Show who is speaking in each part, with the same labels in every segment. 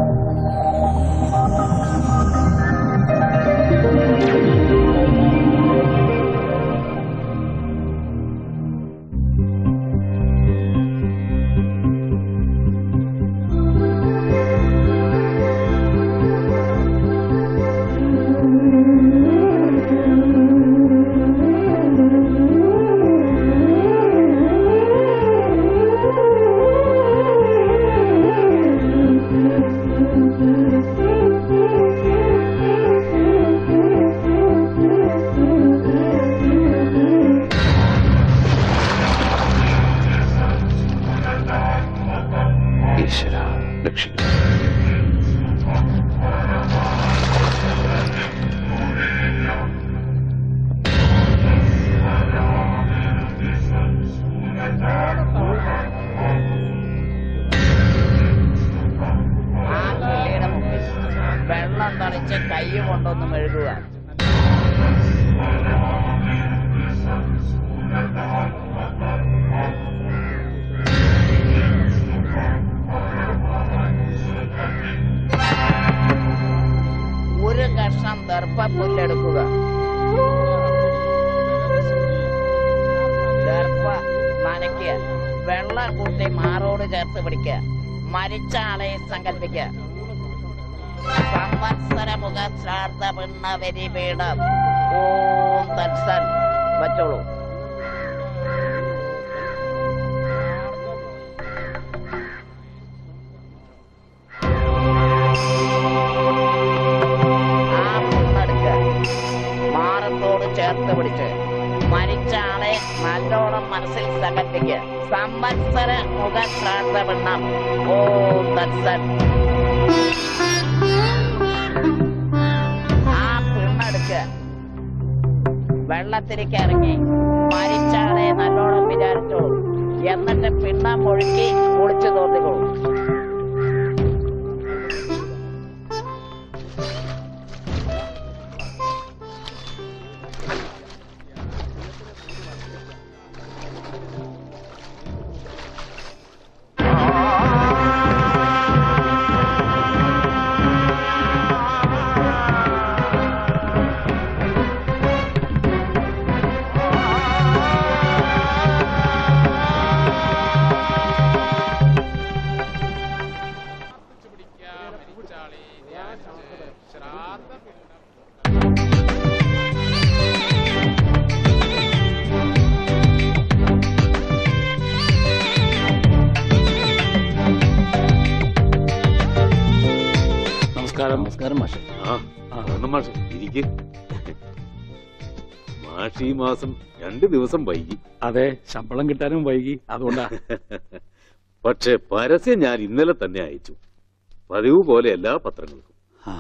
Speaker 1: വെള്ളത്തിരിക്കിറങ്ങി മരിച്ചാളെ നല്ലോണം വിചാരിച്ചോളൂ. എന്നിട്ട് പിണ്ണം ഒഴുക്കി കുളിച്ചു തോന്നിക്കോളൂ.
Speaker 2: മാഷ് ഈ മാസം 2 ദിവസം വൈകി.
Speaker 3: അതെ, ശമ്പളം കിട്ടാനും വൈകി, അതുകൊണ്ടാ.
Speaker 2: പക്ഷെ പരസ്യം ഞാൻ ഇന്നലെ തന്നെ അയച്ചു, പതിവ് പോലെ എല്ലാ പത്രങ്ങൾക്കും.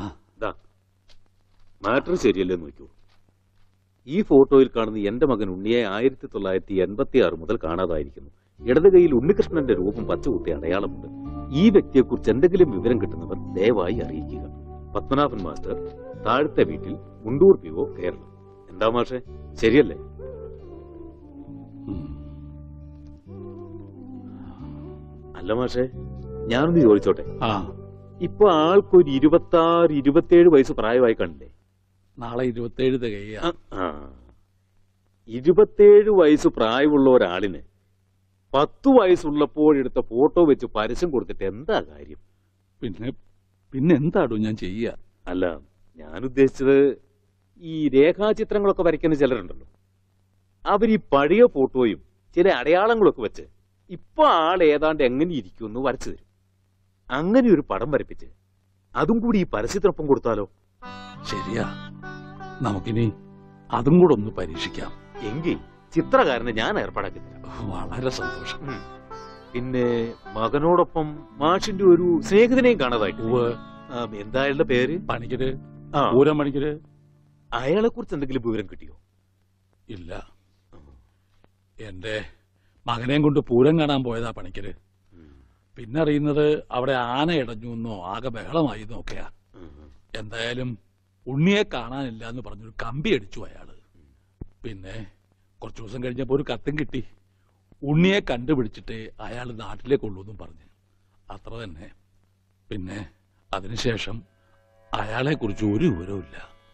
Speaker 2: മാറ്റർ ശരിയല്ലേ നോക്കൂ. ഈ ഫോട്ടോയിൽ കാണുന്ന എന്റെ മകൻ ഉണ്ണിയെ 1986 മുതൽ കാണാതായിരിക്കുന്നു. ഇടത് കൈയിൽ ഉണ്ണികൃഷ്ണന്റെ രൂപം പച്ചകുത്തി അടയാളമുണ്ട്. ഈ വ്യക്തിയെക്കുറിച്ച് എന്തെങ്കിലും വിവരം കിട്ടുന്നവർ ദയവായി അറിയിക്കുക. പത്മനാഭൻ മാസ്റ്റർ, താഴത്തെ വീട്ടിൽ, മുണ്ടൂർ PO, കേരളം. എന്താ മാഷെ, ശരിയല്ലേ? അല്ല മാഷെ, ഞാനൊന്ന് ചോദിച്ചോട്ടെ, ഇപ്പൊ ആൾക്കൊരു 26-27 വയസ്സ് പ്രായമായി കാണില്ലേ?
Speaker 3: നാളെ 27 തികയ.
Speaker 2: 27 വയസ്സ് പ്രായമുള്ള ഒരാളിന് 10 വയസ്സുള്ളപ്പോഴെടുത്ത ഫോട്ടോ വെച്ച് പരസ്യം കൊടുത്തിട്ട് എന്താ കാര്യം?
Speaker 3: പിന്നെ എന്താടോ ഞാൻ ചെയ്യുക?
Speaker 2: അല്ല, ഞാൻ ഉദ്ദേശിച്ചത് ഈ രേഖാചിത്രങ്ങളൊക്കെ വരയ്ക്കുന്ന ചിലരുണ്ടല്ലോ, അവർ ഈ പഴയ ഫോട്ടോയും ചില അടയാളങ്ങളൊക്കെ വെച്ച് ഇപ്പൊ ആൾ ഏതാണ്ട് എങ്ങനെ ഇരിക്കുമെന്ന് വരച്ചു തരും. അങ്ങനെ ഒരു പടം വരപ്പിച്ച് അതും കൂടി ഈ പരസ്യത്തിനൊപ്പം കൊടുത്താലോ?
Speaker 3: ശരിയാ, നമുക്കിനി അതും കൂടെ ഒന്ന് പരീക്ഷിക്കാം.
Speaker 2: എങ്കിൽ ചിത്രകാരനെ ഞാൻ ഏർപ്പാടാക്കി തരാം.
Speaker 3: വളരെ സന്തോഷം.
Speaker 2: പിന്നെ മകനോടൊപ്പം മാഷിന്റെ ഒരു സ്നേഹിതനെയും കാണാതായിട്ട്. എന്താ അയാളുടെ പേര്?
Speaker 3: പണിക്കര്, പൂരം പണിക്കര്.
Speaker 2: അയാളെ കുറിച്ച് എന്തെങ്കിലും വിവരം കിട്ടിയോ?
Speaker 3: ഇല്ല, എന്റെ മകനെയും കൊണ്ട് പൂരം കാണാൻ പോയതാ പണിക്കര്. പിന്നെ അറിയുന്നത് അവിടെ ആന ഇടഞ്ഞു എന്നോ ആകെ ബഹളമായി എന്നൊക്കെയാ. എന്തായാലും ഉണ്ണിയെ കാണാനില്ല എന്ന് പറഞ്ഞൊരു കമ്പി അടിച്ചു അയാള്. പിന്നെ കുറച്ചു ദിവസം കഴിഞ്ഞപ്പോ ഒരു കത്തും കിട്ടി, ഉണ്ണിയെ കണ്ടുപിടിച്ചിട്ട് അയാൾ നാട്ടിലേക്ക് ഉള്ളൂന്നും പറഞ്ഞ്. അത്ര തന്നെ. പിന്നെ അതിനുശേഷം അയാളെ കുറിച്ച് ഒരു വിവരവുമില്ല.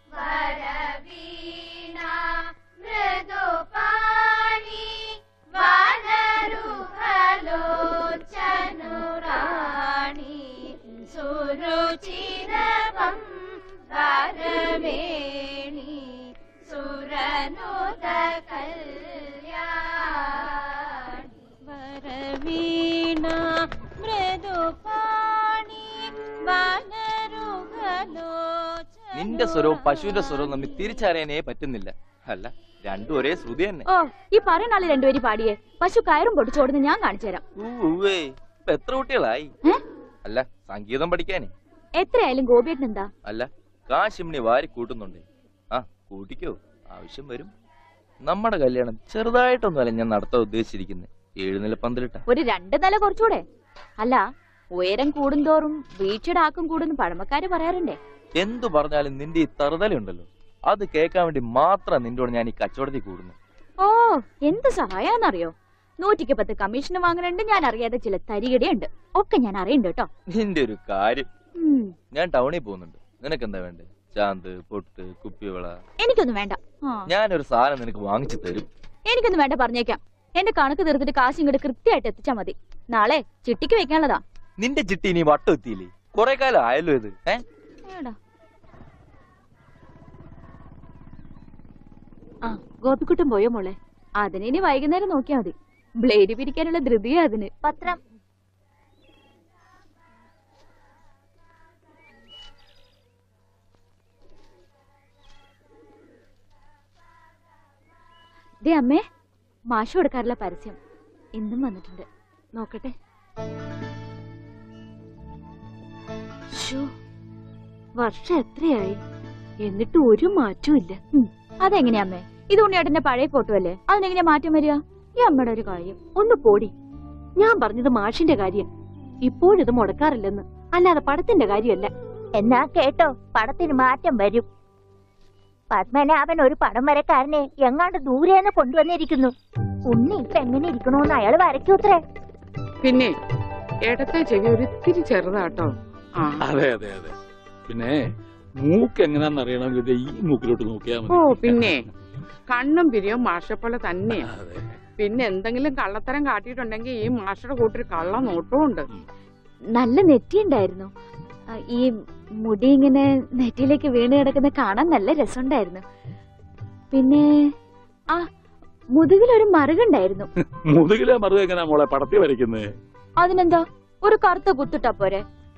Speaker 4: നിന്റെ സ്വരവും പശുവിന്റെ സ്വരവും തമ്മിൽ തിരിച്ചറിയാനേ പറ്റുന്നില്ല. അല്ല, രണ്ടും ഒരേ ശ്രുതി തന്നെ.
Speaker 5: ഓ, ഈ പറയുന്ന ആള് രണ്ടുപേരും പാടിയേ. പശു കയറും പൊട്ടിച്ചോടുന്ന് ഞാൻ കാണിച്ചു തരാം.
Speaker 4: ഇപ്പൊ എത്ര കുട്ടികളായി? അല്ല, സംഗീതം പഠിക്കാനേ.
Speaker 5: എത്രയായാലും ഗോപിയേട്ടൻ എന്താ?
Speaker 4: അല്ല, കാശിമണി വാരി കൂട്ടുന്നുണ്ടേ. ആ, കൂട്ടിക്കോ, ആവശ്യം വരും. നമ്മുടെ കല്യാണം ചെറുതായിട്ടൊന്നുമല്ല ഞാൻ നടത്താൻ ഉദ്ദേശിച്ചിരിക്കുന്നത്. 7 നില പന്തലിട്ട.
Speaker 5: ഒരു 2 നില കുറച്ചുകൂടെ? അല്ല, ഉയരം കൂടുന്തോറും വീഴ്ചയുടെ ആക്കും കൂടുന്നു പഴമക്കാര് പറയാറുണ്ടേ.
Speaker 4: എന്തു പറഞ്ഞാലും നിന്റെ ഈ തറുതലുണ്ടല്ലോ, അത് കേൾക്കാൻ വേണ്ടി മാത്രം നിന്നോട് ഞാൻ ഈ കച്ചവടത്തിൽ കൂടുന്നു.
Speaker 5: ഓ, എന്ത് സഹായാന്നറിയോ? 100-10 കമ്മീഷൻ വാങ്ങുന്നുണ്ട്. ഞാൻ അറിയാതെ ചില തരികടയുണ്ട്. ഒക്കെ ഞാൻ അറിയണ്ട് കേട്ടോ.
Speaker 4: നിന്റെ ഒരു കാര്യം. ഞാൻ ടൗണിൽ പോകുന്നുണ്ട്. നിനക്കെന്താ വേണ്ടേ? ചാന്ത്, പൊട്ട്, കുപ്പിവള?
Speaker 5: എനിക്കൊന്നും വേണ്ട.
Speaker 4: ഞാനൊരു സാധനം നിനക്ക് വാങ്ങിച്ചു തരും.
Speaker 5: എനിക്കൊന്നും വേണ്ട, പറഞ്ഞേക്കാം. എന്റെ കണക്ക് തീർത്തിട്ട് കാശ് ഇങ്ങോട്ട് കൃത്യമായിട്ട് എത്തിച്ചാ മതി. നാളെ ചിട്ടിക്ക് വെക്കാനുള്ളതാ.
Speaker 4: നിന്റെ ചിട്ടി ഇനി വട്ടം എത്തിയില്ലേ? കൊറേ കാലം ആയല്ലോ ഇത്.
Speaker 5: ആ, ഗോപിക്കുട്ടൻ പോയോ മോളെ? അതിനി വൈകുന്നേരം നോക്കിയാ മതി. ബ്ലേഡ് പിരിക്കാനുള്ള ധൃതിയാ അതിന്. പത്രം ദേ അമ്മേ, മാഷ് കൊടുക്കാറുള്ള പരസ്യം ഇന്നും വന്നിട്ടുണ്ട്. നോക്കട്ടെ. വർഷം എത്രയായി, എന്നിട്ട് ഒരു മാറ്റവും ഇല്ല. അതെങ്ങനെയാ അമ്മേ? ഇത് ഉണ്ണിയേട്ടന്റെ പഴയ ഫോട്ടോ അല്ലേ? അതിനെങ്ങനെയാ മാറ്റം വരിക? ഈ അമ്മയുടെ ഒരു കാര്യം. ഒന്ന് പോടി. ഞാൻ പറഞ്ഞത് മാഷിന്റെ കാര്യം. ഇപ്പോഴിത് മുടക്കാറില്ലെന്ന്, അല്ലാതെ പടത്തിന്റെ കാര്യമല്ല.
Speaker 6: എന്നാ കേട്ടോ, പടത്തിന് മാറ്റം വരും. പത്മനാഭൻ ഒരു പടം വരക്കാരനെ എങ്ങാണ്ട് ദൂരെന്ന് കൊണ്ടുവന്നിരിക്കുന്നു. ഉണ്ണി ഇപ്പൊ എങ്ങനെ ഇരിക്കണോന്ന് അയാൾ വരയ്ക്കൂത്രേ.
Speaker 7: പിന്നെ ഇടത്തെ ചെവി ഒരിത്തിരി ചെറുതാട്ടോ.
Speaker 3: അതെ അതെ അതെ. പിന്നെ മൂക്ക് എങ്ങനെയാന്ന് അറിയണമെങ്കിൽ ഈ മൂക്കിലോട്ട് നോക്കിയാ മതി.
Speaker 7: ഓ, പിന്നെ കണ്ണും പിരിയും മാഷപ്പോലെ തന്നെയാ. പിന്നെ എന്തെങ്കിലും കള്ളത്തരം കാട്ടിയിട്ടുണ്ടെങ്കിൽ ഈ മാഷയുടെ കൂട്ടൊരു കള്ള നോട്ടവും ഉണ്ട്.
Speaker 5: നല്ല നെറ്റിയുണ്ടായിരുന്നു. ഈ മുടി ഇങ്ങനെ നെറ്റിയിലേക്ക് വീണ് കിടക്കുന്ന കാണാൻ നല്ല രസമുണ്ടായിരുന്നു. പിന്നെ ആ മുതുകിലൊരു മറുകുണ്ടായിരുന്നു.
Speaker 3: മുതുകിലെ മറുക എങ്ങനെയാ മോളെ പടത്തി വരയ്ക്കുന്നേ?
Speaker 5: അതിനെന്താ, ഒരു കറുത്ത കുത്തിട്ടാ പോരെ?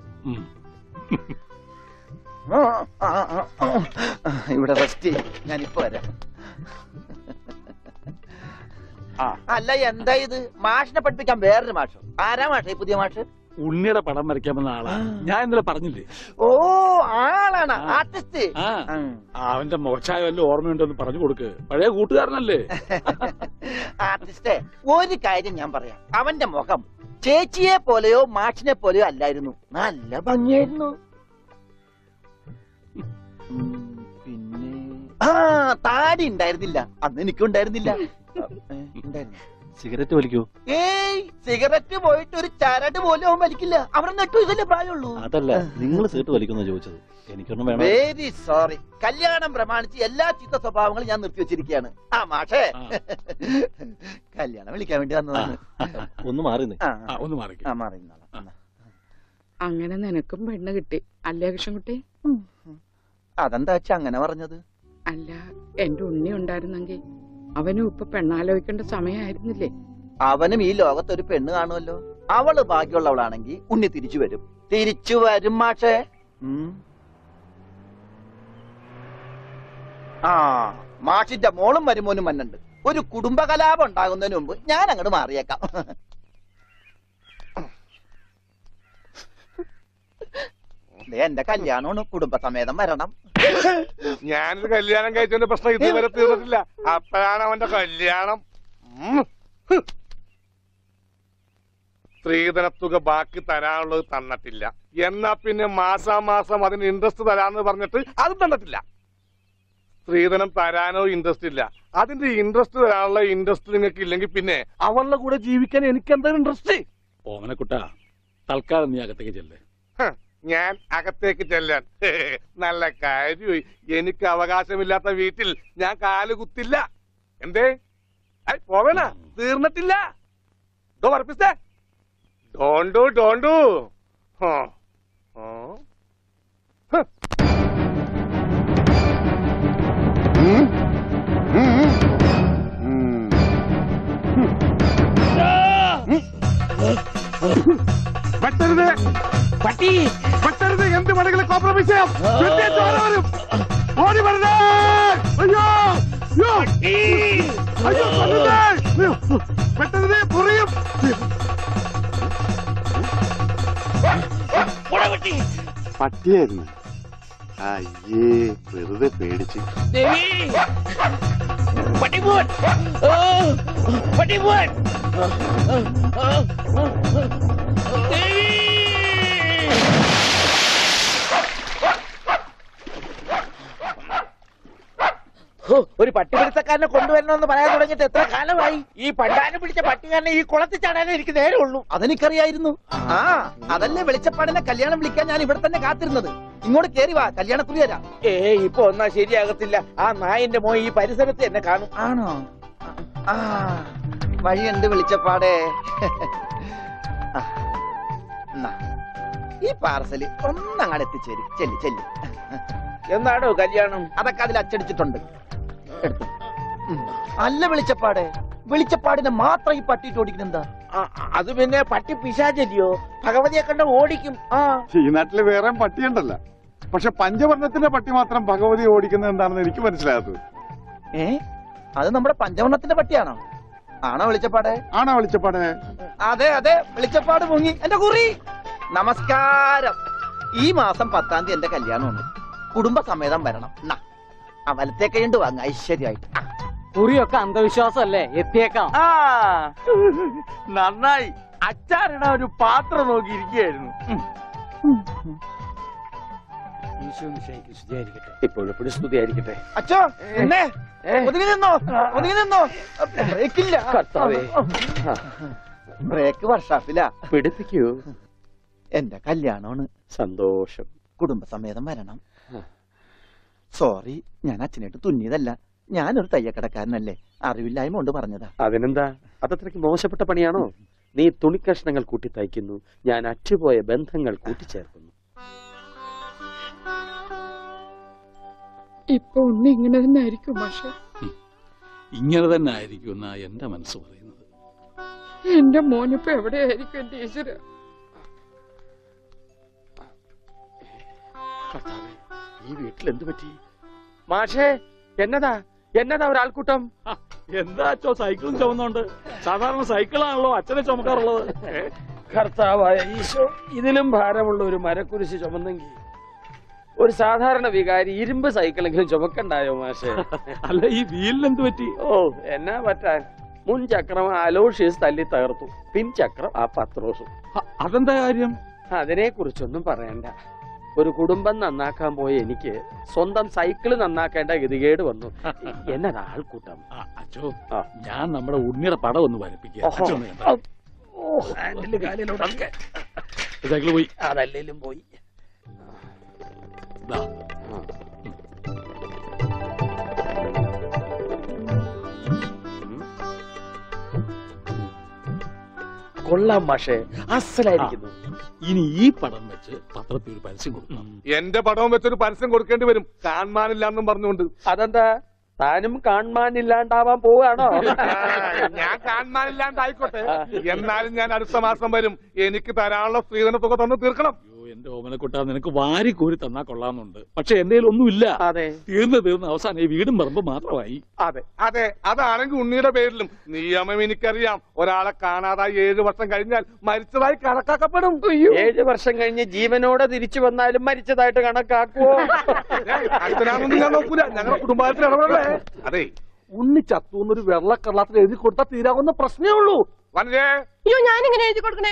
Speaker 8: ഇവിടെ റെസ്റ്റ്. ഞാനിപ്പോ വരാം. അല്ല, എന്താ ഇത്? മാഷിനെ പഠിപ്പിക്കാൻ വേറൊരു മാഷോ? ആരാ മാഷ ഈ പുതിയ മാഷ്?
Speaker 3: ഉണ്ണിയുടെ പടം വരയ്ക്കാമെന്ന ആളാ. ഞാൻ ഇന്നലെ പറഞ്ഞില്ലേ?
Speaker 8: ഓ, ആളാണ് ആർട്ടിസ്റ്റ്.
Speaker 3: അവന്റെ മോശമായ വല്ല ഓർമ്മയുണ്ടെന്ന് പറഞ്ഞു കൊടുക്ക്. പഴയ കൂട്ടുകാരനല്ലേ?
Speaker 8: ആർട്ടിസ്റ്റേ, ഒരു കാര്യം ഞാൻ പറയാം. അവന്റെ മുഖം ചേച്ചിയെ പോലെയോ മാഷിനെ പോലെയോ അല്ലായിരുന്നു. നല്ല ഭംഗിയായിരുന്നു. പിന്നെ താടി ഉണ്ടായിരുന്നില്ല. അന്ന് എനിക്കും ഉണ്ടായിരുന്നില്ല.
Speaker 2: സിഗരറ്റ് വലിക്കോ?
Speaker 8: ഏയ്, സിഗരറ്റ് പോയിട്ട് ഒരു ചരട് പോലും അവൻ വലിക്കില്ല. അവിടെ നെട്ടു ഇതല്ലേ പ്രായമുള്ളൂ.
Speaker 2: അതല്ല, നിങ്ങൾ സിഗരറ്റ് വലിക്കുന്ന ചോദിച്ചത്. എനിക്കൊന്നും വേണം.
Speaker 8: Very sorry. കല്യാണം പ്രമാണിച്ച് എല്ലാ ചീത്ത സ്വഭാവങ്ങളും ഞാൻ നിർത്തിവെച്ചിരിക്കുകയാണ്. ആ മാഷേ, കല്യാണം വിളിക്കാൻ വേണ്ടി വന്നതാണ്.
Speaker 2: ഒന്ന് മാറി.
Speaker 3: ഒന്ന് മാറി.
Speaker 7: അങ്ങനെ നിനക്കും പെണ്ണ് കിട്ടി അല്ലേ കൃഷ്ണൻകുട്ടി?
Speaker 8: അതെന്താ വെച്ചാ അങ്ങനെ പറഞ്ഞത്?
Speaker 7: അല്ല, എന്റെ ഉണ്ണി ഉണ്ടായിരുന്നെങ്കിൽ അവനും ഇപ്പൊ പെണ്ണാലോചിക്കേണ്ട സമയമായിരുന്നില്ലേ?
Speaker 8: അവനും ഈ ലോകത്തൊരു പെണ്ണ് കാണുമല്ലോ. അവള് ബാക്കിയുള്ളവളാണെങ്കിൽ ഉണ്ണി തിരിച്ചു വരും. തിരിച്ചു വരും മാഷേ. ആ, മാഷിന്റെ മോളും മരുമോനും മന്നുണ്ട്. ഒരു കുടുംബകലാപം ഉണ്ടാകുന്നതിന് മുമ്പ് ഞാൻ അങ്ങോട്ട് മാറിയേക്കാം. എന്റെ കല്യാണമാണ്, കുടുംബസമേതം വരണം.
Speaker 9: ഞാനൊരു കല്യാണം കഴിച്ചതിന്റെ പ്രശ്നം ഇതുവരെ തീർന്നിട്ടില്ല. അപ്പോഴാണ് അവന്റെ കല്യാണം. സ്ത്രീധനത്തുക ബാക്കി തരാനുള്ളത് തന്നിട്ടില്ല. എന്നാ പിന്നെ മാസാമാസം അതിന് ഇൻട്രസ്റ്റ് തരാന്ന് പറഞ്ഞിട്ട് അതും തന്നിട്ടില്ല. സ്ത്രീധനം തരാനോ ഇൻട്രസ്റ്റ് ഇല്ല. അതിന്റെ ഇൻട്രസ്റ്റ് തരാനുള്ള ഇൻട്രസ്റ്റ് നിങ്ങൾക്ക് ഇല്ലെങ്കിൽ പിന്നെ അവളുടെ കൂടെ ജീവിക്കാൻ എനിക്ക് എന്താ ഇൻട്രസ്റ്റ്?
Speaker 3: ഓമനക്കുട്ട, തൽക്കാലം നീ അകത്തേക്ക് ചെല്ലേ.
Speaker 9: ഞാൻ അകത്തേക്ക് ചെല്ലാൻ. നല്ല കാര്യമായി. എനിക്ക് അവകാശമില്ലാത്ത വീട്ടിൽ ഞാൻ കാലുകുത്തില്ല. എന്തേ പോവേണ? തീർന്നിട്ടില്ല. വർപ്പിച്ചേ ഡോണ്ടു ഡോണ്ടു. പറ്റരുത് പട്ടി, പറ്റരുത്. എന്ത് വേണമെങ്കിലും കോംപ്രമൈസ് ചെയ്യാം. വരും, ഓടി വരുന്നേ. അയ്യോ അയ്യോ അയ്യോ, പറ്റരുത്, പൊറിയും.
Speaker 10: പട്ടിയായിരുന്നു. അയ്യേ, വെറുതെ പേടിച്ച്.
Speaker 8: ഒരു പട്ടിപിടുത്തക്കാരനെ കൊണ്ടുവരണമെന്ന് പറയാൻ തുടങ്ങിയിട്ട് എത്ര കാലമായി? ഈ പണ്ടാരം പിടിച്ച പട്ടിക്കാരനെ ഈ കുളത്തിൽ ചാടാനേ എനിക്ക് നേരമുള്ളൂ. അതെനിക്കറിയായിരുന്നു. ആ അതല്ലേ വെളിച്ചപ്പാടിനെ കല്യാണം വിളിക്കാൻ ഞാൻ ഇവിടെ തന്നെ കാത്തിരുന്നത്. ഇങ്ങോട്ട് കേറി വാ, കല്യാണക്കുറി തരാം. ഇപ്പൊ ഒന്നാ ശരിയാകത്തില്ല. ആ നായന്റെ മോൻ ഈ പരിസരത്ത് എന്നെ കാണും. ആണോ? ആ വഴിയുണ്ട് വെളിച്ചപ്പാടേ. ഈ പാർസല് ഒന്നങ്ങാട് എത്തിച്ചേരും. ചെല്ലി ചെല്ലി. എന്നാടോ കല്യാണം? അതൊക്കെ അതിൽ അച്ചടിച്ചിട്ടുണ്ട്. അല്ല വെളിച്ചപ്പാടെ, വെളിച്ചപ്പാടിനെ മാത്രം ഈ പട്ടിയിട്ട് ഓടിക്കുന്നെന്താ? അത് പിന്നെ പട്ടി പിശാചല്ലിയോ? ഭഗവതിയെ കണ്ട ഓടിക്കും.
Speaker 10: ഈ നാട്ടില് വേറെ പട്ടിയുണ്ടല്ല. പക്ഷെ പഞ്ചവർണ്ണത്തിന്റെ പട്ടി മാത്രം ഭഗവതി ഓടിക്കുന്നത് എന്താണെന്ന് എനിക്ക് മനസ്സിലാകാത്തത്.
Speaker 8: അത് നമ്മുടെ പഞ്ചവർണ്ണത്തിന്റെ പട്ടിയാണോ? ആണോ വെളിച്ചപ്പാടെ? ആണോ വെളിച്ചപ്പാടെ? അതെ അതെ, വെളിച്ചപ്പാട് മുങ്ങി. എന്റെ കുറി നമസ്കാരം. ഈ മാസം 10-ാം തീയതി എന്റെ കല്യാണമുണ്ട്. കുടുംബസമേതം വരണം. ആ വലത്തെ കൈണ്ട് വാങ്ങ ഐശ്വര്യമായിട്ട്.
Speaker 11: കുറിയൊക്കെ അന്ധവിശ്വാസമല്ലേ? എത്തിയേക്കാം.
Speaker 8: നന്നായി. അച്ചാറിടാൻ ഒരു പാത്രം നോക്കി ഇരിക്കുകയായിരുന്നു.
Speaker 11: ഇപ്പോഴെപ്പോഴും സ്തുതിയായിരിക്കട്ടെ.
Speaker 8: അച്ഛോ എന്നെ ഒതുങ്ങി നിന്നോ, ഒതുങ്ങി നിന്നോ. ബ്രേക്കില്ല. ബ്രേക്ക് വർഷാപ്പിലാ.
Speaker 11: പിടിപ്പിക്കൂ.
Speaker 8: എന്റെ കല്യാണമാണ്.
Speaker 11: സന്തോഷം.
Speaker 8: കുടുംബസമേതം വരണം. സോറി, ഞാൻ അച്ഛനായിട്ട് തുന്നിയതല്ല. ഞാനൊരു തയ്യക്കടക്കാരനല്ലേ, അറിവില്ലായ്മ കൊണ്ട് പറഞ്ഞതാ.
Speaker 11: അതിനെന്താ? അതത്രയ്ക്ക് മോശപ്പെട്ട പണിയാണോ? നീ തുണിക്കഷ്ണങ്ങൾ കൂട്ടി തയ്ക്കുന്നു, ഞാൻ അറ്റുപോയ ബന്ധങ്ങൾ കൂട്ടിച്ചേർക്കുന്നു.
Speaker 7: ഇപ്പൊ ഉണ്ണി ഇങ്ങനെ തന്നെ ആയിരിക്കും പക്ഷെ.
Speaker 3: ഇങ്ങനെ തന്നെ ആയിരിക്കും എന്നാ എന്റെ മനസ്സ് പറയുന്നത്.
Speaker 7: എന്റെ മോനിപ്പോ എവിടെയായിരിക്കും എന്റെ ഈശ്വര?
Speaker 11: ഈ വീട്ടിൽ എന്ത് പറ്റി? മാഷേ, എന്നതാ എന്നതാ ഒരാൾക്കൂട്ടം?
Speaker 3: എന്താ അച്ഛോ സൈക്കിളും ചുമന്നുണ്ട്? സാധാരണ സൈക്കിളാണല്ലോ അച്ഛനെ ചുമക്കാറുള്ളത്.
Speaker 11: കർത്താവായ ഈശോ, ഇതിലും ഭാരമുള്ള ഒരു മരക്കുരിശ് ചുമന്നെങ്കിൽ ഒരു സാധാരണ വികാരി ഇരുമ്പ് സൈക്കിളെങ്കിലും ചുമക്കണ്ടായോ മാഷേ?
Speaker 3: അല്ല, ഈ വീലിന് എന്ത് പറ്റി?
Speaker 11: ഓ, എന്നാ പറ്റാൻ? മുൻ ചക്രം അലോഷ്യസ് തല്ലി തകർത്തു, പിൻചക്രം ആ പത്രോസും.
Speaker 3: അതെന്താ കാര്യം?
Speaker 11: അതിനെ കുറിച്ചൊന്നും പറയണ്ട. ഒരു കുടുംബം നന്നാക്കാൻ പോയ എനിക്ക് സ്വന്തം സൈക്കിള് നന്നാക്കേണ്ട ഗതികേട് വന്നു. എന്നതാ ആൾക്കൂട്ടം?
Speaker 3: അച്ഛോ, ഞാൻ നമ്മുടെ ഉണ്ണിയുടെ പടം ഒന്ന് വരപ്പിക്കുക. സൈക്കിള് പോയി.
Speaker 11: അതല്ലേലും പോയി. കൊള്ളാം മാഷേ, അസലായിരിക്കുന്നു.
Speaker 3: ഇനി ഈ പടം വെച്ച് പത്രത്തിൽ ഒരു പരസ്യം കൊടുക്കണം.
Speaker 9: എന്റെ പടവും വെച്ചൊരു പരസ്യം കൊടുക്കേണ്ടി വരും, കാണാനില്ലാന്നും പറഞ്ഞുകൊണ്ട്.
Speaker 11: അതെന്താ? താനും കാണാനില്ലാണ്ടാവാൻ പോവാണോ?
Speaker 9: ഞാൻ കാണാനില്ലാണ്ടായിക്കോട്ടെ, എന്നാലും ഞാൻ അടുത്ത മാസം വരും. എനിക്ക് തരാനുള്ള സ്ത്രീധന തുക തന്നു തീർക്കണം.
Speaker 3: എന്റെ ഓമനക്കുട്ട, നിനക്ക് വാരി കോരി തന്നാ കൊള്ളാന്നുണ്ട്. പക്ഷെ എന്റെ ഒന്നുമില്ല. തീർന്ന് അവസാനം ഈ വീടും പറമ്പ് മാത്രമായി.
Speaker 9: അതെ അതെ, അതാണെങ്കിൽ ഉണ്ണിയുടെ പേരിലും നിയമം എനിക്കറിയാം. ഒരാളെ കാണാതായി 7 വർഷം കഴിഞ്ഞാൽ മരിച്ചതായി കണക്കാക്കപ്പെടും.
Speaker 11: 7 വർഷം കഴിഞ്ഞ് ജീവനോടെ തിരിച്ചു വന്നാലും മരിച്ചതായിട്ട് കണക്കാക്കുവോ?
Speaker 9: അടുത്തനാണെന്ന് ഞാൻ നോക്കൂല. ഞങ്ങളുടെ കുടുംബത്തിൽ ഇടപെടേ. അതെ,
Speaker 12: ഉണ്ണി ചത്തുന്നൊരു വെള്ളക്കള്ളത്തിൽ എഴുതി കൊടുത്താൽ തീരാവുന്ന പ്രശ്നമേ ഉള്ളൂ.
Speaker 13: അയ്യോ, ഞാനിങ്ങനെ എഴുതി കൊടുക്കണേ.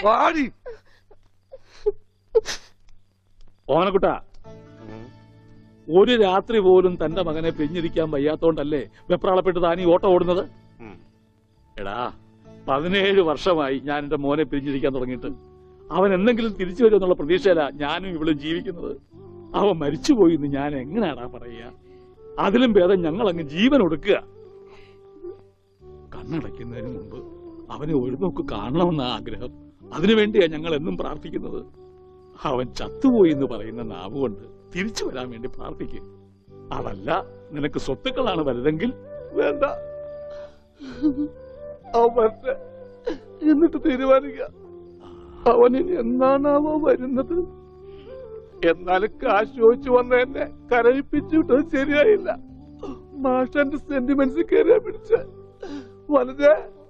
Speaker 3: ഓമനക്കുട്ട, ഒരു രാത്രി പോലും തന്റെ മകനെ പിരിഞ്ഞിരിക്കാൻ വയ്യാത്തോണ്ടല്ലേ വെപ്രാളപ്പെട്ട് താൻ ഈ ഓട്ടം ഓടുന്നത്? എടാ, 17 വർഷമായി ഞാൻ എന്റെ മോനെ പിരിഞ്ഞിരിക്കാൻ തുടങ്ങിയിട്ട്. അവൻ എന്തെങ്കിലും തിരിച്ചു വരുമെന്നുള്ള പ്രതീക്ഷയിലാ ഞാനും ഇവിടെ ജീവിക്കുന്നത്. അവൻ മരിച്ചുപോയി എന്ന് ഞാൻ എങ്ങനെയാടാ പറയുക? അതിലും ഭേദം ഞങ്ങൾ അങ്ങ് ജീവൻ ഒടുക്കുക. കണ്ണടയ്ക്കുന്നതിന് മുമ്പ് അവനെ ഒരു നോക്ക് കാണണമെന്ന ആഗ്രഹം. അതിനുവേണ്ടിയാ ഞങ്ങൾ എന്നും പ്രാർത്ഥിക്കുന്നത്. അവൻ ചത്തുപോയി എന്ന് പറയുന്ന നാവ് കൊണ്ട് തിരിച്ചു വരാൻ വേണ്ടി പ്രാർത്ഥിക്കും. അതല്ല നിനക്ക് സ്വത്തുക്കളാണ് വലുതെങ്കിൽ വേണ്ട, അവൻ എന്നിട്ട് തീരുമാനിക്കുക അവനിനി എന്നാണാവോ വരുന്നത്. എന്നാലും കാശ് ചോദിച്ചു വന്ന എന്നെ കരയിപ്പിച്ചു വിട്ടത് ശരിയായില്ല. മാഷന്റെ സെന്റിമെന്റ്സ് കയറിയാ പിടിച്ച വളരെ.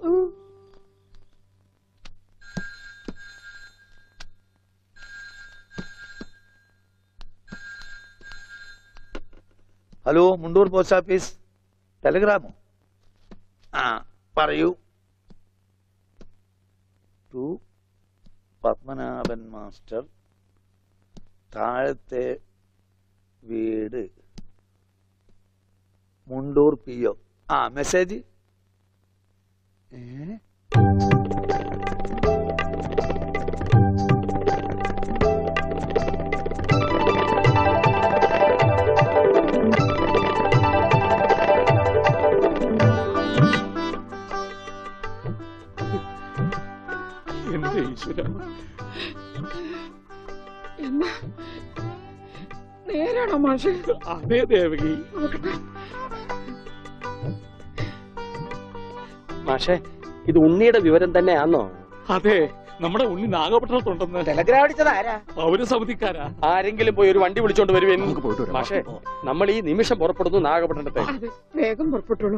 Speaker 14: ഹലോ, മുണ്ടൂർ പോസ്റ്റ് ഓഫീസ്, ടെലഗ്രാമോ? ആ പറയൂ. ടു പത്മനാഭൻ മാസ്റ്റർ, താഴത്തെ വീട്, മുണ്ടൂർ PO. ആ മെസ്സേജ്.
Speaker 3: എന്റെ ഈശ്വര,
Speaker 7: എന്നാ നേരാണോ മാഷെ?
Speaker 3: അതേ ദേവകി.
Speaker 11: മാഷെ, ഇത് ഉണ്ണിയുടെ വിവരം തന്നെയാണോ?
Speaker 3: അതെ, നമ്മുടെ ഉണ്ണി നാഗപട്ടണത്തുണ്ടെന്ന്.
Speaker 8: ടെലഗ്രാം അടിച്ചത് ആരാ?
Speaker 3: പൗരസമിതിക്കാരാ.
Speaker 11: ആരെങ്കിലും പോയി ഒരു വണ്ടി വിളിച്ചോണ്ട് വരുവേൻ. മാഷെ, നമ്മൾ ഈ നിമിഷം പുറപ്പെടുന്നു നാഗപട്ടണത്തെ.
Speaker 7: അതെ, വേഗം പുറപ്പെട്ടോളൂ.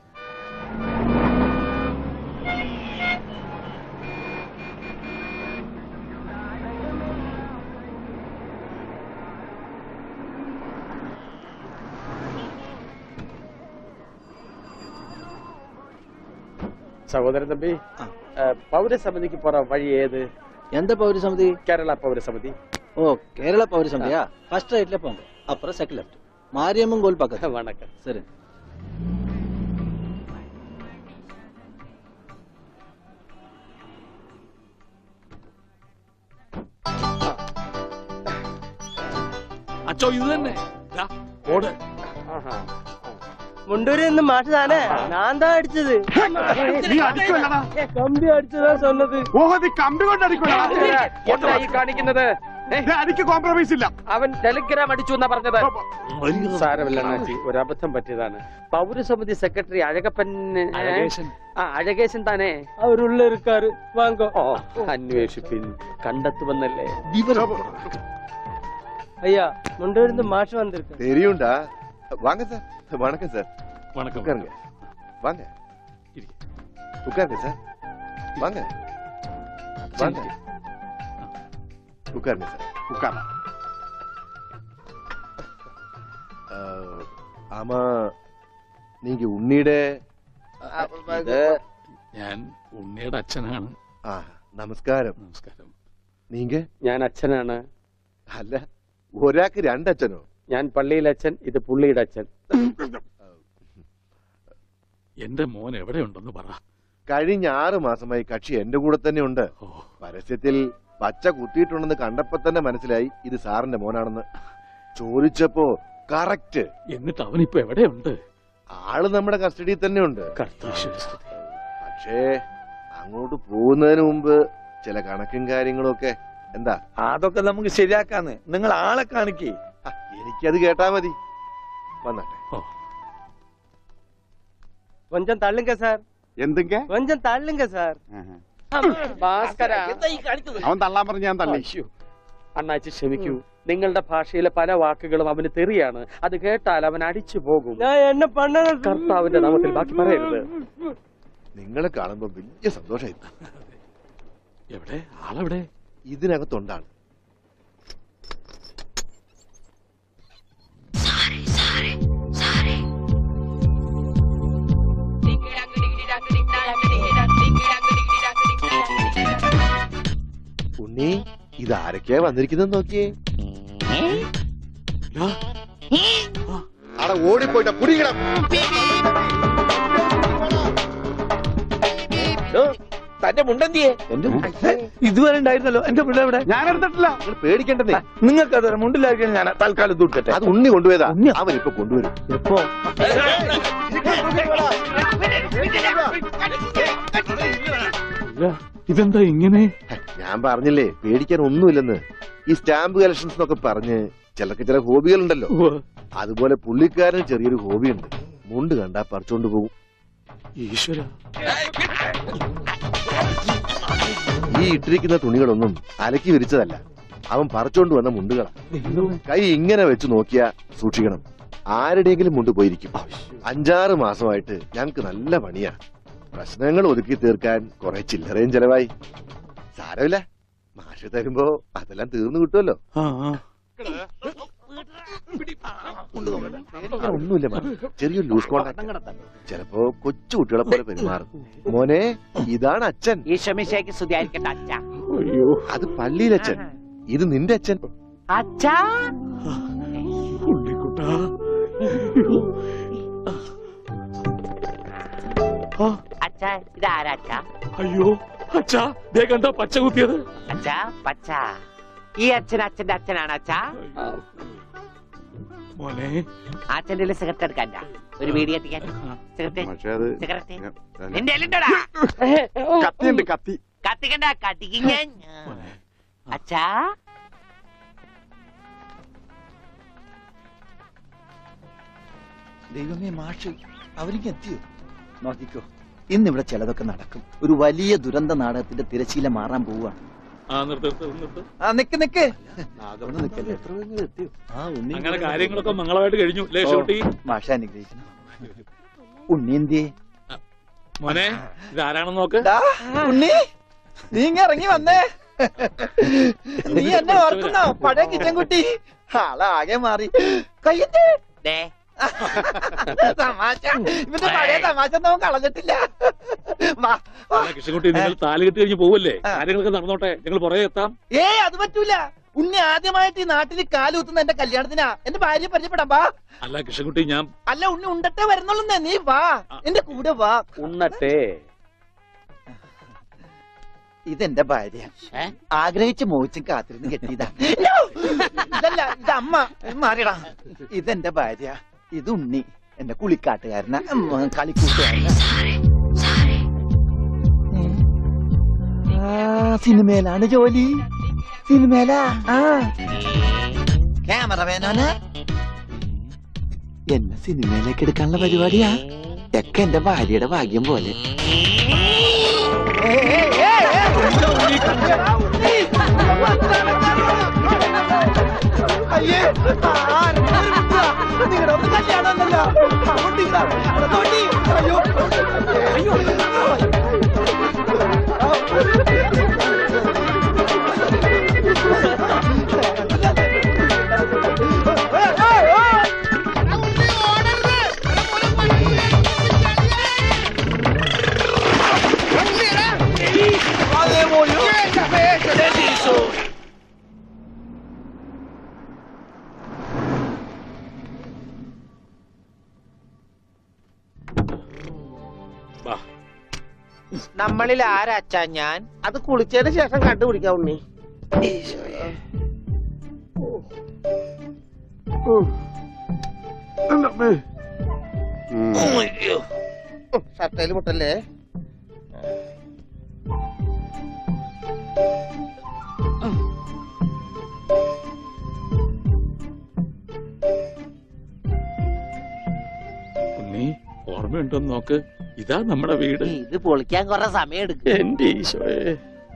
Speaker 11: സഹോദരൻ തമ്പി, പൗരസമിതിക്ക് പോറ വഴി ഏത്?
Speaker 15: எந்த பௌரசமிதி?
Speaker 11: കേരള പൗരസമിതി.
Speaker 15: ஓ, கேரள பௌரசமிதியா? ஃபர்ஸ்ட் ரைட்ல போங்க, அப்புறம் செகண்ட் லெஃப்ட், மாரியம்மன் கோயில் பக்கத்துல.
Speaker 11: வணக்கம்.
Speaker 15: சரி.
Speaker 3: അച്ചോ, ഇത് തന്നെ ഓട്.
Speaker 13: മുണ്ടൂരിൽ നിന്ന് മാഷ് താനേ? ഞാൻ താ അടിച്ചത്. കമ്പി അടിച്ചതാ சொன்னது.
Speaker 10: ഓഹോ, നീ കമ്പി കൊണ്ട് അടിക്കണ
Speaker 11: കാണിക്കുന്നത്.
Speaker 10: എനിക്ക് കോംപ്രമൈസ് ഇല്ല.
Speaker 11: അവൻ ടെലിഗ്രാം അടിച്ചു എന്നാ പറഞ്ഞത്. സാരമില്ല അണ്ണാച്ചി, ഒരു അബദ്ധം പറ്റിയതാണ്. പൗരസമിതി സെക്രട്ടറി അഴകപ്പൻ, അഴകേശൻ താനേ?
Speaker 13: അവരുള്ള ഇരിക്കാറ്, വാങ്ങോ.
Speaker 11: അന്വേഷിപ്പിൻ, കണ്ടെത്തുവന്നല്ലേ.
Speaker 13: ஐயா, முண்டூரிலிருந்து மாஷ் வந்திருக்கு.
Speaker 16: தெரியும்டா. வாங்க சார். வணக்கம் சார்.
Speaker 3: வணக்கம்.
Speaker 16: உட்காருங்க. வாங்க. உட்காருங்க சார். வாங்க. வாங்க. உட்காருங்க சார்.
Speaker 10: உட்கார.
Speaker 16: ஆமா, நீங்க ഉണ്ണിയുടെ?
Speaker 3: ഞാൻ ഉണ്ണിയുടെ അച്ഛനാണ്.
Speaker 16: നമസ്കാരം.
Speaker 3: നമസ്കാരം.
Speaker 16: നീങ്ക?
Speaker 11: ഞാൻ അച്ഛനാണ്.
Speaker 16: അല്ല, ഒരാൾക്ക് രണ്ടച്ഛനോ?
Speaker 11: ഞാൻ പള്ളിയിലെ അച്ഛൻ, ഇത് പുള്ളിയുടെ അച്ഛൻ.
Speaker 3: എന്റെ മോൻ എവിടെയുണ്ടെന്ന് പറ.
Speaker 16: കഴിഞ്ഞ 6 മാസമായി കക്ഷി എന്റെ കൂടെ തന്നെ ഉണ്ട്. പരസ്യത്തിൽ പച്ച കുത്തിയിട്ടുണ്ടെന്ന് കണ്ടപ്പോ തന്നെ മനസ്സിലായി ഇത് സാറിന്റെ മോനാണെന്ന്. ചോദിച്ചപ്പോ കറക്റ്റ്.
Speaker 3: എന്നിട്ട് അവനിപ്പോ എവിടെയുണ്ട്?
Speaker 16: ആള് നമ്മുടെ കസ്റ്റഡിയിൽ തന്നെ ഉണ്ട്. പക്ഷേ അങ്ങോട്ട് പോകുന്നതിന് മുമ്പ് ചില കണക്കും കാര്യങ്ങളും ഒക്കെ. എന്താ?
Speaker 14: അതൊക്കെ നമുക്ക് ശരിയാക്കാന്ന്. നിങ്ങൾ ആളെ കാണിക്കേ.
Speaker 16: എനിക്കത് കേട്ടാ മതി. വന്നാട്ടെ.
Speaker 13: கொஞ்சம் தள்ளுங்க சார்.
Speaker 10: എന്തൊക്കെ?
Speaker 13: கொஞ்சம் தள்ளுங்க சார்.
Speaker 10: അവൻ തള്ളാൻ പറഞ്ഞ ഞാൻ തള്ളി.
Speaker 11: അണ്ണാച്ചി ക്ഷമിക്കൂ, നിങ്ങളുടെ ഭാഷയിലെ പല വാക്കുകളും അവന് തെറിയാണ്. അത് കേട്ടാൽ അവൻ അടിച്ചു പോകും.
Speaker 13: என்ன பண்ண?
Speaker 11: കർത്താവിന്റെ നാമത്തിൽ ബാക്കി പറയരുത്.
Speaker 16: നിങ്ങളെ കാണുമ്പോ വലിയ സന്തോഷമായി.
Speaker 3: എവിടെ ആളെവിടെ?
Speaker 16: ഇതിനകത്തുണ്ടാണ്. ഉണ്ണി, ഇതാരൊക്കെയാ വന്നിരിക്കുന്നത് നോക്കിയേ. അവിടെ ഓടിപ്പോയിട്ട കുടിക്കണം.
Speaker 8: തന്റെ മുണ്ടെന്തിയെ
Speaker 14: ഇതുവരെ ഉണ്ടായിരുന്നല്ലോ എന്റെ പിള്ള എവിടെ?
Speaker 10: ഞാൻ എടുത്തിട്ടില്ല.
Speaker 16: നിങ്ങൾ പേടിക്കേണ്ടതേ.
Speaker 14: നിങ്ങൾക്ക് അത് മുണ്ടിലാക്കിയാൽ ഞാൻ തൽക്കാലം ദൂർക്കട്ടെ.
Speaker 16: അത് ഉണ്ണി കൊണ്ടുപോയതാ. അവൻ ഇപ്പൊ കൊണ്ടുവരും.
Speaker 14: എപ്പോ?
Speaker 3: ഇതെന്താ ഇങ്ങനെ?
Speaker 16: ഞാൻ പറഞ്ഞില്ലേ പേടിക്കാൻ ഒന്നുമില്ലെന്ന്. ഈ സ്റ്റാമ്പ് കളക്ഷൻസ് എന്നൊക്കെ പറഞ്ഞ് ചിലർക്ക് ചില ഹോബികളുണ്ടല്ലോ. അതുപോലെ പുള്ളിക്കാരന് ചെറിയൊരു ഹോബിയുണ്ട്. മുണ്ട് കണ്ടാ പറിച്ചോണ്ട് പോകും.
Speaker 3: ഈശ്വര,
Speaker 16: ഈ ഇട്ടിരിക്കുന്ന തുണികളൊന്നും അലക്കി വിരിച്ചതല്ല, അവൻ പറിച്ചോണ്ട് വന്ന മുണ്ടുകളാ. കൈ ഇങ്ങനെ വെച്ച് നോക്കിയാ സൂക്ഷിക്കണം, ആരുടെയെങ്കിലും മുണ്ട് പോയിരിക്കും. 5-6 മാസമായിട്ട് ഞങ്ങക്ക് നല്ല പണിയാ. പ്രശ്നങ്ങൾ ഒതുക്കി തീർക്കാൻ കുറെ ചില്ലറയും ചെലവായി. സാരമില്ല, മാഷ് തരുമ്പോ അതെല്ലാം തീർന്നു കിട്ടുമല്ലോ. ഒന്നുമില്ല, ചെറിയൊരു ലൂസ് കോണ്ടാക്ട്. ചിലപ്പോ കൊച്ചു കുട്ടികളെ പോലെ പെരുമാറും. മോനെ, ഇതാണ് അച്ഛൻ.
Speaker 1: ഈശോമിശിഹായ്ക്ക് സ്തുതിയായിരിക്കട്ടെ അച്ഛാ.
Speaker 16: അത് പള്ളിയിലച്ഛൻ, ഇത് നിന്റെ അച്ഛൻ.
Speaker 1: അച്ഛാ, അച്ഛാ, ഇതാരാ അച്ഛാ?
Speaker 3: അയ്യോ അച്ഛാ, ദേ കണ്ട പച്ച കുത്തിയത്.
Speaker 1: അച്ഛാ, പച്ച. ഈ അച്ഛൻ അച്ഛന്റെ അച്ഛനാണ് അച്ഛാ.
Speaker 3: മോനെ,
Speaker 1: അച്ഛൻ്റെ സിഗരറ്റ് എടുക്കാൻ ഒരു വീഡിയോ എത്തിക്കാൻ. സിഗരറ്റ് നിന്റെ എല്ലുണ്ടോടാ?
Speaker 10: കത്തിയുണ്ട്, കത്തി.
Speaker 1: കത്തിക്കണ്ട, കത്തിക്കും ഞാൻ. അച്ഛാ,
Speaker 15: ദൈവമേ, മാഷ് അവരിക്ക് എത്തിയോ? നോക്കിക്കോ, ഇന്നിവിടെ ചിലതൊക്കെ നടക്കും. ഒരു വലിയ ദുരന്ത നാടകത്തിന്റെ തിരശീല മാറാൻ പോവുകയാണ്. നിക്ക്
Speaker 3: അങ്ങനെ കാര്യങ്ങളൊക്കെ മംഗളമായിട്ട് കഴിഞ്ഞു.
Speaker 15: മാഷ അനുഗ്രഹിക്കണം. ഉണ്ണിന്തിയെ
Speaker 3: മോനെ, ഇതാരാണെന്ന് നോക്ക്.
Speaker 8: ഉണ്ണി, നീ ഇങ്ങ ഇറങ്ങി വന്നേ. നീ എന്നെ ഓർക്കുന്നോ? പഴയ കിച്ചൻകുട്ടി ആളാകെ മാറി. കയ്യേ തമാശ, ഇവന്റെ പഴയ തമാശ ഒന്നും കളഞ്ഞിട്ടില്ല.
Speaker 3: കൃഷ്ണൻകുട്ടി, നിങ്ങൾ താലി കെട്ടി കഴിഞ്ഞ് പോവല്ലേ? കാര്യങ്ങളൊക്കെ നടന്നോട്ടെ, ഞങ്ങൾ പുറകെ എത്താം.
Speaker 8: അത് പറ്റൂല. ഉണ്ണി ആദ്യമായിട്ട് ഈ നാട്ടിൽ കാലുകുത്തുന്ന എന്റെ കല്യാണത്തിനാ. എന്റെ ഭാര്യ പരിചയപ്പെടാം, വാ.
Speaker 3: അല്ല കൃഷ്ണൻകുട്ടി, ഞാൻ
Speaker 8: അല്ല ഉണ്ണി ഉണ്ടട്ടെ വരുന്നുള്ളൂ. നീ വാ, എന്റെ കൂടെ വാ.
Speaker 11: ഉണ്ണട്ടെ.
Speaker 8: ഇതെന്റെ ഭാര്യ, ആഗ്രഹിച്ച് മോഹിച്ചും കാത്തിരുന്ന് കെട്ടിയതാ. ഇതല്ല, ഇത് അമ്മ. മാറിയടാ. ഇതെന്റെ ഭാര്യ, ഇത് ഉണ്ണി, എന്റെ കുളിക്കാട്ടുകാരന, കളിക്കൂട്ടുകാരന. സിനിമയിലാണ് ജോലി. സിനിമയിലാ. ക്യാമറമാനാണ്. എന്നെ സിനിമയിലേക്ക് എടുക്കാനുള്ള പരിപാടിയാ. ഒക്കെ എന്റെ ഭാര്യയുടെ ഭാഗ്യം പോലെ. അയ്യേ, നിങ്ങളുടെ ഒന്ന് കല്യാണമല്ലോ. അയ്യോ അയ്യോ, നമ്മളിൽ ആരാച്ചാ ഞാൻ? അത് കുളിച്ചതിന് ശേഷം കണ്ടുപിടിക്കാം ഉണ്ണി. ഷർട്ടയിൽ മുട്ടല്ലേ?
Speaker 3: ഉണ്ണി, ഓർമ്മയുണ്ടോന്ന് നോക്ക്. ഇതാ നമ്മുടെ വീട്.
Speaker 1: ഇത് പൊളിക്കാൻ കുറെ സമയം എടുക്കും.
Speaker 11: എന്റെ ഈശോയെ.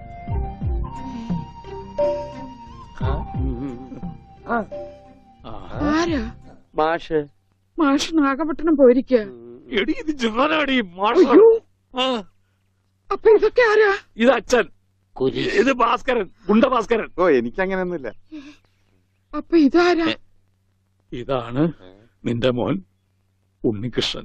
Speaker 7: ആരാ?
Speaker 11: മാഷ്.
Speaker 7: മാഷ് നാഗപട്ടണം പോയിരിക്കുക.
Speaker 3: എടി, ഇത് ജാനാടി മാഷ്.
Speaker 7: അപ്പൊ ഇതൊക്കെ ആരാ?
Speaker 3: ഇത് അച്ഛൻ, ഇത് ഭാസ്കരൻ, ഗുണ്ട ഭാസ്കരൻ.
Speaker 10: ഓ, എനിക്കങ്ങനെയൊന്നുമില്ല.
Speaker 7: അപ്പൊ ഇതാരാ?
Speaker 3: ഇതാണ് നിന്റെ മോൻ ഉണ്ണികൃഷ്ണൻ.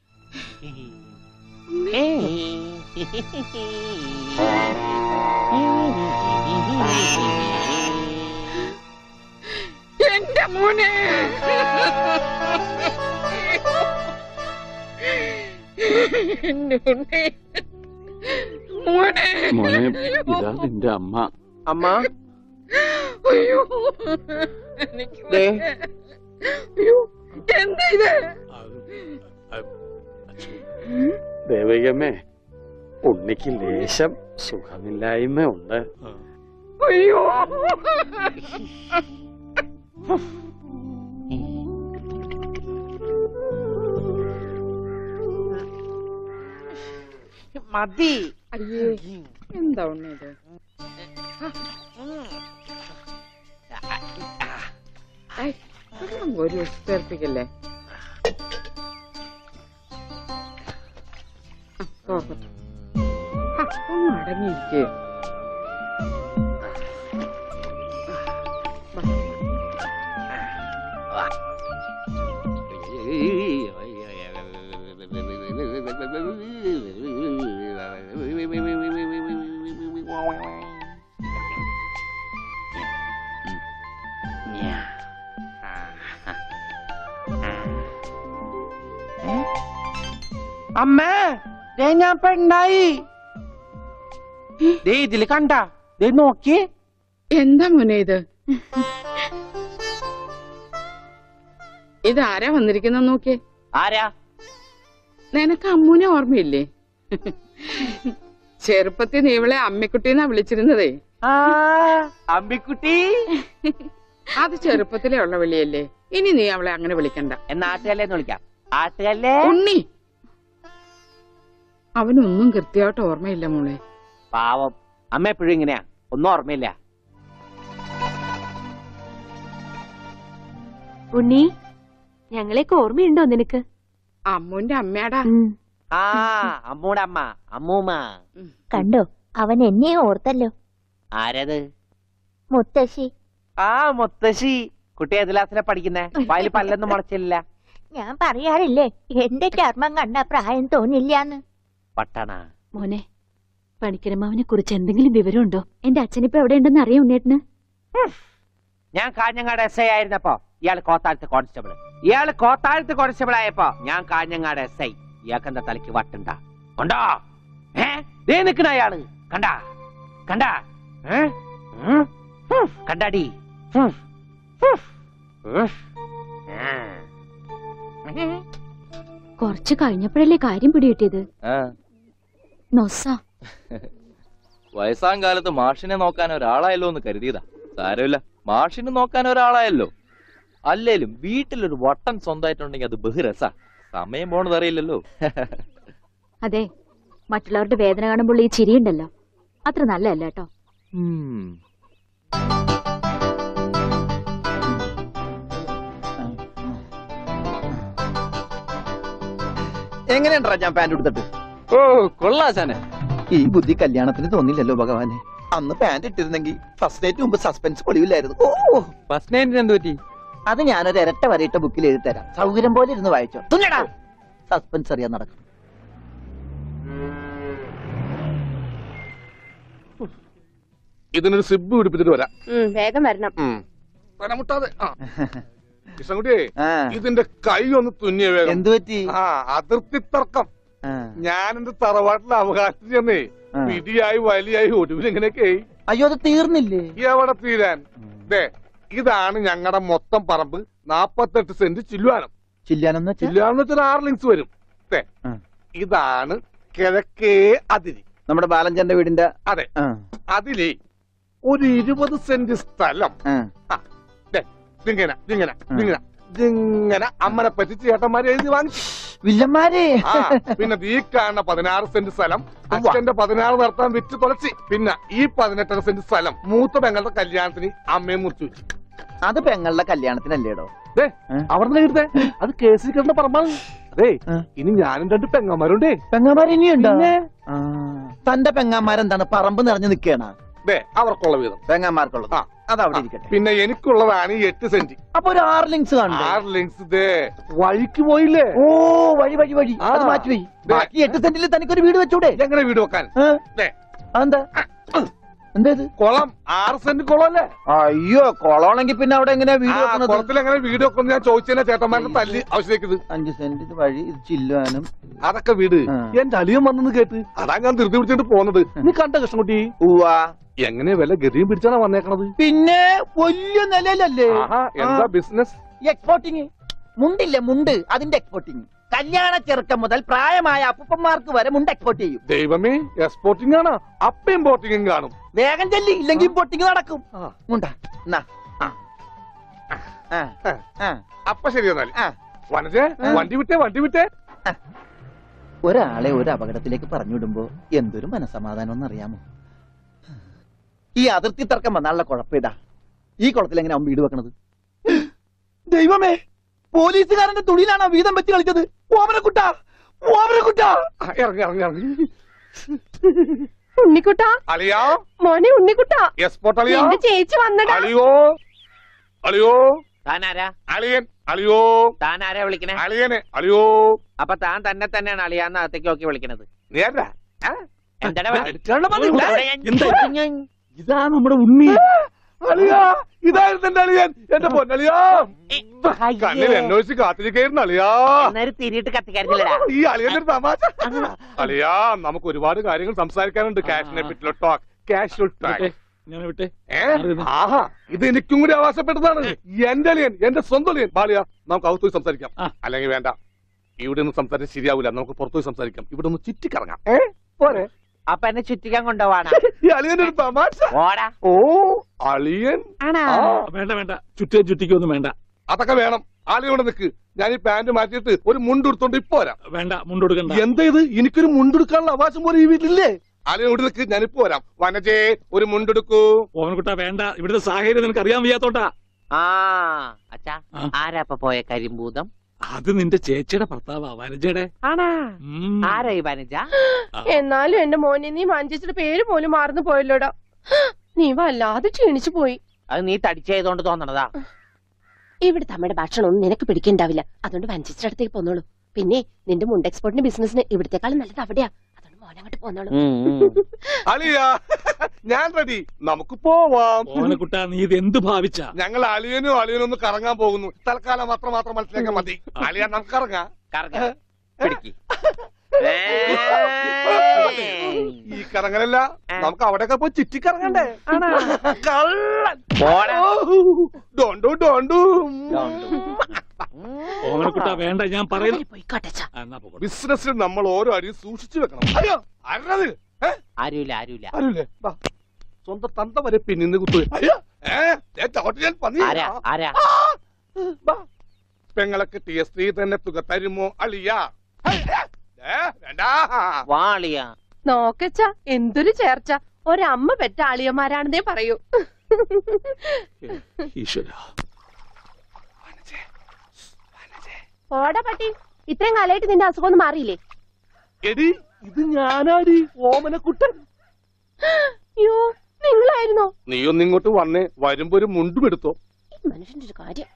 Speaker 7: എന്റെ മോനെ, മോനെ
Speaker 12: മോനെ ഇതാ നിന്റെ അമ്മ.
Speaker 8: അമ്മ
Speaker 7: അയ്യോ എനിക്ക് അയ്യോ എന്താ ഇത്?
Speaker 12: ദേവകമ്മേ, ഉണ്ണിക്ക് ലേശം സുഖമില്ലായ്മ ഉണ്ട്.
Speaker 7: അയ്യോ
Speaker 8: മതി.
Speaker 7: അയ്യേ എന്താ ഉണ്ണി ഇത്? ഒരു ഉത്തേർപ്പിക്കല്ലേ? ഒന്ന് അടങ്ങിയിരിക്കേ.
Speaker 8: അമ്മേ, ദേ ഞാൻ പെണ്ണായി. ദേ ഇതില് കണ്ട, ദേ നോക്കി.
Speaker 7: എന്താ മോനെ ഇത്? ഇതാരാ വന്നിരിക്കുന്ന നോക്കിയേ.
Speaker 8: ആരാ?
Speaker 7: നിനക്ക് അമ്മൂനെ ഓർമ്മയില്ലേ? ചെറുപ്പത്തിൽ നീ ഇവളെ അമ്മിക്കുട്ടിന്നാ വിളിച്ചിരുന്നതേ.
Speaker 8: അമ്മിക്കുട്ടി
Speaker 7: അത് ചെറുപ്പത്തിലേ ഉള്ള വിളിയല്ലേ. ഇനി നീ അവളെ അങ്ങനെ വിളിക്കണ്ട.
Speaker 8: എന്നാ ആട്ടുകല്ലേന്ന് വിളിക്കാം. ആട്ടുകല്ലേ
Speaker 7: ഉണ്ണി. അവനൊന്നും കൃത്യമായിട്ട് ഓർമ്മയില്ല മോളെ.
Speaker 8: പാവം അമ്മ എപ്പോഴും ഇങ്ങനെയാ, ഒന്നും ഓർമ്മയില്ല.
Speaker 5: ഉണ്ണി, ഞങ്ങളെയൊക്കെ ഓർമ്മയുണ്ടോ നിനക്ക്?
Speaker 7: അമ്മൂന്റെ അമ്മയാടാ.
Speaker 8: ആ അമ്മൂടെ അമ്മ, അമ്മൂമ്മ.
Speaker 6: കണ്ടോ, അവൻ എന്നെ ഓർത്തല്ലോ.
Speaker 8: ആരത്?
Speaker 6: മുത്തശ്ശി.
Speaker 8: ആ മുത്തശ്ശി. കുട്ടി ഏത് ക്ലാസ്സിലാ പഠിക്കുന്നേ? വായിൽ പല്ലൊന്നും മുളച്ചില്ല.
Speaker 6: ഞാൻ പറയാറില്ലേ, എന്റെ ചർമ്മം കണ്ട പ്രായം തോന്നില്ലാന്ന്.
Speaker 8: പട്ടണ
Speaker 5: മോനെ, പണിക്കരമാവിനെ കുറിച്ച് എന്തെങ്കിലും വിവരമുണ്ടോ? എന്റെ അച്ഛനിപ്പോ എവിടെ ഉണ്ടെന്ന് അറിയാം ഉണ്ണേട്ടന്?
Speaker 8: ഞാൻ കാഞ്ഞങ്ങാട് SI ആയിരുന്നപ്പോ ഇയാള് കോത്താഴത്ത് കോൺസ്റ്റബിൾ ആയപ്പോ ഞാൻ കാഞ്ഞങ്ങാട് SI. ഇയാൾക്ക് എന്താ തലയ്ക്ക് വട്ടുണ്ടാ? ഉണ്ടോ? ദേ നിക്കണ അയാള്. കണ്ടാ കണ്ടാ കണ്ടാടി?
Speaker 5: കുറച്ച് കഴിഞ്ഞപ്പോഴല്ലേ കാര്യം പിടികിട്ടിയത്. നൊസ
Speaker 4: വയസ്സാം കാലത്ത് മാഷിനെ നോക്കാൻ ഒരാളായല്ലോ എന്ന് കരുതിയതാ. സാരമില്ല, മാഷിനെ നോക്കാൻ ഒരാളായല്ലോ. അല്ലേലും വീട്ടിലൊരു വട്ടൻ സ്വന്തമായിട്ടുണ്ടെങ്കിൽ അത് ബഹുരസാ. സമയം പോണത് അറിയില്ലല്ലോ.
Speaker 5: അതെ, മറ്റുള്ളവരുടെ വേദന കാണുമ്പോൾ ഈ ചിരിയുണ്ടല്ലോ, അത്ര നല്ലതല്ല കേട്ടോ.
Speaker 15: എങ്ങനെയുണ്ടാ ഞാൻ പാന്റ് എടുത്തിട്ട്?
Speaker 12: ഓ കൊള്ളാശാനെ.
Speaker 15: ഈ ബുദ്ധി കല്യാണത്തിന് തോന്നില്ലല്ലോ ഭഗവാനെ. അന്ന് പാന്റ് ഇട്ടിരുന്നെങ്കിൽ ഫസ്റ്റ് നൈറ്റ് മുമ്പ് സസ്പെൻസ് പൊളിവില്ലായിരുന്നു. ഓ
Speaker 12: ഫസ്റ്റ് നൈറ്റിന് എന്ത് പറ്റി?
Speaker 15: അത് ഞാനൊരു ഇരട്ട വരയിട്ട ബുക്കിൽ എഴുതി തരാം. സൗകര്യം പോലെ ഇരുന്ന് വായിച്ചോ. സസ്പെൻസ് അറിയാൻ നടക്കും.
Speaker 9: ഇതിനൊരു സിബ് പിടിപ്പിച്ചിട്ട് വരാം.
Speaker 5: വേഗം വരണം.
Speaker 9: മുട്ടാതെ. കൃഷ്ണൻകുട്ടിയെ, ഇതിന്റെ കൈ ഒന്ന് തുന്നിയ വേഗം.
Speaker 15: എന്ത് പറ്റി?
Speaker 9: അതിർത്തി തർക്കം. ഞാൻ എന്റെ തറവാട്ടിലെ അവകാശം ചെന്നേ പിടിയായി വലിയായി ഒടുവിൽ ഇങ്ങനെയൊക്കെ.
Speaker 15: അയ്യോ, അത് തീർന്നില്ലേ?
Speaker 9: എവിടെ തീരാൻ? ഇതാണ് ഞങ്ങളുടെ മൊത്തം പറമ്പ്. 48 സെന്റ് ചില്ലുവാനം.
Speaker 15: ചില്ലാനെന്ന്
Speaker 9: വെച്ചാൽ 6 ലിങ്സ് വരും. ഇതാണ് കിഴക്കേ അതിരി.
Speaker 15: നമ്മുടെ ബാലഞ്ചന്റെ വീടിന്റെ.
Speaker 9: അതെ. അതിലേ ഒരു 20 സെന്റ് സ്ഥലം ഇങ്ങനെ അമ്മനെ പറ്റി ചേട്ടന്മാരെ എഴുതി വാങ്ങിച്ചു.
Speaker 15: വില്ലന്മാരെ.
Speaker 9: പിന്നെ ഈ കാണുന്ന 16 സെന്റ് സ്ഥലം അച്ഛന്റെ 16 നടത്താൻ വിറ്റ് തുളച്ചി. പിന്നെ ഈ 18 സെന്റ് സ്ഥലം മൂത്ത പെങ്ങളുടെ കല്യാണത്തിന് അമ്മയെ മുറിച്ചു വെച്ചു.
Speaker 15: അത് പെങ്ങളുടെ കല്യാണത്തിനല്ലേടോ?
Speaker 9: അവിടെ എഴുതേ അത് കേസിൽ കിടന്ന പറമ്പാണ്. അതെ, ഇനി ഞാനും 2 പെങ്ങന്മാരുണ്ടേ.
Speaker 15: പെങ്ങന്മാർ ഇനിയുണ്ടോ? തന്റെ പെങ്ങന്മാരെന്താണ് പറമ്പ് നിറഞ്ഞു നിൽക്കണ?
Speaker 9: അവർക്കുള്ള വീതം
Speaker 15: പെങ്ങന്മാർക്കുള്ളത് അതവിടെ ഇരിക്കട്ടെ.
Speaker 9: പിന്നെ എനിക്കുള്ളതാണ് ഈ 8 സെന്റ്.
Speaker 15: അപ്പൊ ഒരു 6 ലിങ്സ് കാണും.
Speaker 9: 6 ലിങ്സ് വഴിക്ക് പോയില്ലേ?
Speaker 15: ഓ വഴി വഴി വഴി. അത് മാറ്റിപ്പോയി. ബാക്കി 8 സെന്റിൽ തനിക്കൊരു വീട് വെച്ചൂടെ?
Speaker 9: എങ്ങനെ വീട് വെക്കാൻ?
Speaker 15: അതെന്താ? എന്തേത്
Speaker 9: കുളം 6 സെന്റ് കുളം അല്ലേ?
Speaker 15: അയ്യോ കൊളമാണെങ്കിൽ പിന്നെ അവിടെ എങ്ങനെയാ വീട് വെക്കണത്?
Speaker 9: കുളത്തിൽ എങ്ങനെ വീട് വെക്കുന്നു ഞാൻ ചോദിച്ചതിനെ ചേട്ടന്മാരുടെ തല്ലി ആവശ്യത്തേക്ക്
Speaker 15: 5 സെന്റ് ഇത് വഴി ഇത് ചില്ലുവാനും
Speaker 9: അതൊക്കെ വീട്.
Speaker 12: എന്റെ അളിയൻ വന്നെന്ന് കേട്ട്
Speaker 9: അതാ ഞാൻ ധൃതി പിടിച്ചിട്ട് പോകുന്നത്.
Speaker 12: നീ കണ്ട കൃഷ്ണൻകുട്ടി?
Speaker 15: ഉവാ
Speaker 9: എങ്ങനെ വില ഗതിയും പിടിച്ചാണ് വന്നേക്കണത്?
Speaker 15: പിന്നെ വലിയ നിലയിലല്ലേ?
Speaker 9: എന്താ ബിസിനസ്?
Speaker 15: എക്സ്പോർട്ടിങ്. മുണ്ടില്ലേ മുണ്ട്, അതിന്റെ എക്സ്പോർട്ടിങ്. കല്യാണ ചെറുക്കം മുതൽ പ്രായമായ അപ്പൂപ്പന്മാർക്ക് വരെ മുണ്ട് എക്സ്പോർട്ട് ചെയ്യും.
Speaker 9: ദൈവമേ, എക്സ്പോർട്ടിംഗ് ആണ്. അപ്പ ഇമ്പോർട്ടിംഗും കാണും.
Speaker 15: വേഗം ചെല്ലി, ഇല്ലെങ്കിൽ ഇമ്പോർട്ടിംഗ് നടക്കും. മുണ്ട
Speaker 9: അപ്പൊ ശരി എന്നാൽ വനജേ, വണ്ടി വിട്ടേ.
Speaker 15: ഒരാളെ ഒരു അപകടത്തിലേക്ക് പറഞ്ഞുവിടുമ്പോ എന്തൊരു മനസമാധാനം എന്നറിയാമോ? ഈ അതിർത്തി തർക്കം വന്നാലുള്ള കുഴപ്പമിതാ. ഈ കുളത്തിൽ എങ്ങനെ അവൻ വീട് വെക്കണത്? ദൈവമേ, പോലീസുകാരന്റെ തുണിയിലാണോ വീതം വെച്ച് കളിച്ചത്? ഓമനക്കുട്ട
Speaker 9: ഇറങ്ങി
Speaker 17: ഉണ്ണിക്കുട്ടാ,
Speaker 9: അളിയാ,
Speaker 17: മോനെ ഉണ്ണിക്കുട്ടാ,
Speaker 9: എക്സ്പോർട്ട് അളിയാ,
Speaker 17: എന്റെ ചേച്ചി വന്നടാ.
Speaker 9: അളിയോ
Speaker 1: താനാരാ?
Speaker 9: അളിയൻ. അളിയോ,
Speaker 1: താനാരാ വിളിക്കണേ?
Speaker 9: അളിയനെ. അളിയോ.
Speaker 1: അപ്പൊ താൻ തന്നെ തന്നെയാണ് അളിയാന്ന് അകത്തേക്ക് നോക്കി വിളിക്കണത്?
Speaker 9: നീ ആരാ?
Speaker 12: ഇതാ നമ്മുടെ ഉണ്ണി.
Speaker 9: അളിയാ, ഇതായിരുന്നു എന്റെ അളിയൻ. എന്റെ പൊന്നളിയാ, കണ്ണിൽ അന്വേഷിച്ച് കാത്തിരിക്കായിരുന്നു അളിയാ.
Speaker 1: തിരിയിട്ട് കത്തിക്കാരില്ലടാ.
Speaker 9: ഈ അളിയന്റെ തമാശ. അളിയാ, നമുക്ക് ഒരുപാട് കാര്യങ്ങൾ സംസാരിക്കാനുണ്ട്. ക്യാഷിനെ പറ്റിയുള്ള ടോക്ക്, കാഷ്വൽ ടോക്ക്. ആഹാ, ഇത് എനിക്കും കൂടി അവകാശപ്പെട്ടതാണ്. എന്റെ അളിയൻ, എന്റെ സ്വന്തം അളിയൻ. ബാലിയ, നമുക്ക് അകത്ത് പോയി സംസാരിക്കാം. അല്ലെങ്കിൽ വേണ്ട, ഇവിടെ നിന്ന് സംസാരിച്ച് ശരിയാവില്ല. നമുക്ക് പുറത്തു പോയി സംസാരിക്കാം. ഇവിടെ ഒന്ന് ചുറ്റിക്കറങ്ങാം. പോരെ?
Speaker 1: അപ്പൊ എന്നെ ചുറ്റിക്കാൻ കൊണ്ടുപോവാണ്.
Speaker 9: ഈ അളിയന്റെ ഒരു തമാശ. ഓ, അളിയൻ.
Speaker 3: വേണ്ട, ചുറ്റിക്കൊന്നും വേണ്ട.
Speaker 9: അതൊക്കെ വേണം. ആളിയോടെ നിൽക്ക്. ഞാൻ ഈ പാന്റ് മാറ്റിയിട്ട് ഒരു മുണ്ടെടുത്തോണ്ട് ഇപ്പൊ വരാം.
Speaker 3: വേണ്ട, മുണ്ടെടുക്കണ്ട.
Speaker 9: എന്താ ഇത്? എനിക്കൊരു മുണ്ടെടുക്കാനുള്ള അവകാശം പോലെ ഈ വീട്ടിലില്ലേ? ആളിയോട് നിൽക്ക്, ഞാനിപ്പോ വരാം. വനജേ, ഒരു മുണ്ടെടുക്കൂ.
Speaker 3: ഓമനക്കുട്ട വേണ്ട, ഇവിടുത്തെ സാഹചര്യം നിനക്ക് അറിയാൻ വയ്യാത്തോട്ടാ.
Speaker 1: അച്ഛാ, ആരാപ്പ പോയ കരിമ്പൂതം?
Speaker 3: അത് നിന്റെ ചേച്ചിയുടെ ഭർത്താവാ, വനജയുടെ.
Speaker 1: ആരായി വനജ?
Speaker 17: എന്നാലും എന്റെ മോനെ, നീ മഞ്ചേച്ചിയുടെ പേര് പോലും മാറുന്നു പോയല്ലോടാ. നീ വല്ലാതെ ക്ഷീണിച്ചു പോയി.
Speaker 1: അത് നീ തടിച്ചതുകൊണ്ട് തോന്നണതാ.
Speaker 17: ഇവിടെ തമ്മയുടെ ഭക്ഷണം ഒന്നും നിനക്ക് പിടിക്കണ്ടാവില്ല. അതുകൊണ്ട് വഞ്ചേച്ചിയുടെ അടുത്തേക്ക് പോന്നോളൂ. പിന്നെ നിന്റെ മുണ്ട് എക്സ്പോർട്ടിന്റെ ബിസിനസിന് ഇവിടത്തെക്കാളും നല്ലത് അവിടെയാ. അതുകൊണ്ട് മോനങ്ങോട്ട് പോന്നോളൂ.
Speaker 9: അളിയാ, ഞാൻ റെഡി. നമുക്ക് പോവാം.
Speaker 3: ഓമനക്കുട്ട, നീ ഇത് എന്ത് ഭാവിച്ച?
Speaker 9: ഞങ്ങൾ അളിയനും ഒന്ന് കറങ്ങാൻ പോകുന്നു. തൽക്കാലം മാത്രം മനസ്സിലാക്കാൻ മതി. അളിയാ, നമുക്ക് ഇറങ്ങാം. ഈ കറങ്ങലല്ല, നമുക്ക് അവിടെയൊക്കെ പോയി ചുറ്റിക്കറങ്ങണ്ടേ?
Speaker 3: ഓമനക്കുട്ട വേണ്ട, ഞാൻ പറയുന്നു.
Speaker 9: ബിസിനസ്സിൽ നമ്മൾ ഓരോ അടിയും സൂക്ഷിച്ചു വെക്കണം. അയ്യോ,
Speaker 1: ആരുമില്ല.
Speaker 9: സ്വന്തം തന്ത വരെ പിന്നിന്ന് കുത്തു. പെങ്ങളെ കിട്ടിയ സ്ത്രീ തന്നെ തുക തരുമോ അളിയാ?
Speaker 17: നോക്കച്ച, എന്തൊരു ചേർച്ച. ഒരമ്മ പെറ്റ ആളിയന്മാരാണെന്നേ പറയൂ. ഓടാ പട്ടി, ഇത്രയും കാലമായിട്ട് നിന്റെ അസുഖം ഒന്നും മാറിയില്ലേ?
Speaker 9: എടി, ഇത് ഞാനാടി, ഓമനക്കുട്ടൻ.
Speaker 17: അയ്യോ, നിങ്ങളായിരുന്നോ?
Speaker 9: നീയൊന്ന് ഇങ്ങോട്ട് വന്നേ. വരുമ്പോ ഒരു മുണ്ടും എടുത്തോ.
Speaker 17: മനുഷ്യന്റെ ഒരു കാര്യം.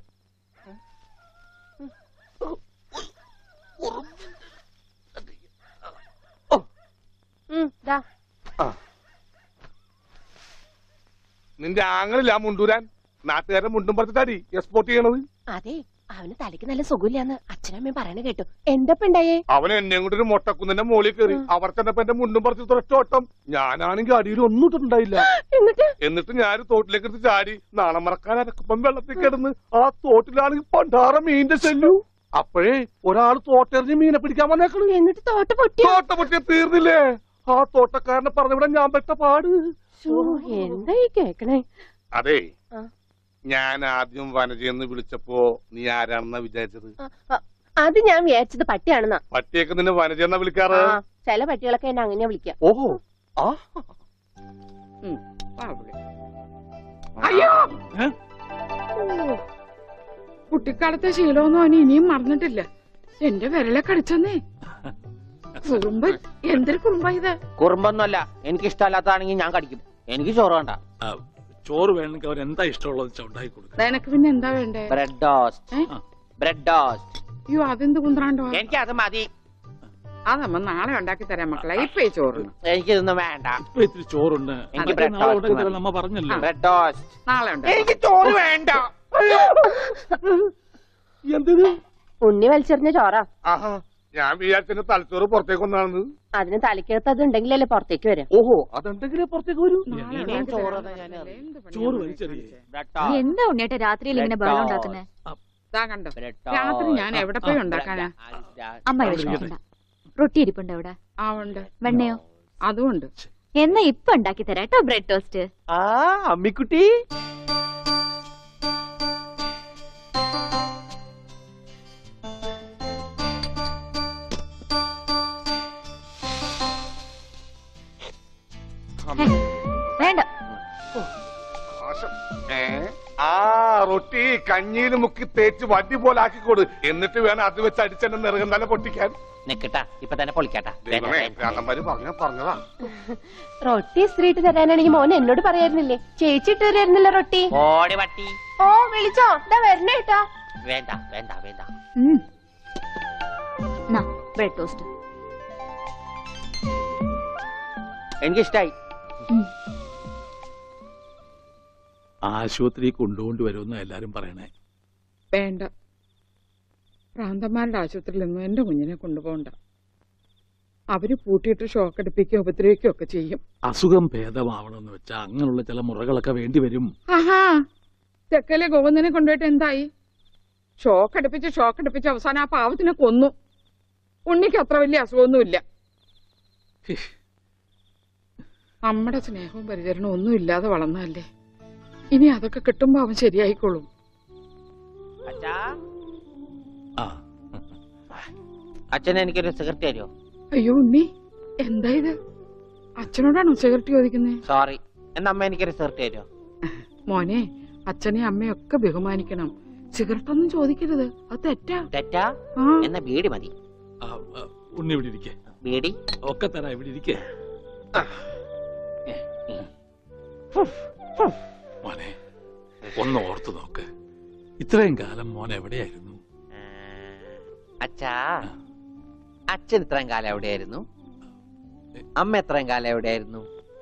Speaker 9: നിന്റെ ആങ്ങളില്ല മുണ്ടൂരാൻ. നാട്ടുകാരെ മുണ്ടും പറിച്ചിട്ടാടി എക്സ്പോർട്ട് ചെയ്യണത്.
Speaker 17: അതെ, അവന് തലയ്ക്ക് നല്ല സുഖമില്ലാന്ന് അച്ഛനമ്മയും പറയണ കേട്ടു. എന്തപ്പണ്ടായേ?
Speaker 9: അവൻ എന്നെ കൊണ്ട് ഒരു മൊട്ടക്കുന്നിന്റെ മോളിൽ കയറി. അവർ ചെന്നപ്പോ എന്റെ മുണ്ടും പറിച്ച് ഒറ്റോട്ടം. ഞാനാണെങ്കിൽ അടിയിൽ ഒന്നും ഇട്ടിട്ടുണ്ടായില്ല. എന്നിട്ട് ഞാൻ തോട്ടിലേക്ക് എടുത്ത് ചാടി. നാളെ മറക്കാൻ അരക്കപ്പം വെള്ളത്തിൽ കിടന്ന് ആ തോട്ടിലാണെങ്കിൽ പണ്ടാറ മീനിന്റെ ശല്യു. അപ്പോഴേ ഒരാൾ തോട്ടെറിഞ്ഞ് മീനെ പിടിക്കാൻ വന്നേക്കണു.
Speaker 17: എന്നിട്ട് തോട്ട
Speaker 9: പൊട്ടിയ തീർന്നില്ലേ? ആ തോട്ടക്കാരനെ പറഞ്ഞവിടെ ഞാൻ പെട്ട പാട്.
Speaker 17: എന്തായി കേക്കണേ?
Speaker 9: അതെ, ഞാൻ ആദ്യം വനജയെന്ന് വിളിച്ചപ്പോ നീ ആരാണെന്നാ വിചാരിച്ചത്?
Speaker 17: അത് ഞാൻ വിചാരിച്ചത് പട്ടിയാണെന്നാ.
Speaker 9: പട്ടിയൊക്കെ നിന്നെ വനജയെന്നാ വിളിക്കാറ്.
Speaker 17: ചില പട്ടികളൊക്കെ എന്നെ അങ്ങനെയാ വിളിക്കാം.
Speaker 9: ഓഹോ,
Speaker 7: അയ്യോ, കുട്ടിക്കാലത്തെ ശീലമൊന്നും അവന് ഇനിയും മറന്നിട്ടില്ല. എന്റെ വിരലെ കടിച്ചെന്നേ. കുറുമ്പൻ, എന്തൊരു കുറുമ്പ ഇത്?
Speaker 1: കുറുമ്പൊന്നുമല്ല, എനിക്ക് ഇഷ്ടമല്ലാത്തതാണെങ്കിൽ ഞാൻ കടിക്കും. എനിക്ക് ചോറ് വേണ്ട.
Speaker 3: ചോറ് വേണമെങ്കിൽ അവർ എന്താ ഇഷ്ടമുള്ളത് ഉണ്ടാക്കി കൊടുക്കും.
Speaker 7: നിനക്ക് പിന്നെ എന്താ വേണ്ടേ?
Speaker 1: Bread toast.
Speaker 7: അയ്യോ, അതെന്ത് കുന്ത്രാണ്ടോ?
Speaker 1: എനിക്ക് അത് മതി.
Speaker 7: അതമ്മ നാളെ ഉണ്ടാക്കി തരാം മക്കളെ. ഇപ്പൊ ഈ ചോറിന്
Speaker 1: എനിക്കിതൊന്നും വേണ്ട.
Speaker 3: ഇപ്പൊ ഇത്തിരി ചോറുണ്ട്.
Speaker 1: എനിക്ക് ബ്രെഡ്
Speaker 3: നാളെ
Speaker 1: ടോസ്റ്റ്
Speaker 3: ഉണ്ടാക്കി
Speaker 1: മതി.
Speaker 3: തരാം, നമ്മ പറഞ്ഞല്ലോ.
Speaker 1: ബ്രെഡ് ടോസ്റ്റ്
Speaker 7: നാളെ
Speaker 1: എനിക്ക് ചോറ് വേണ്ട.
Speaker 3: എന്തിന്
Speaker 17: ഉണ്ണി വലിച്ചെറിഞ്ഞ ചോറാ.
Speaker 9: ആഹാ, ഞാൻ വിചാരിച്ചെന്റെ തലച്ചോറ് പുറത്തേക്ക് ഒന്നാണ്.
Speaker 17: അതിന് തലക്കകത്ത് അത് ഉണ്ടെങ്കിലല്ലേ പുറത്തേക്ക് വരാം.
Speaker 3: ഓഹോ, അതുണ്ടെങ്കിലേ പുറത്തേക്ക് വരൂ.
Speaker 1: ചോറ്
Speaker 5: എന്താ ഉണ്ണിയേട്ടാ രാത്രിയിൽ ഇങ്ങനെ ബഹളം ഉണ്ടാക്കുന്നേ?
Speaker 7: കണ്ടോ, രാത്രി ഞാൻ എവിടെ പോയി ഉണ്ടാക്കാനാ?
Speaker 5: അമ്മ വിഷമിക്കണ്ട. റൊട്ടി ഇരിപ്പുണ്ട് അവിടെ.
Speaker 7: ആ ഉണ്ട്.
Speaker 5: വെണ്ണയോ?
Speaker 7: അതും ഉണ്ട്.
Speaker 5: എന്നാ ഇപ്പൊ ഉണ്ടാക്കി തരാം കേട്ടോ ബ്രെഡ് ടോസ്റ്റ്.
Speaker 8: ആ അമ്മിക്കുട്ടി,
Speaker 5: വേണ്ട.
Speaker 9: ആ റൊട്ടി കഞ്ഞിയിൽ മുക്കി തേച്ച് വടി പോലെ ആക്കിക്കോട്. എന്നിട്ട് വേണം അത് വെച്ച് അടിച്ചെന്നെ നിറകം തന്നെ പൊട്ടിക്കാൻ.
Speaker 1: നിക്കട്ടാ, ഇപ്പൊ തന്നെ പൊളിക്കാട്ടാ.
Speaker 9: പറഞ്ഞതാ.
Speaker 17: റൊട്ടി സ്ത്രീട്ട് തരാനാണെങ്കിൽ മോൻ എന്നോട് പറയായിരുന്നില്ലേ? ചേച്ചി ഇട്ട് തരായിരുന്നില്ല റൊട്ടി.
Speaker 1: ഓടി വട്ടി.
Speaker 17: ഓ വിളിച്ചോ, ഇതാ വരണേട്ടാ.
Speaker 1: വേണ്ട വേണ്ട വേണ്ട.
Speaker 5: ബ്രെഡ് ടോസ്റ്റ്
Speaker 1: എനിക്കിഷ്ടായി.
Speaker 3: ആശുപത്രി കൊണ്ടുകൊണ്ട് വരുമെന്ന് എല്ലാരും പറയണേ.
Speaker 7: വേണ്ട, പ്രാന്തന്മാരുടെ ആശുപത്രിയിലൊന്നും എന്റെ കുഞ്ഞിനെ കൊണ്ടുപോകണ്ട. അവര് പൂട്ടിയിട്ട് ഷോക്ക് അടിപ്പിക്കുകയോ ഉപദ്രവിക്കുകയോ ഒക്കെ ചെയ്യും.
Speaker 3: അസുഖം ഭേദമാവണമെന്ന് വെച്ചാൽ അങ്ങനെയുള്ള ചില മുറകളൊക്കെ വേണ്ടി വരും.
Speaker 7: ആഹാ, തെക്കലെ ഗോവിന്ദനെ കൊണ്ടുപോയിട്ട് എന്തായി? ഷോക്ക് അടുപ്പിച്ച് അവസാനം ആ പാവത്തിനെ കൊന്നു. ഉണ്ണിക്ക് അത്ര വലിയ അസുഖമൊന്നുമില്ല. നമ്മുടെ സ്നേഹവും പരിചരണവും ഒന്നും ഇല്ലാതെ വളർന്നതല്ലേ. ഇനി അതൊക്കെ കിട്ടുമ്പോ അവൻ ശരിയായിക്കോളും.
Speaker 1: അച്ഛനെ എനിക്കൊരു സിഗരറ്റ് തരുമോ?
Speaker 7: അയ്യോ ഉണ്ണി, എന്താ ഇത്? അച്ഛനോടാണോ സിഗരറ്റ് ചോദിക്കുന്നത്?
Speaker 1: സോറി, എന്നാ അമ്മ എനിക്കൊരു സിഗരറ്റ് തരുമോ?
Speaker 7: മോനെ, അച്ഛനെയും അമ്മയും ഒക്കെ ബഹുമാനിക്കണം. സിഗരറ്റ് ഒന്നും ചോദിക്കരുത്, അത് തെറ്റാ.
Speaker 1: തെറ്റാ? എന്നാ ബീഡി മതി.
Speaker 3: ഉണ്ണി ഇവിടെ ഇരിക്കേ.
Speaker 1: ബീഡി
Speaker 3: ഒക്കെ തരാം, ഇവിടെ ഇരിക്കേ. മോനെ, ഒന്ന് ഓർത്തു നോക്ക്. ഇത്രയും കാലം മോൻ എവിടെയായിരുന്നു?
Speaker 1: അച്ഛാ, അച്ഛൻ ഇത്രയും കാലം എവിടെയായിരുന്നു? അമ്മ എത്രയും കാലം എവിടെയായിരുന്നു?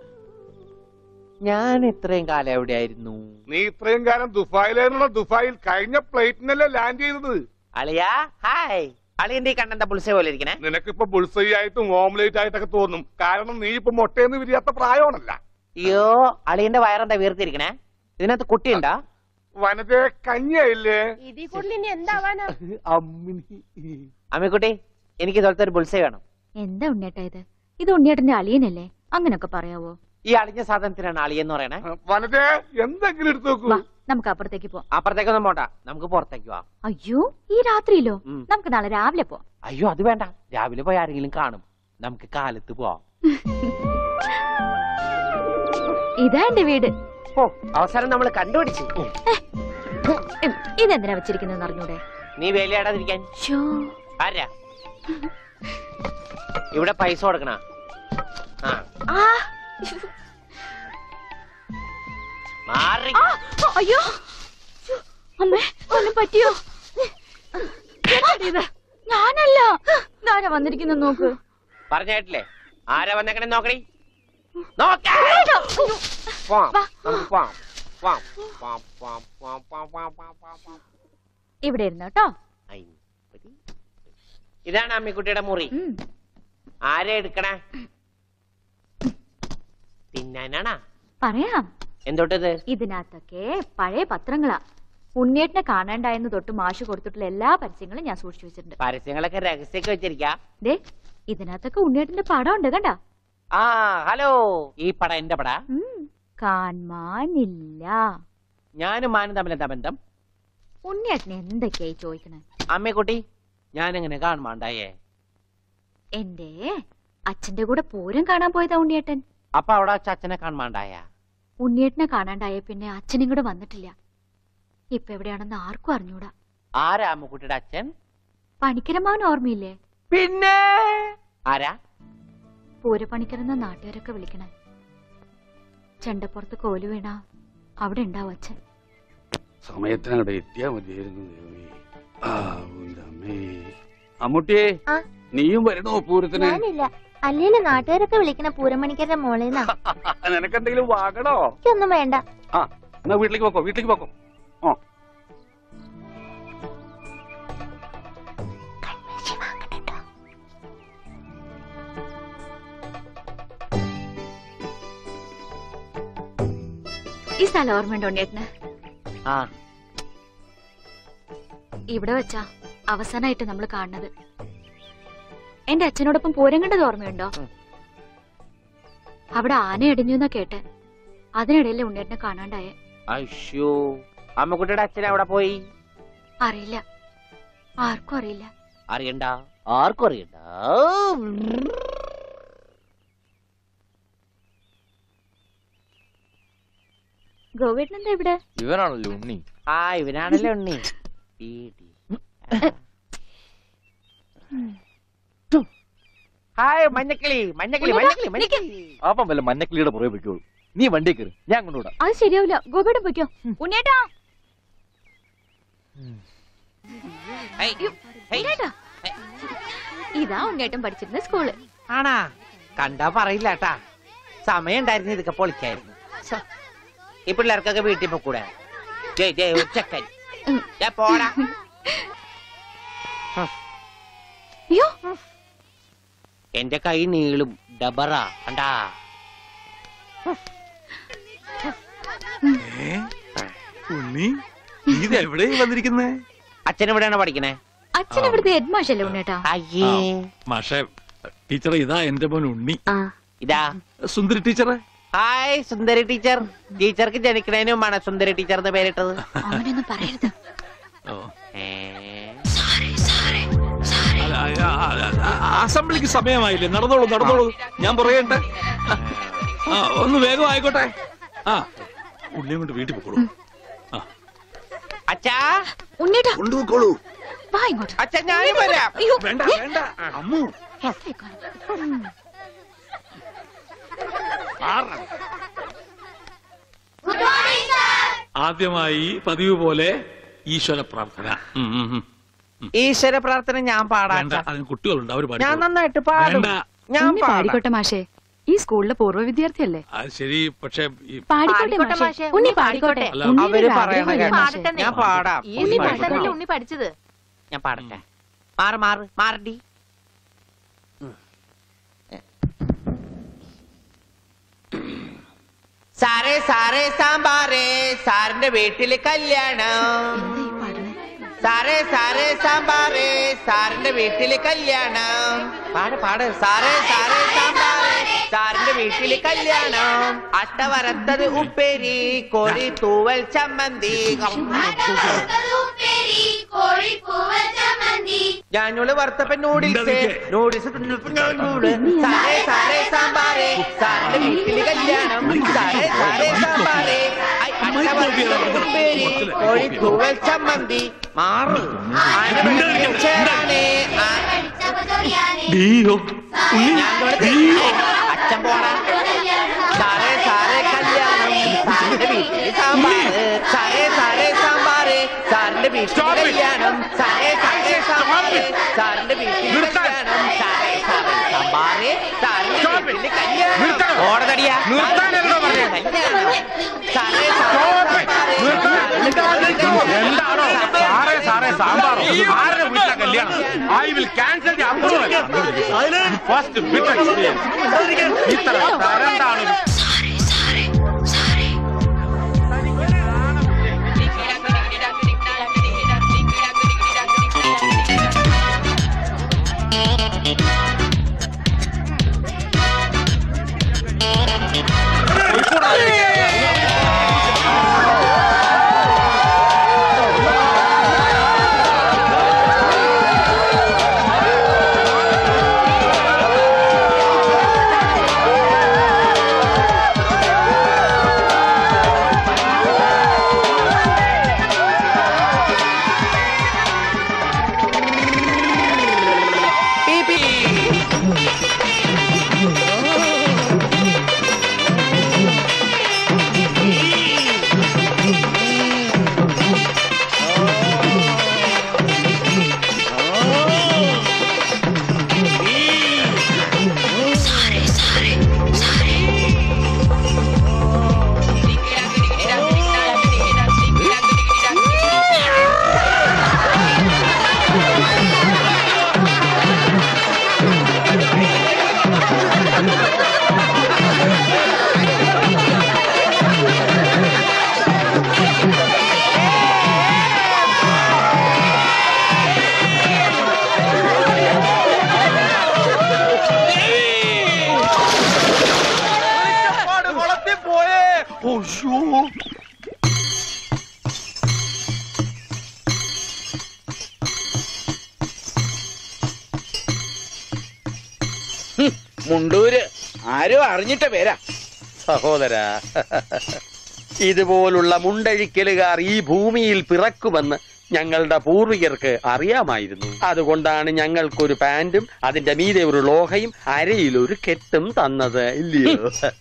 Speaker 1: ഞാൻ ഇത്രയും കാലം എവിടെയായിരുന്നു?
Speaker 9: നീ ഇത്രയും കാലം ദുബായിലായിരുന്നുള്ള ദുബായിൽ കഴിഞ്ഞ ഫ്ലൈറ്റിനല്ലേ ലാൻഡ് ചെയ്തത്.
Speaker 1: അളിയാ ഹായ്. അളിയന്റെ ഈ കണ്ണെന്താ ബുൾസൈ പോലെ ഇരിക്കണേ?
Speaker 9: നിനക്കിപ്പോ ബുൾസൈ ആയിട്ടും ഓംലേറ്റ് ആയിട്ടൊക്കെ തോന്നും. കാരണം നീ ഇപ്പൊ മുട്ടയെന്ന് വിരിയാത്ത പ്രായമാണല്ല.
Speaker 1: അയ്യോ, അളിയന്റെ വയറെന്താ വീർത്തിരിക്കണേ? ഇതിനകത്ത് കുട്ടിയുണ്ടാ?
Speaker 9: വനത്തെ കഞ്ഞിയായില്ലേ?
Speaker 17: ഇതിൽ കൂടുതൽ ഇനി എന്താവാനാ?
Speaker 1: അമ്മിക്കുട്ടി, എനിക്ക് ഇതുപോലത്തെ ഒരു ബുൾസൈ വേണം.
Speaker 5: എന്താ ഉണ്ണിയേട്ടാ ഇത്? ഇത് ഉണ്ണിയേട്ടന്റെ അളിയനല്ലേ? അങ്ങനൊക്കെ പറയാവോ?
Speaker 1: ഈ അളിഞ്ഞ സാധനത്തിനാണ് അളിയെന്ന് പറയണേ.
Speaker 9: വനത്തെ എന്തെങ്കിലും എടുത്തു നോക്കൂ.
Speaker 5: നമുക്ക് അപ്പുറത്തേക്ക് പോവാം.
Speaker 1: അപ്പുറത്തേക്കൊന്നും പോണ്ട, നമുക്ക് പുറത്തേക്ക് പോവാം.
Speaker 5: അയ്യോ, ഈ രാത്രിയിലോ? നമുക്ക് നാളെ രാവിലെ പോവാം.
Speaker 1: അയ്യോ, അത് വേണ്ട. രാവിലെ പോയി ആരെങ്കിലും കാണും. നമുക്ക് കാലത്ത് പോവാം.
Speaker 5: ഇതാ എന്റെ വീട്.
Speaker 1: അവസാനം നമ്മൾ കണ്ടുപിടിച്ചു.
Speaker 5: ഇതെന്തിനാ വെച്ചിരിക്കുന്നത് അറിഞ്ഞൂടെ?
Speaker 1: നീ വേലയാടാതിരിക്കാൻ. ആരാ ഇവിടെ പൈസ കൊടുക്കണ?
Speaker 5: അയ്യോ അമ്മേ, ഒന്നും പറ്റിയോ? ഞാനല്ല. ആരാ വന്നിരിക്കുന്ന നോക്ക്.
Speaker 1: പറഞ്ഞിട്ടില്ലേ ആരാ വന്നേക്കണേ? നോക്കണേ.
Speaker 5: ഇവിടെ ഇരുന്നു കേട്ടോ.
Speaker 1: ഇതാണ് അമ്മിക്കുട്ടിയുടെ മുറി. ആരാ എടുക്കണേ? തിന്നാനാണാ?
Speaker 5: പറയാം.
Speaker 1: എന്തോട്ടത്?
Speaker 5: ഇതിനകത്തൊക്കെ പഴയ പത്രങ്ങളാ. ഉണ്ണിയേട്ടനെ കാണാണ്ടായെന്ന് തൊട്ട് മാഷ് കൊടുത്തിട്ടുള്ള എല്ലാ പരസ്യങ്ങളും ഞാൻ സൂക്ഷിച്ചു വെച്ചിട്ടുണ്ട്.
Speaker 1: പരസ്യങ്ങളൊക്കെ രഹസ്യമൊക്കെ വെച്ചിരിക്കാ.
Speaker 5: ദേ, ഇതിനകത്തൊക്കെ ഉണ്ണിയേട്ടന്റെ പടം ഉണ്ട് കണ്ടാ?
Speaker 1: ആ ഹലോ, ഈ പടം എന്റെ പടാ?
Speaker 5: കാണാനില്ല.
Speaker 1: ഞാനും മാനും തമ്മിൽ എന്താ ബന്ധം?
Speaker 5: ഉണ്ണിയേട്ടനെ എന്തൊക്കെയായി ചോദിക്കണേ?
Speaker 1: അമ്മക്കുട്ടി, ഞാനെങ്ങനെ കാണുമാണ്ടായേ?
Speaker 5: എന്റെ അച്ഛന്റെ കൂടെ പൂരം കാണാൻ പോയതാ ഉണ്ണിയേട്ടൻ.
Speaker 1: അപ്പൊ അവിടെ അച്ഛനെ കാണുമാണ്ടായ?
Speaker 5: ഉണ്ണിയേട്ടനെ കാണാണ്ടായ പിന്നെ അച്ഛനും കൂടെ വന്നിട്ടില്ല. ഇപ്പൊ എവിടെയാണെന്ന് ആർക്കും അറിഞ്ഞൂടാ.
Speaker 1: ആരാ അമ്മക്കുട്ടിയുടെ അച്ഛൻ?
Speaker 5: പണിക്കരമാവൻ ഓർമ്മയില്ലേ?
Speaker 1: പിന്നെ ആരാ?
Speaker 5: പൂരപ്പണിക്കരെന്ന നാട്ടുകാരൊക്കെ വിളിക്കണേ. ചെണ്ടപ്പുറത്ത് കോല് വീണ അവിടെ ഉണ്ടാവും അച്ഛൻ.
Speaker 12: സമയത്തിനവിടെ എത്തിയാ മതിയായിരുന്നു. അമ്മൂട്ടിയെ,
Speaker 3: നീയും വരണോ പൂരത്തിന്?
Speaker 6: ഞാനില്ല. അല്ലേലും നാട്ടുകാരൊക്കെ വിളിക്കണ പൂരമണിക്കരുടെ മോളേന്നാ.
Speaker 3: നിനക്കെന്തെങ്കിലും വാങ്ങണോ?
Speaker 6: എനിക്കൊന്നും വേണ്ട.
Speaker 3: ആ എന്നാ വീട്ടിലേക്ക് പോക്കോ, വീട്ടിലേക്ക് പോക്കോ. ഓ
Speaker 5: ഈ സ്ഥലം ഓർമ്മയുണ്ടോ ഉണ്ണിയേട്ടന്? ഇവിടെ വെച്ചാ അവസാനമായിട്ട് നമ്മൾ കാണുന്നത്. എന്റെ അച്ഛനോടൊപ്പം പൂരം കണ്ടത് ഓർമ്മയുണ്ടോ? അവിടെ ആന ഇടിഞ്ഞു എന്നാ കേട്ടെ. അതിനിടയിലെ ഉണ്ണിയേട്ടനെ കാണാണ്ടായ.
Speaker 1: അയ്യോ, അമ്മക്കുട്ടിയുടെ അച്ഛൻ അവിടെ പോയി?
Speaker 5: അറിയില്ല, ആർക്കും അറിയില്ല.
Speaker 1: അറിയണ്ട, ആർക്കും അറിയണ്ട.
Speaker 5: ഗോവേട്ടനെന്താ ഇവിടെ?
Speaker 4: ഇവനാണല്ലോ ഉണ്ണി.
Speaker 1: ആ ഇവനാണല്ലോ ഉണ്ണി. ഹായ് മഞ്ഞക്കിളി, മഞ്ഞക്കിളി, മഞ്ഞക്കിളി, മഞ്ഞക്കിളി.
Speaker 4: അപ്പം വല്ല മഞ്ഞക്കിളിയുടെ പുറകെ വെക്കോളൂ. നീ വണ്ടി കയറി, ഞാൻ കൊണ്ടുവിടാം.
Speaker 5: അത് ശരിയാവില്ല, ഗോപേട്ടൻ പൊയ്ക്കോ. ഉണ്ണിയേട്ടാ, ഇതാ ഉണ്ണിയേട്ടൻ പഠിച്ചിരുന്ന സ്കൂള്.
Speaker 1: ആണാ? കണ്ടാ പറയില്ല കേട്ടാ. സമയം ഉണ്ടായിരുന്നു ഇതൊക്കെ പൊളിക്കായിരുന്നു. ഈ പിള്ളേർക്കൊക്കെ വീട്ടിൽ പോക്കൂടെ? ചെക്കൻ പോടാ. എന്റെ കൈ നീളും ഡബറ കണ്ടാ.
Speaker 3: ഉണ്ണി എവിടെ വന്നിരിക്കുന്നേ?
Speaker 1: അച്ഛൻ എവിടെയാണ് പഠിക്കണേ?
Speaker 5: അച്ഛൻ ഇവിടുത്തെ ഹെഡ് മാഷല്ലേ ഉണ്ണേട്ടാ?
Speaker 1: അയ്യേ
Speaker 3: മാഷേ, ടീച്ചറെ ഇതാ എന്റെ മോൻ ഉണ്ണി.
Speaker 1: ഇതാ
Speaker 3: സുന്ദരി ടീച്ചറെ.
Speaker 1: Hi Sundari teacher. ടീച്ചർക്ക് ജനിക്കണേന് മുമ്പാണ് സുന്ദരി ടീച്ചർ എന്ന് പേരിട്ടത്.
Speaker 5: അവനൊന്നും പറയരുത്.
Speaker 3: അസംബ്ലിക്ക് സമയമായില്ലേ? നടന്നോളൂ നടന്നോളൂ, ഞാൻ പറയട്ടെ. ഒന്ന് വേഗം ആയിക്കോട്ടെ. ആ ഉണ്ണിയും കൊണ്ട് വീട്ടിൽ പോക്കോളൂ.
Speaker 1: അച്ഛാ
Speaker 5: ഉണ്ണിയേട്ടാ
Speaker 3: കൊണ്ടുപോക്കോളൂ.
Speaker 5: വാ ഇങ്ങോട്ട്.
Speaker 1: അച്ഛാ ഞാനും വരാം.
Speaker 3: വേണ്ട വേണ്ട അമ്മു. ആദ്യമായി പതിവ് പോലെ ഈശ്വര പ്രാർത്ഥന.
Speaker 1: ഈശ്വര പ്രാർത്ഥന ഞാൻ പാടാം.
Speaker 3: അതിന് കുട്ടികളുണ്ട്, അവർ
Speaker 1: ഞാൻ നന്നായിട്ട് പാടും. ഞാൻ
Speaker 5: പാടിക്കോട്ടെ മാഷേ, ഈ സ്കൂളിലെ പൂർവ്വ വിദ്യാർത്ഥിയല്ലേ?
Speaker 3: അത് ശരി, പക്ഷെ
Speaker 5: പാടിക്കോട്ടെ മാഷേ, ഉണ്ണി പാടിക്കോട്ടെ.
Speaker 1: അവര് പറയണ ഞാൻ പാടാം.
Speaker 5: ഉണ്ണി പഠിച്ചത്.
Speaker 1: ഞാൻ പാടട്ടെ. മാറ് മാറ് മാറടി. സാറേ സാറേ സാമ്പാറേ, സാറിന്റെ വീട്ടില് കല്യാണം. സാറേ സാറേ സാമ്പാറേ, സാറിന്റെ വീട്ടില് കല്യാണം. പാട് പാട്. സാറേ സാറേ സാമ്പാറേ, സാറിന്റെ വീട്ടില് കല്യാണം. അട്ട വറുത്തത് ഉപ്പേരി, കോഴി തൂവൽ ചമ്മന്തി. ഞാനോള് വറുത്തപ്പൻ നൂഡിൽസ്, നൂഡിൽസ്. സാറേ സാറേ സാമ്പാറേ, സാറിന്റെ വീട്ടില് കല്യാണം. സാറേ സാറേ സാമ്പാറേ, അട്ട വറുത്തത് ഉപ്പേരി, കോഴി തൂവൽ ചമ്മന്തി. മാറ്. അച്ഛൻ പോടാ. സാറേ സാറേ കല്യാണം, സാറിന്റെ വീട്ടില് സാമ്പാറ്. സാറേ സാറേ സാമ്പാറ്, സാറിന്റെ വീട്ടില് കല്യാണം. സാറേ സാറേ സാമ്പാറ്, സാറിന്റെ വീട്ടില് കല്യാണം. സാറേ സാറേ സാമ്പാറ്, സാറിന്റെ വീട്ടില് കല്യാണം. ഓടതടിയാ
Speaker 14: നിർത്താനല്ലോ പറഞ്ഞത്.
Speaker 1: സാറേ സാറേ
Speaker 14: എന്താണോ സാറേ സാറേ സാമ്പാറോ? ആരുടെ വീട്ടിലെ കല്യാണം? I will cancel the approval. First bit experience. ഇത്ര തരണ്ടാണ്.
Speaker 8: മുണ്ടൂര് ആരോ അറിഞ്ഞിട്ട പേരാ.
Speaker 11: സഹോദര, ഇതുപോലുള്ള മുണ്ടഴിക്കലുകാർ ഈ ഭൂമിയിൽ പിറക്കുമെന്ന് ഞങ്ങളുടെ പൂർവികർക്ക് അറിയാമായിരുന്നു. അതുകൊണ്ടാണ് ഞങ്ങൾക്കൊരു പാന്റും അതിന്റെ മീതെ ഒരു ലോഹയും അരയിലൊരു കെട്ടും തന്നത്, ഇല്ലയോ?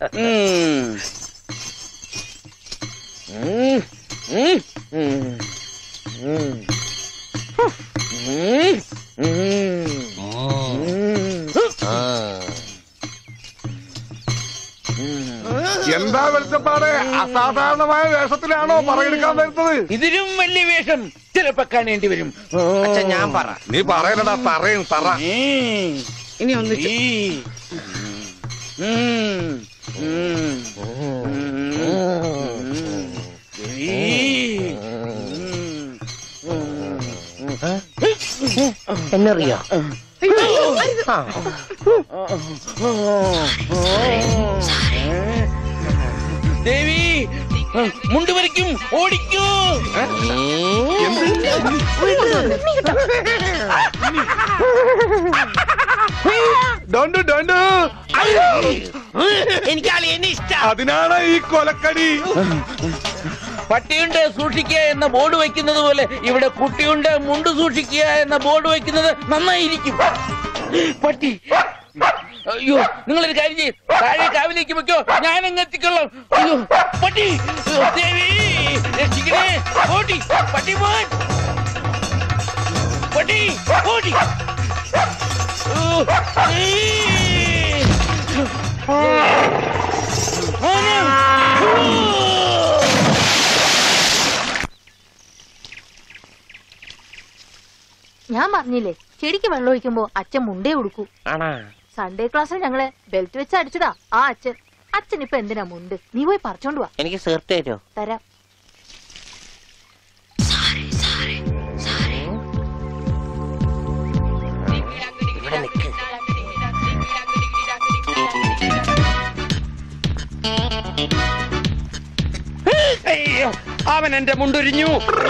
Speaker 9: എന്താ വെളിച്ചപ്പാട്? അസാധാരണമായ വേഷത്തിലാണോ പറയെടുക്കാൻ വരുന്നത്?
Speaker 8: ഇതിലും വലിയ വേഷം ചിലപ്പോ കാണേണ്ടി വരും. ഞാൻ പറ.
Speaker 9: നീ പറയലടാ, പറയും പറ.
Speaker 8: ഇനി ഒന്ന്
Speaker 13: എന്നറിയാ
Speaker 8: ദേവി മുണ്ടുവരയ്ക്കും ഓടിക്കൂ. എനിക്ക് അളിയനെ ഇഷ്ടം.
Speaker 9: അതിനാണ് ഈ കൊലക്കടി.
Speaker 8: പട്ടിയുണ്ട് സൂക്ഷിക്കുക എന്ന ബോർഡ് വയ്ക്കുന്നത് പോലെ ഇവിടെ കുട്ടിയുണ്ട് മുണ്ട് സൂക്ഷിക്കുക എന്ന ബോർഡ് വയ്ക്കുന്നത് നന്നായിരിക്കും. പട്ടി, അയ്യോ നിങ്ങളൊരു കാര്യം ചെയ്യും, താഴെ കാവിലേക്ക് വെക്കോ, ഞാൻ അങ്ങ് എത്തിക്കൊള്ളാം. അയ്യോ പട്ടി, ദേവി രക്ഷിക്കണേ. ഓടി പട്ടി, പോൻ പട്ടി, ഓടി.
Speaker 6: ഞാൻ പറഞ്ഞില്ലേ ചെടിക്ക് വെള്ളം ഒഴിക്കുമ്പോ അച്ഛൻ മുണ്ടേ ഉടുക്കൂ. സൺഡേ ക്ലാസ്സിൽ ഞങ്ങളെ ബെൽറ്റ് വെച്ച് അടിച്ചതാ ആ അച്ഛൻ. അച്ഛൻ ഇപ്പൊ എന്തിനാ മുണ്ട്? നീ പോയി പറിച്ചോണ്ട് വാ.
Speaker 8: എനിക്ക് ഷർട്ട് തരോ?
Speaker 6: തരാം.
Speaker 11: അവൻ എന്റെ മുണ്ടൊരിഞ്ഞു.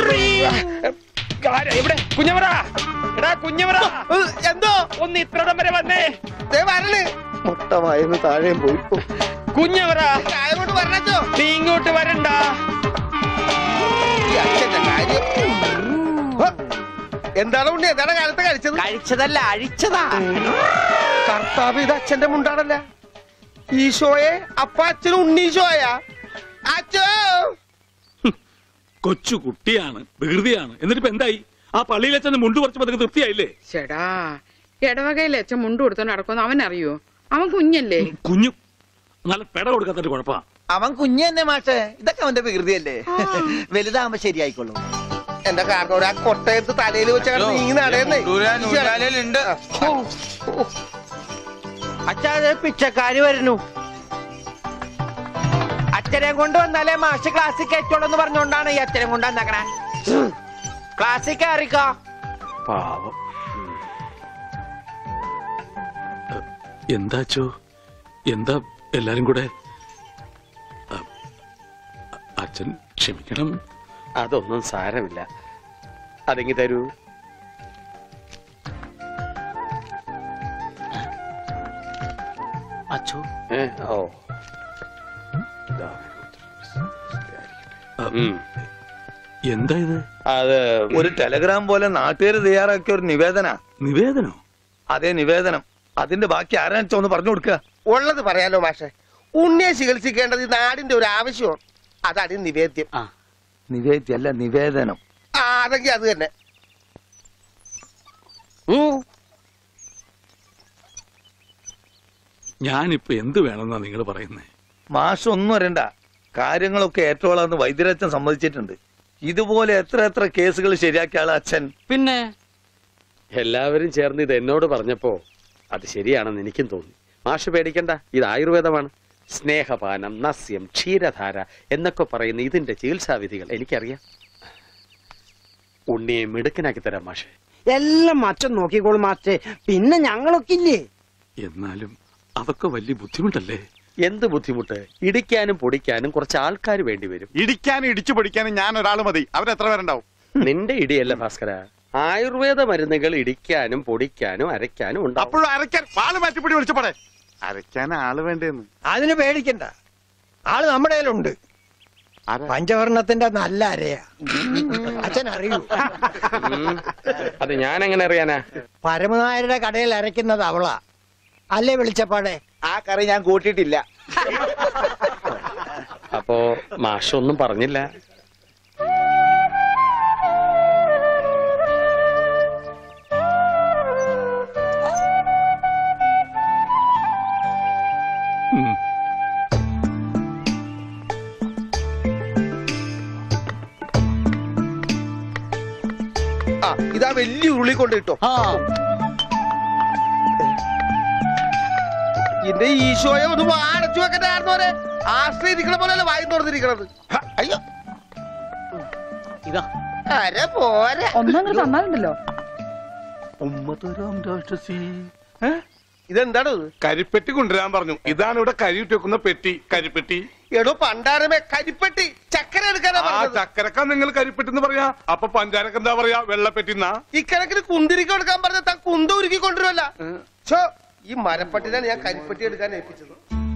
Speaker 11: ഇവിടെ കുഞ്ഞവറ, എടാ കുഞ്ഞവറ,
Speaker 8: എന്തോ
Speaker 11: ഒന്ന് ഇത്രടം വരെ വന്നേ.
Speaker 16: മൊത്തമായിരുന്നു താഴെയും പോയി.
Speaker 11: കുഞ്ഞവറ,
Speaker 8: പറഞ്ഞോ
Speaker 11: നീ ഇങ്ങോട്ട് വരണ്ട.
Speaker 8: എന്താണ് ഉണ്ണി? എന്താണ് കാലത്ത് കഴിച്ചത്? കഴിച്ചതല്ല, അഴിച്ചതാ. കർത്താവ്, ഇത് അച്ഛന്റെ മുണ്ടാണല്ല. ഈശോയെ, അപ്പ അച്ഛനും ഉണ്ണീശോയാ? അച്ഛോ,
Speaker 3: കൊച്ചു കുട്ടിയാണ്, വികൃതിയാണ്. എന്നിട്ടിപ്പോ എന്തായി? ആ പള്ളിയിൽ അച്ഛൻ മുണ്ട് കുറച്ചപ്പോ അതൊക്കെ തൃപ്തിയായില്ലേ?
Speaker 7: ചേടാ, ഇടവകയിൽ അച്ഛൻ മുണ്ട് കൊടുത്തോണ്ട് നടക്കുമെന്ന് അവൻ അറിയോ? അവൻ കുഞ്ഞല്ലേ?
Speaker 3: കുഞ്ഞു നല്ല പെട കൊടുക്കാത്തൊരു കുഴപ്പാ.
Speaker 15: അവൻ കുഞ്ഞു തന്നെ മാഷേ, ഇതൊക്കെ അവന്റെ വികൃതിയല്ലേ. വലുതാകുമ്പോ ശരിയായിക്കൊള്ളൂ.
Speaker 8: എന്റെ കാരണോട് ആ കൊട്ടയത്ത് തലയിൽ വെച്ചാണ് നീങ്ങി നടയുന്നേ. അച്ഛാ, പിച്ചക്കാര് വരുന്നു. അച്ഛനെ കൊണ്ട് വന്നാലേ മാഷ് ക്ലാസ്സിൽ കയറ്റോളെന്ന് പറഞ്ഞോണ്ടാണ് ഈ അച്ഛനെ കൊണ്ട് വന്നേക്കണേ. ക്ലാസ്സിൽ കയറിക്കോ.
Speaker 3: പാവം. എന്താച്ചോ, എന്താ എല്ലാരും കൂടെ? അച്ഛൻ ക്ഷമിക്കണം.
Speaker 11: അതൊന്നും സാരമില്ല, അതെങ്കി തരൂ.
Speaker 8: അച്ഛോ,
Speaker 11: ഓ
Speaker 3: എന്താ ഇത്?
Speaker 18: അത് ഒരു ടെലഗ്രാം പോലെ നാട്ടുകാർ തയ്യാറാക്കിയ ഒരു നിവേദന.
Speaker 3: നിവേദനോ?
Speaker 18: അതെ, നിവേദനം. അതിന്റെ ബാക്കി ആരാണെന്ന് ഒന്ന് പറഞ്ഞു കൊടുക്കുക.
Speaker 8: ഉള്ളത് പറയാലോ മാഷെ. ഉണ്ണിയെ ചികിത്സിക്കേണ്ടത് ഈ നാടിന്റെ ഒരു ആവശ്യമാണ്. അതാണ് നിവേദ്യം.
Speaker 18: നിവേദ്യല്ല, നിവേദനം.
Speaker 8: അതെങ്കിൽ അത് തന്നെ.
Speaker 3: ഞാനിപ്പോ എന്ത് വേണമെന്നാ നിങ്ങൾ പറയുന്നേ?
Speaker 18: മാഷ് ഒന്നും വരണ്ട, കാര്യങ്ങളൊക്കെ ഏറ്റോളാന്ന് വൈദ്യരച്ഛൻ സമ്മതിച്ചിട്ടുണ്ട്. ഇതുപോലെ എത്ര എത്ര കേസുകൾ ശരിയാക്കിയ ആള് അച്ഛൻ.
Speaker 11: പിന്നെ എല്ലാവരും ചേർന്ന് ഇത് എന്നോട് പറഞ്ഞപ്പോ അത് ശരിയാണെന്ന് എനിക്കും തോന്നി. മാഷ് പേടിക്കണ്ട, ഇത് ആയുർവേദമാണ്. സ്നേഹപാനം, നസ്യം, ക്ഷീരധാര എന്നൊക്കെ പറയുന്ന ഇതിന്റെ ചികിത്സാവിധികൾ എനിക്കറിയാം. ഉണ്ണിയെ മിടുക്കനാക്കി തരാം മാഷെ.
Speaker 13: എല്ലാം അച്ഛൻ നോക്കിക്കോളും മാസ്റ്റേ. പിന്നെ ഞങ്ങളൊക്കെ ഇല്ലേ?
Speaker 3: എന്നാലും അതൊക്കെ വലിയ ബുദ്ധിമുട്ടല്ലേ?
Speaker 11: എന്ത് ബുദ്ധിമുട്ട്? ഇടിക്കാനും പൊടിക്കാനും കുറച്ച് ആൾക്കാർ വേണ്ടി വരും.
Speaker 10: ഇടിക്കാനും ഇടിച്ചു പൊടിക്കാനും ഞാൻ ഒരാൾ മതി. അവരെത്ര പേരുണ്ടാവും?
Speaker 11: നിന്റെ ഇടിയല്ല ഭാസ്കര, ആയുർവേദ മരുന്നുകൾ ഇടിക്കാനും പൊടിക്കാനും അരയ്ക്കാനും ഉണ്ടാവും.
Speaker 10: അപ്പോഴും അരയ്ക്കാൻ ആള് മാറ്റിപ്പിടി വിളിച്ചപ്പോടെ അരയ്ക്കാൻ ആള് വേണ്ടേന്ന്.
Speaker 13: അതിന് പേടിക്കണ്ട, ആള് നമ്മുടെ കയ്യിലുണ്ട്. പഞ്ചവർണത്തിന്റെ നല്ല അരയാ. അച്ഛൻ അറിയൂ?
Speaker 11: അത് ഞാൻ എങ്ങനെ അറിയാനാ?
Speaker 13: പരമനായരുടെ കടയിൽ അരയ്ക്കുന്നത് അവളാ. അല്ലേ വെളിച്ചപ്പാടെ?
Speaker 8: ആ കറി ഞാൻ കൂട്ടിയിട്ടില്ല.
Speaker 11: അപ്പോ മാഷൊന്നും പറഞ്ഞില്ല.
Speaker 8: ഇതാ വലിയ ഉരുളി കൊണ്ട് കിട്ടോ. എന്റെ ഈശോയെ ഒന്ന് അടച്ചു വെക്കണ്ടായിരുന്നോരെ. ആശ്രയിരിക്കണ പോലെയല്ല വായി തുറന്നിരിക്കണത്. അയ്യോ
Speaker 2: ഇതാ
Speaker 8: അരെ പോരെ.
Speaker 7: ഒന്നങ്ങനെ തന്നാലുണ്ടല്ലോ.
Speaker 8: ഇതെന്താണ്?
Speaker 9: കരിപ്പെട്ടി കൊണ്ടുവരാൻ പറഞ്ഞു. ഇതാണ് ഇവിടെ കരിയിട്ട് വെക്കുന്ന പെട്ടി. കരിപ്പെട്ടി.
Speaker 8: എടോ പണ്ടാരമേ, കരിപ്പെട്ടി ചക്കര എടുക്കാനാ പറഞ്ഞത്.
Speaker 9: ചക്കരക്ക നിങ്ങൾ കരിപ്പെട്ടി എന്ന് പറയാ. അപ്പൊ പഞ്ചാരക്ക് എന്താ പറയാ? വെള്ളപ്പെട്ടിന്നാ.
Speaker 8: ഇക്കണക്കിന് കുന്തിരിക്ക എടുക്കാൻ പറഞ്ഞ താൻ കുന്ത ഉരുക്കി കൊണ്ടുവരുമല്ല. ഈ മരപ്പട്ടിനാണ് ഞാൻ കരിപ്പെട്ടി എടുക്കാൻ ഏൽപ്പിച്ചത്.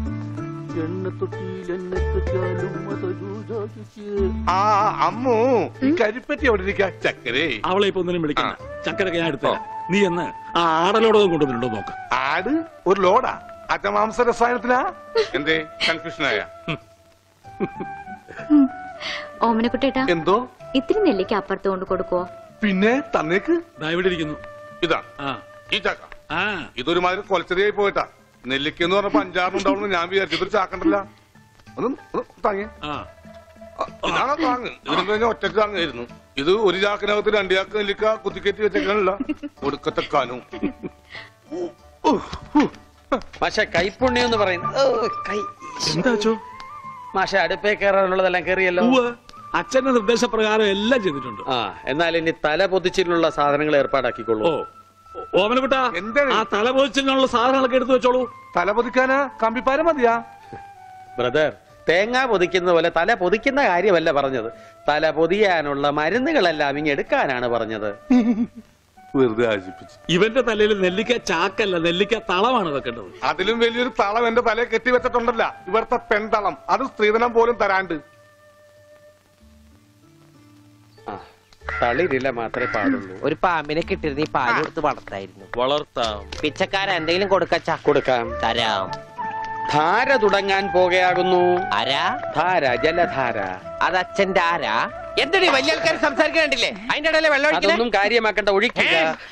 Speaker 9: ആ അമ്മു, ഈ കരിപ്പെട്ടി എവിടെ ഇരിക്കാ? ചക്കരേ,
Speaker 3: അവളെ ഇപ്പൊ ഒന്നിനും വിളിക്കണ്ട. ചക്കരൊക്കെ ഞാൻ എടുത്തരാം. നീ എന്ന് ആ ആടലോടൊന്നും കൊണ്ടുവന്നിട്ടുണ്ടോ നോക്ക്.
Speaker 9: ആട് ഒരു ലോഡാ? അറ്റമാംസ രസായനത്തിനാ? എന്തേ കൺഫ്യൂഷനായ?
Speaker 5: ഓമനക്കുട്ടേട്ടാ,
Speaker 9: എന്തോ
Speaker 5: ഇത്തിരി നെല്ലിക്ക അപ്പുറത്ത് കൊണ്ട് കൊടുക്കുവോ?
Speaker 9: പിന്നെ തന്നേക്ക്.
Speaker 3: ഇവിടെ ഇരിക്കുന്നു.
Speaker 9: ഇതാ ഈ ചക്ക. ഇതൊരുമാതിരി കൊലച്ചെറിയായി പോയിട്ടാ. നെല്ലിക്ക എന്ന് പറഞ്ഞപ്പോ 5-6 ഉണ്ടാവുന്നു ഞാൻ വിചാരിച്ചു. ഇതൊരു ചാക്കണ്ടല്ല. ഒന്ന് താങ്ങി. ഇതാണോ താങ്ങ്? ഇതിനും കഴിഞ്ഞാൽ ഒറ്റക്ക് താങ്ങായിരുന്നു. ഇത് ഒരു ചാക്കിനകത്ത് 2 ചാക്ക് നെല്ലിക്ക കുത്തിക്കയറ്റി വെച്ചേക്കാനല്ല. ഒടുക്കത്തെ കാനും.
Speaker 11: മാഷെ കൈപ്പുണ്യം എന്ന് പറയുന്നത് മാഷെ അടുപ്പേ കയറാനുള്ളതെല്ലാം കയറിയല്ലോ.
Speaker 3: അച്ഛന്റെ നിർദ്ദേശപ്രകാരം എല്ലാം ചെയ്തിട്ടുണ്ട്.
Speaker 11: ആ എന്നാൽ ഇനി തല പൊതിച്ചിട്ടുള്ള സാധനങ്ങൾ ഏർപ്പാടാക്കിക്കൊള്ളൂ.
Speaker 3: ഓമനക്കുട്ടാ, ആ തല പൊതിച്ചിനുള്ള സാധനങ്ങളൊക്കെ എടുത്തു വെച്ചോളൂ.
Speaker 9: തല പൊതിക്കാനാ കമ്പിപ്പാര മതിയാ?
Speaker 11: ബ്രദർ, തേങ്ങ പൊതിക്കുന്ന പോലെ തല പൊതിക്കുന്ന കാര്യമല്ല പറഞ്ഞത്. തല പൊതിയാനുള്ള മരുന്നുകളെല്ലാം ഇങ്ങ് എടുക്കാനാണ് പറഞ്ഞത്.
Speaker 9: വെറുതെ ആശിപ്പിച്ചു.
Speaker 3: ഇവന്റെ തലയിൽ നെല്ലിക്ക ചാക്കല്ല, നെല്ലിക്ക തളമാണ് വെക്കേണ്ടത്.
Speaker 9: അതിലും വലിയൊരു തളം എന്റെ തലയെ കെട്ടി വെച്ചിട്ടുണ്ടല്ല. ഇവിടുത്തെ പെൺതളം. അത് സ്ത്രീധനം പോലും തരാണ്ട്.
Speaker 11: തളിരില മാത്രമേ പാടുള്ളൂ.
Speaker 1: ഒരു പാമ്പിനെ കിട്ടിയിരുന്ന ഈ പാല് കൊടുത്ത് വളർത്തായിരുന്നു.
Speaker 11: വളർത്താം.
Speaker 1: പിച്ചക്കാരൻ എന്തെങ്കിലും കൊടുക്കച്ചാ?
Speaker 11: കൊടുക്കാം.
Speaker 1: തരാം.
Speaker 11: ധാര തുടങ്ങാൻ പോകുകയാകുന്നു.
Speaker 1: ആരാ?
Speaker 11: ധാര, ജലധാര.
Speaker 1: അത് അച്ഛന്റെ ആരാ? എന്തിനീ വലിയ ആൾക്കാർ സംസാരിക്കണ്ടില്ലേ? അതിന്റെ ഇടയിലെ വെള്ളം
Speaker 11: അതൊന്നും കാര്യമാക്കണ്ട, ഒഴിക്കുക.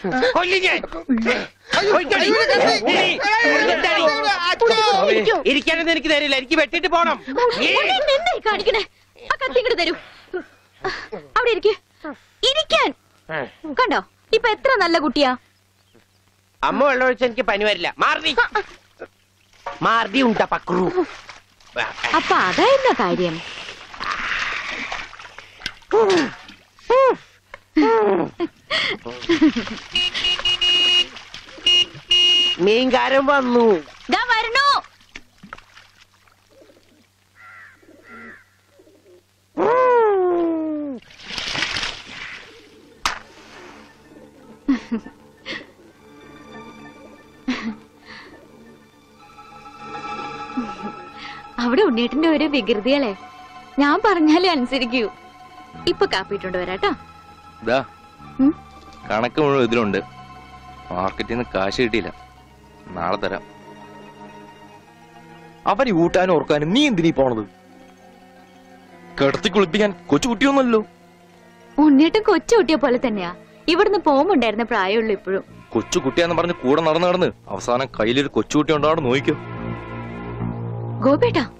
Speaker 1: ഇരിക്കാനൊന്നും എനിക്ക് തരില്ല. എനിക്ക് വെട്ടിട്ട് പോണം.
Speaker 5: കാണിക്കണേ, ആ കത്തിങ്ങോട്ട് തരൂ. അവിടെ ഇരിക്കാൻ കണ്ടോ? ഇപ്പൊ എത്ര നല്ല കുട്ടിയാ.
Speaker 1: അമ്മ വെള്ളം ഒഴിച്ച എനിക്ക് പനി വരില്ല. മാർദി ഉണ്ട പക്രു.
Speaker 5: അപ്പൊ അതായിരുന്ന കാര്യം.
Speaker 1: മീൻകാരൻ വന്നു.
Speaker 5: വരണു. അവിടെ ഉണ്ണീട്ടിന്റെ ഒരു വികൃതികളെ ഞാൻ പറഞ്ഞാലേ അനുസരിക്കൂ. ഇപ്പൊ കാപ്പിട്ടുണ്ട് വരാട്ടോ.
Speaker 4: കണക്ക് മുഴുവൻ ഇതിലുണ്ട്. മാർക്കറ്റിൽ നിന്ന് കാശ് കിട്ടിയില്ല. നാളെ തരാം. അവന് ഊട്ടാനും ഓർക്കാനും നീ എന്തിനീ പോണത്? കിടത്തി കുളിപ്പിക്കാൻ കൊച്ചുകുട്ടിയൊന്നുമല്ലോ.
Speaker 5: ഉണ്ണീട്ടും കൊച്ചുകുട്ടിയെ പോലെ തന്നെയാ. ഇവിടുന്ന് പോകുമ്പോണ്ടായിരുന്ന പ്രായമുള്ളൂ ഇപ്പോഴും.
Speaker 4: കൊച്ചുകുട്ടിയാന്ന് പറഞ്ഞ് കൂടെ നടന്ന് അവസാനം കയ്യിലൊരു കൊച്ചുകുട്ടി ഉണ്ടാവും. നോക്കിക്കോ
Speaker 5: ഗോപേട്ടാ.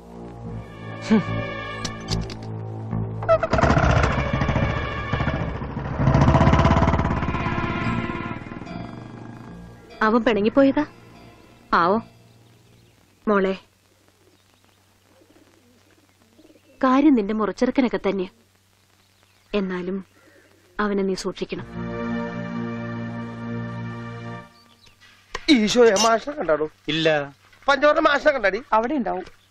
Speaker 5: അവൻ പിണങ്ങിപ്പോയതാ ആവോ? മോളെ, കാര്യം നിന്റെ മുറച്ചെറുക്കനൊക്കെ തന്നെ. എന്നാലും അവനെ നീ സൂക്ഷിക്കണം.
Speaker 8: ഈശോയെ മാഷിനെ കണ്ടാടോ?
Speaker 11: ഇല്ല.
Speaker 8: പഞ്ചവർണ്ണ മാഷിനെ കണ്ടാടി?
Speaker 7: അവിടെ ഉണ്ടാവും.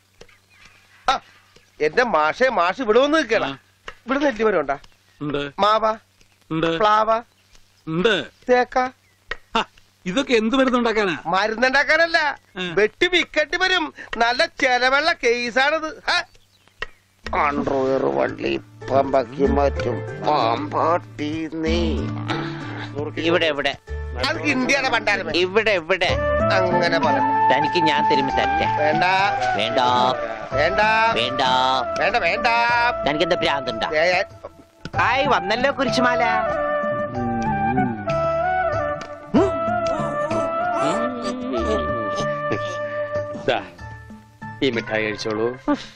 Speaker 8: എന്റെ മാഷ് ഇവിടെ വന്ന് നിൽക്കണ. ഇവിടെ നെല്ലി വരും ഉണ്ടാ? മാവ, പ്ലാവ, തേക്ക.
Speaker 3: ഇതൊക്കെ എന്ത് മരുന്നുണ്ടാക്കാനാ?
Speaker 8: മരുന്നുണ്ടാക്കാനല്ല, വെട്ടി വിക്കട്ടി വരും. നല്ല ചെലവുള്ള കേസാണിത്.
Speaker 13: അണ്ടർവെയർ വള്ളി പമ്പക്കി മറ്റും പാമ്പാട്ടി നീ
Speaker 1: ഇവിടെ ഇവിടെ
Speaker 8: അത് ഇന്ത്യയുടെ പണ്ടാരം.
Speaker 1: ഇവിടെ ഇവിടെ
Speaker 8: അങ്ങനെ പറ.
Speaker 1: തനിക്ക് ഞാൻ തരുമ്പോ തരട്ടെ.
Speaker 8: വേണ്ട
Speaker 1: വേണ്ട
Speaker 8: വേണ്ട
Speaker 1: വേണ്ട
Speaker 8: വേണ്ട വേണ്ട.
Speaker 1: തനിക്ക് എന്താ ഭ്രാന്തുണ്ടാ? ആയി വന്നല്ലോ കുരിശുമാല.
Speaker 11: ഈ മിഠായി കഴിച്ചോളൂ.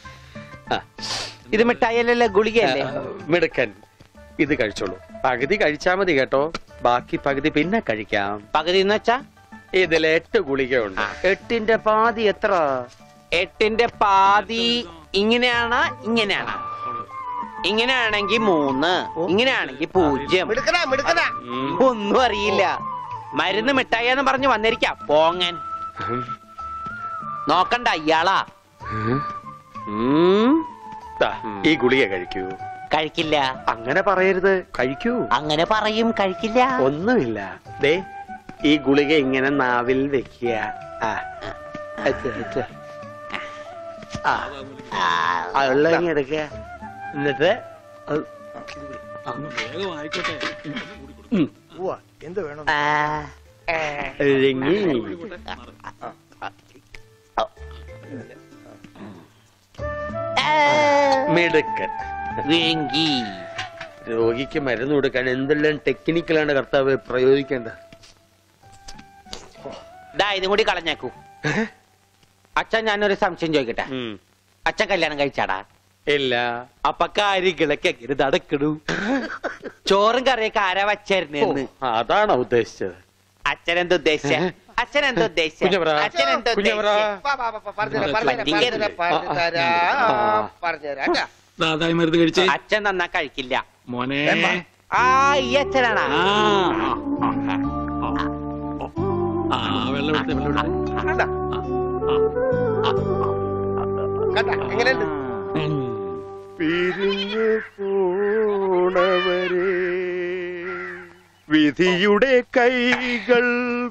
Speaker 1: ഇത് മിഠായിയല്ലല്ലോ, ഗുളികയല്ലേ?
Speaker 11: മിടുക്കൻ, ഇത് കഴിച്ചോളൂ. പകുതി കഴിച്ചാ മതി കേട്ടോ, ബാക്കി പകുതി പിന്നെ കഴിക്കാം.
Speaker 1: പകുതി എന്ന് വെച്ചാ
Speaker 11: ഇതിൽ 8 ഗുളികയുണ്ട്.
Speaker 1: 8ന്റെ പാതി എത്ര? 8ന്റെ പാതി ഇങ്ങനെയാണ്, ഇങ്ങനെയാണ്. ഇങ്ങനെയാണെങ്കി 3, ഇങ്ങനെയാണെങ്കി 0. ഒന്നും അറിയില്ല. മരുന്ന് മിഠായിന്ന് പറഞ്ഞു വന്നിരിക്കാം പോങ്ങൻ. നോക്കണ്ട ഇയാളാ.
Speaker 11: ഈ ഗുളിക കഴിക്കൂ.
Speaker 1: കഴിക്കില്ല.
Speaker 11: അങ്ങനെ പറയരുത്, കഴിക്കൂ.
Speaker 1: അങ്ങനെ പറയും, കഴിക്കില്ല.
Speaker 11: ഒന്നുമില്ല. ദേ ഈ ഗുളിക ഇങ്ങനെ നാവിൽ വെക്കുക. എടുക്കുക. എന്നിട്ട്
Speaker 8: എന്ത് വേണം?
Speaker 11: മിടുക്കൻ. രോഗിക്ക് മരുന്ന് കൊടുക്കാൻ എന്തെല്ലാം ടെക്നിക്കലാണ് കർത്താവ് പ്രയോഗിക്കേണ്ടത്.
Speaker 1: ഇതും കൂടി കളഞ്ഞേക്കൂ. അച്ഛൻ ഞാനൊരു സംശയം ചോദിക്കട്ടെ. അച്ഛൻ കല്യാണം കഴിച്ചാടാ?
Speaker 11: ഇല്ല.
Speaker 1: അപ്പൊ കാര്യങ്ങളൊക്കെ എങ്ങനെ നടക്കണു? ചോറും കറിയൊക്കെ ആരാ വച്ചായിരുന്നെന്ന്?
Speaker 11: അതാണോ ഉദ്ദേശിച്ചത്?
Speaker 1: അച്ഛനെന്താ ഉദ്ദേശിച്ച? അച്ഛനെന്താ ഉദ്ദേശിച്ച? അച്ഛനെന്താ
Speaker 3: മരുന്ന് കഴിച്ചേ?
Speaker 1: അച്ഛൻ നന്നാ കഴിക്കില്ല
Speaker 3: മോനെ.
Speaker 1: ആ ഈ അച്ഛനാണാ?
Speaker 3: വെള്ളം
Speaker 8: എങ്ങനെയുണ്ട്?
Speaker 16: പിരിഞ്ഞു പോണവരെ വിധിയുടെ കൈകൾ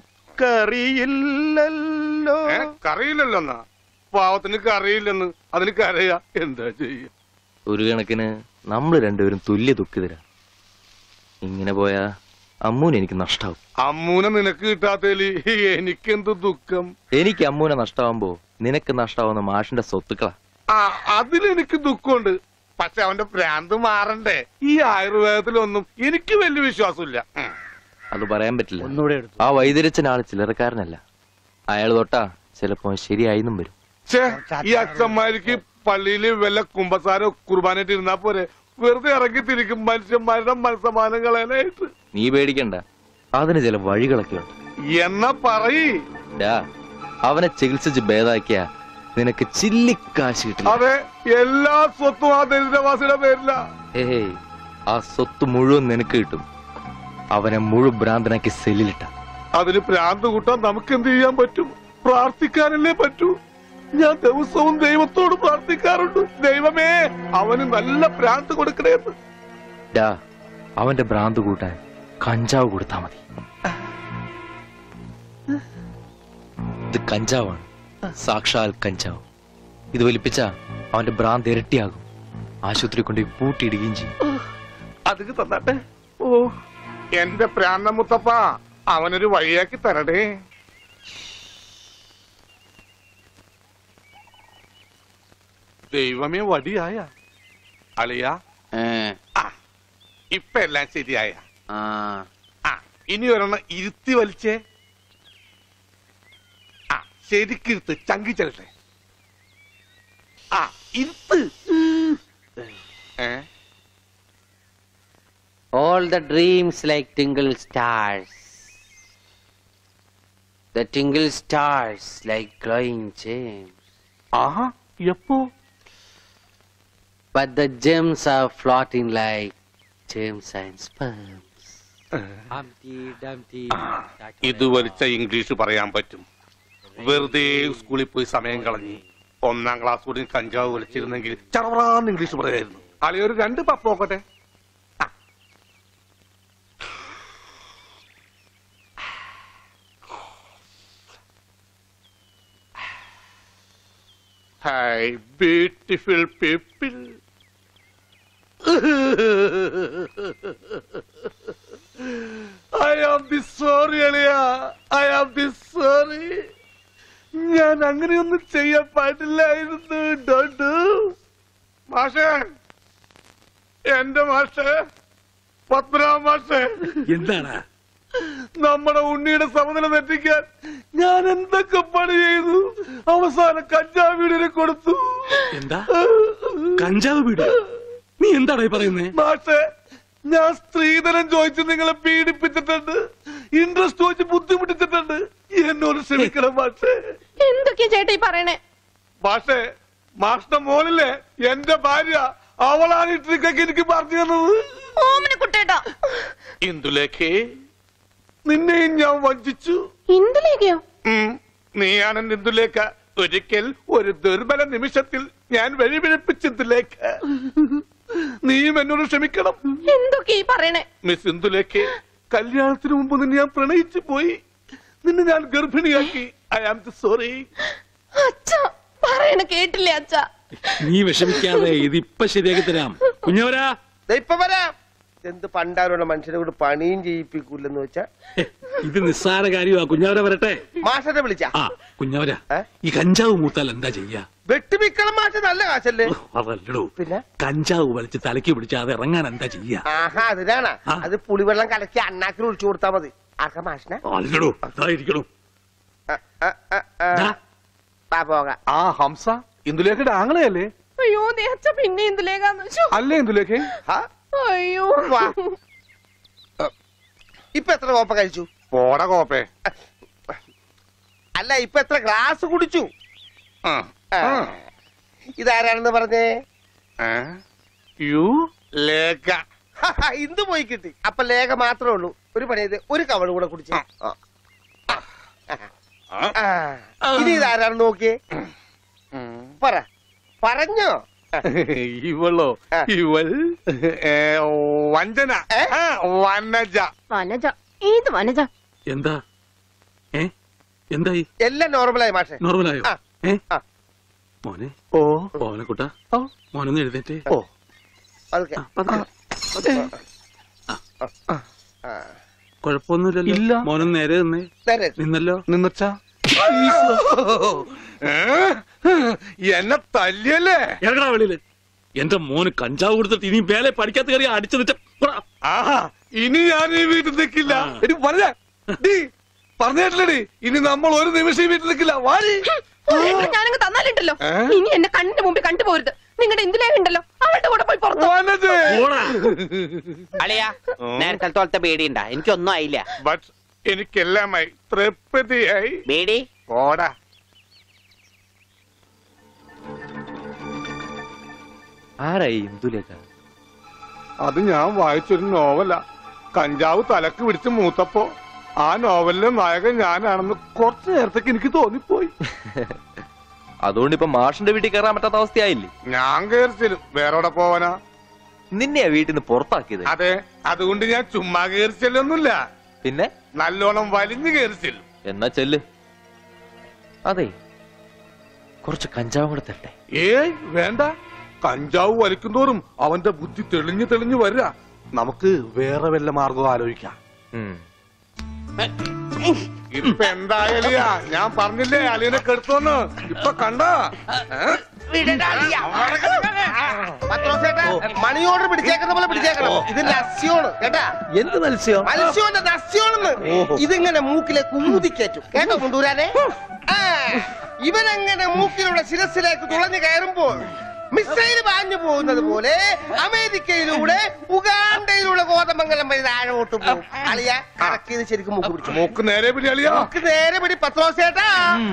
Speaker 16: കറിയില്ലല്ലോ.
Speaker 9: കറിയില്ലല്ലോ. പാവത്തിന് കറിയില്ലെന്ന് അതിന് കരയാ. എന്താ ചെയ്യ?
Speaker 4: ഒരു കണക്കിന് നമ്മള് രണ്ടുപേരും തുല്യ ദുഃഖിതരാ. ഇങ്ങനെ പോയാ അമ്മൂനെ എനിക്ക് നഷ്ടാവും.
Speaker 9: അമ്മൂനെ നിനക്ക് കിട്ടാത്തേല് എനിക്കെന്ത് ദുഃഖം.
Speaker 4: എനിക്ക് അമ്മൂനെ നഷ്ടാവുമ്പോ നിനക്ക് നഷ്ടാവുന്ന മാഷിന്റെ സ്വത്തുക്കളാ.
Speaker 9: അതിലെനിക്ക് ദുഃഖമുണ്ട്. പക്ഷെ അവന്റെ ഭ്രാന്ത് മാറണ്ടേ? ഈ ആയുർവേദത്തിലൊന്നും എനിക്ക് വലിയ വിശ്വാസമില്ല.
Speaker 4: അത് പറയാൻ പറ്റില്ല. ആ വൈദ്യരച്ചൻ ആള് ചില്ലറക്കാരനല്ല. അയാൾ തൊട്ടാ ചിലപ്പോ ശരിയായിന്നും വരും.
Speaker 9: ഈ അച്ഛന്മാർക്ക് പള്ളിയില് വല്ല കുമ്പസാരോ കുർബാനായിട്ട് ഇരുന്നാ പോരെ? വെറുതെ ഇറങ്ങി തിരിക്കും മനുഷ്യന്മാരുടെ മനസ്സമാനങ്ങളായിട്ട്.
Speaker 4: നീ പേടിക്കണ്ട, അതിന് ചില വഴികളൊക്കെ ഉണ്ട്.
Speaker 9: എന്നാ പറയ്.
Speaker 4: അവനെ ചികിത്സിച്ച് ഭേദാക്കിയ നിനക്ക് ചില്ലിക്കാശ് കിട്ടില്ല.
Speaker 9: അതെ, എല്ലാ സ്വത്തും ആ ദരിദ്രവാസിയുടെ പേരില്ല.
Speaker 4: ഏയ്, ആ സ്വത്ത് മുഴുവൻ നിനക്ക് കിട്ടും. അവനെ മുഴു ഭ്രാന്തനാക്കി സെല്ലിലിട്ട.
Speaker 9: അതിന് ഭ്രാന്ത് കൂട്ടാൻ നമുക്ക് എന്ത് ചെയ്യാൻ പറ്റും? പ്രാർത്ഥിക്കാനല്ലേ പറ്റൂ. ഞാൻ ദിവസവും ദൈവത്തോട് പ്രാർത്ഥിക്കാറുണ്ട്, ദൈവമേ അവന് നല്ല ഭ്രാന്ത് കൊടുക്കണേന്ന്.
Speaker 4: അവന്റെ ഭ്രാന്ത് കൂട്ടാൻ കഞ്ചാവ് കൊടുത്താ മതി. ഇത് കഞ്ചാവാണ്, സാക്ഷാൽ കഞ്ചാവ്. ഇത് വലിപ്പിച്ച അവന്റെ ഭ്രാന്ത് ഇരട്ടിയാകും. ആശുപത്രി കൊണ്ട് പൂട്ടിയിടുകയും ചെയ്യും.
Speaker 9: അത് തന്നാട്ടെ. ഓ എന്റെ പ്രാന്ത മുത്തപ്പ, അവനൊരു വഴിയാക്കി തരടേ. ദൈവമേ, വടിയായ അളിയ. ഇപ്പൊ എല്ലാം ശരിയായ. ഇനി ഒരെണ്ണം ഇരുത്തി വലിച്ചേ. ശരിക്കിരുത്ത്, ചങ്കി ചെല്ലട്ടെ. ഇരുത്ത്.
Speaker 1: All the dreams like tingle stars. The tingle stars like glowing gems.
Speaker 9: Eppo?
Speaker 1: But the gems are floating like gems and sperms.
Speaker 9: ഇത് വലിച്ച ഇംഗ്ലീഷ് പറയാൻ പറ്റും. വെറുതെ സ്കൂളിൽ പോയി സമയം കളഞ്ഞ് 1ാം ക്ലാസ് കൂടി കഞ്ചാവ് വിളിച്ചിരുന്നെങ്കിൽ ചറവറാന്ന് ഇംഗ്ലീഷ് പറയായിരുന്നു. അളിയൊരു 2 പപ്പ് നോക്കട്ടെ. Hi beautiful people. I am be sorry അളിയ. I am be sorry. ഞാൻ അങ്ങനെയൊന്നും ചെയ്യാൻ പാടില്ലായിരുന്നു. ഡോണ്ട്. മാഷേ, എന്റെ മാഷേ, പത്മനാഭ മാഷേ,
Speaker 3: എന്താണ്
Speaker 9: നമ്മുടെ ഉണ്ണിയുടെ സമനില തെറ്റിക്കാൻ ഞാൻ എന്തൊക്കെ പണി ചെയ്തു. അവസാനം കഞ്ചാവ് വീടിനെ കൊടുത്തു.
Speaker 3: എന്താ കഞ്ചാവ് വീട്? നീ എന്താടാ പറയുന്നേ?
Speaker 9: മാഷേ, ഞാൻ സ്ത്രീധനം ചോദിച്ച് നിങ്ങളെ പീഡിപ്പിച്ചിട്ടുണ്ട്, ഇൻട്രസ്റ്റ് ചോദിച്ച് ബുദ്ധിമുട്ടിച്ചിട്ടുണ്ട്. എന്നോട് ക്ഷമിക്കണം മാഷേ.
Speaker 17: എന്തൊക്കെയാ ചേട്ടാ ഈ പറയണേ?
Speaker 9: മാഷേ, മാഷിന്റെ മോളിലെ എന്റെ ഭാര്യ, അവളാണ് ഈ ട്രിക്കൊക്കെ എനിക്ക് പറഞ്ഞു തന്നത്.
Speaker 17: ഓമന കുട്ടേട്ടാ.
Speaker 9: ഇന്ദുലേഖേ, നിന്നെയും ഞാൻ വഞ്ചിച്ചു.
Speaker 17: ഇന്ദുലേഖയോ?
Speaker 9: നീയാണ് ഇന്ദുലേഖ. ഒരിക്കൽ ഒരു ദുർബല നിമിഷത്തിൽ ഞാൻ വഴിപിഴപ്പിച്ചു ഇന്ദുലേഖ. നീയും എന്നോട് ക്ഷമിക്കണം.
Speaker 17: എന്തൊക്കെയാ ഈ പറയണേ?
Speaker 9: മിസ് ഇന്ദുലേഖേ, കല്യാണത്തിന് മുമ്പ് നിന്നെ ഞാൻ പ്രണയിച്ചു പോയി. നിന്നെ ഞാൻ ഗർഭിണിയാക്കി. I am sorry.
Speaker 17: അച്ഛാ പറയണ കേട്ടില്ലേ അച്ഛാ?
Speaker 3: നീ വിഷമിക്കാതെ, ഇതിപ്പൊ ശരിയാക്കി തരാം. കുഞ്ഞവരാ,
Speaker 8: ഇപ്പൊ വരാം. എന്ത് പണ്ടാരോടെ മനുഷ്യനെ കൊണ്ട് പണിയും ചെയ്യിപ്പിക്കൂലെന്ന് വെച്ചാ
Speaker 3: ഇത് നിസ്സാര കാര്യമാ. കുഞ്ഞവര വരട്ടെ.
Speaker 8: മാഷനെ വിളിച്ച
Speaker 3: ആ കുഞ്ഞവര, ഈ കഞ്ചാവ് മൂത്താൽ എന്താ ചെയ്യാ?
Speaker 8: വെട്ടിമിക്കണം മാഷ, നല്ല കാശല്ലേ?
Speaker 3: അതല്ലടോ,
Speaker 8: പിന്നെ
Speaker 3: കഞ്ചാവ് വലിച്ച് തലയ്ക്ക് പിടിച്ചാൽ അത് ഇറങ്ങാൻ എന്താ ചെയ്യാ?
Speaker 8: ആഹാ, അതിനാണ്. അത് പുളിവെള്ളം കലക്കി അണ്ണാക്കിൽ ഒഴിച്ചു കൊടുത്താ മതി. ആർക്കാ മാഷിനെ?
Speaker 3: അല്ലടോ, അതായിരിക്കണോ.
Speaker 8: പോകാം.
Speaker 9: ആ ഹംസ ഇന്ദുലേഖയുടെ ആങ്ങളെയല്ലേ?
Speaker 17: അയ്യോ അച്ഛ, പിന്നെ ഇന്ദുലേഖ
Speaker 9: അല്ലേ ഇന്ദുലേഖ?
Speaker 17: അയ്യോ.
Speaker 8: ഇപ്പൊ എത്ര കോപ്പ കഴിച്ചു?
Speaker 9: പോട കോപ്പേ.
Speaker 8: അല്ല, ഇപ്പൊ എത്ര ഗ്ലാസ് കുടിച്ചു? ഇതാരാണെന്ന് പറഞ്ഞേ?
Speaker 9: ലേഖ.
Speaker 8: ഇന്ദു പോയി കിട്ടി. അപ്പൊ ലേഖ മാത്രമേ ഉള്ളൂ. ഒരു പണി ചെയ്ത് ഒരു കവള് കൂടെ കുടിച്ചു. ഇനി ഇതാരാണെന്ന് നോക്കിയേ. പറഞ്ഞോ.
Speaker 9: ഇവളോ? ഇവൾ വഞ്ചന. വനജ.
Speaker 17: വനജ? ഏത് വനജ?
Speaker 3: എന്താ എന്തായി?
Speaker 8: എല്ലാം നോർമലായി മാഷെ.
Speaker 3: നോർമലായോ? മോനെ, മോനെക്കുട്ടാ, മോനൊന്ന് എഴുന്നേറ്റേ. കുഴപ്പമൊന്നുമില്ലല്ലോ. മോനൊന്ന് നേരെ നിന്നേ. നിന്നല്ലോ.
Speaker 9: നിന്നച്ചാ എന്നെ തല്ലിയല്ലേ?
Speaker 3: ഇറങ്ങടാ വെളിയില്. എന്റെ മോന് കഞ്ചാവ് കൊടുത്തിട്ട് ഇനി വേലെ പഠിക്കാത്ത കയറി അടിച്ചു നിറ്റ.
Speaker 9: ആഹാ, ഇനി ഞാൻ ഈ വീട്ടിൽ നിൽക്കില്ല. പറഞ്ഞേട്ടില്ലടി, ഇനി നമ്മൾ ഒരു നിമിഷം ഈ വീട്ടിൽ നിൽക്കില്ല. വാടി.
Speaker 17: ഞാനങ്ങ് തന്നാലുണ്ടല്ലോ, ഇനി എന്നെ കണ്ണിന്റെ മുമ്പിൽ കണ്ടുപോരുത്. നിങ്ങളുടെ ഇന്ദുലേഖ ഉണ്ടല്ലോ, അവളുടെ കൂടെ പോയി പുറത്തു.
Speaker 1: അളിയാ, നേരത്തെ തോളത്തെ പേടിയുണ്ടാ? എനിക്കൊന്നും ആയില്ല.
Speaker 9: ബട്ട് എനിക്കെല്ലാമായി തൃപ്തിയായി.
Speaker 1: പേടി
Speaker 9: ഓടാ.
Speaker 4: ആരായി ഇന്ദുലേഖ?
Speaker 9: അത് ഞാൻ വായിച്ചൊരു നോവല. കഞ്ചാവ് തലക്ക് പിടിച്ച് മൂത്തപ്പോ ആ നോവലിലെ നായകൻ ഞാനാണെന്ന് കുറച്ചു നേരത്തേക്ക് എനിക്ക് തോന്നിപ്പോയി.
Speaker 4: അതുകൊണ്ട് ഇപ്പൊ മാഷിന്റെ വീട്ടിൽ കയറാൻ പറ്റാത്ത അവസ്ഥയായില്ലേ?
Speaker 9: ഞാൻ കയറിച്ചിലും. വേറെ പോവാനാ?
Speaker 4: നിന്നെയാ വീട്ടിൽ നിന്ന് പുറത്താക്കിയത്?
Speaker 9: അതെ, അതുകൊണ്ട് ഞാൻ ചുമ്മാ കയറിച്ചല്ലൊന്നുമില്ല.
Speaker 4: പിന്നെ
Speaker 9: നല്ലോണം വലിഞ്ഞു കയറിച്ചില്ല.
Speaker 4: എന്നാ ചെല്ല്. അതെ, കുറച്ച് കഞ്ചാവും കൂടെ തരട്ടെ.
Speaker 9: ഏയ് വേണ്ട. കഞ്ചാവ് വലിക്കുന്തോറും അവന്റെ ബുദ്ധി തെളിഞ്ഞു തെളിഞ്ഞു വരിക. നമുക്ക് വേറെ വല്ല മാർഗം ആലോചിക്കാം. ഇപ്പൊ എന്തായാലും ഞാൻ പറഞ്ഞില്ലേ അളിയനെ കെടുത്തോന്ന്. ഇപ്പൊ കണ്ട
Speaker 8: മണി ഓർഡർ പിടിച്ചേക്കുന്ന പോലെ പിടിച്ചേക്കണം. ഇത് നസ്യോണ് കേട്ടാ.
Speaker 18: എന്ത് മത്സ്യം?
Speaker 8: മത്സ്യോന്റെ നസ്യോണെന്ന്. ഇതിങ്ങനെ മൂക്കിലെ കുമുതിക്കേറ്റും കേട്ടോ കൊണ്ടുവരാനെ. ഇവനങ്ങനെ മൂക്കിലൂടെ ശിരസിലേക്ക് തുളഞ്ഞു കയറുമ്പോൾ മിസൈൽ പാഞ്ഞു പോകുന്നത് പോലെ അമേരിക്കയിലൂടെ ഉഗാണ്ടയിലൂടെ കോതമംഗലം വഴി താഴോട്ട് പോകും. അളിയ കറക്റ്റ് ചെയ്ത് ശരിക്കും മൂക്ക് പിടിച്ചു.
Speaker 9: മൂക്ക് നേരെ പിടി അളിയ.
Speaker 8: മൂക്ക് നേരെ പിടി പത്രോസേട്ടാ.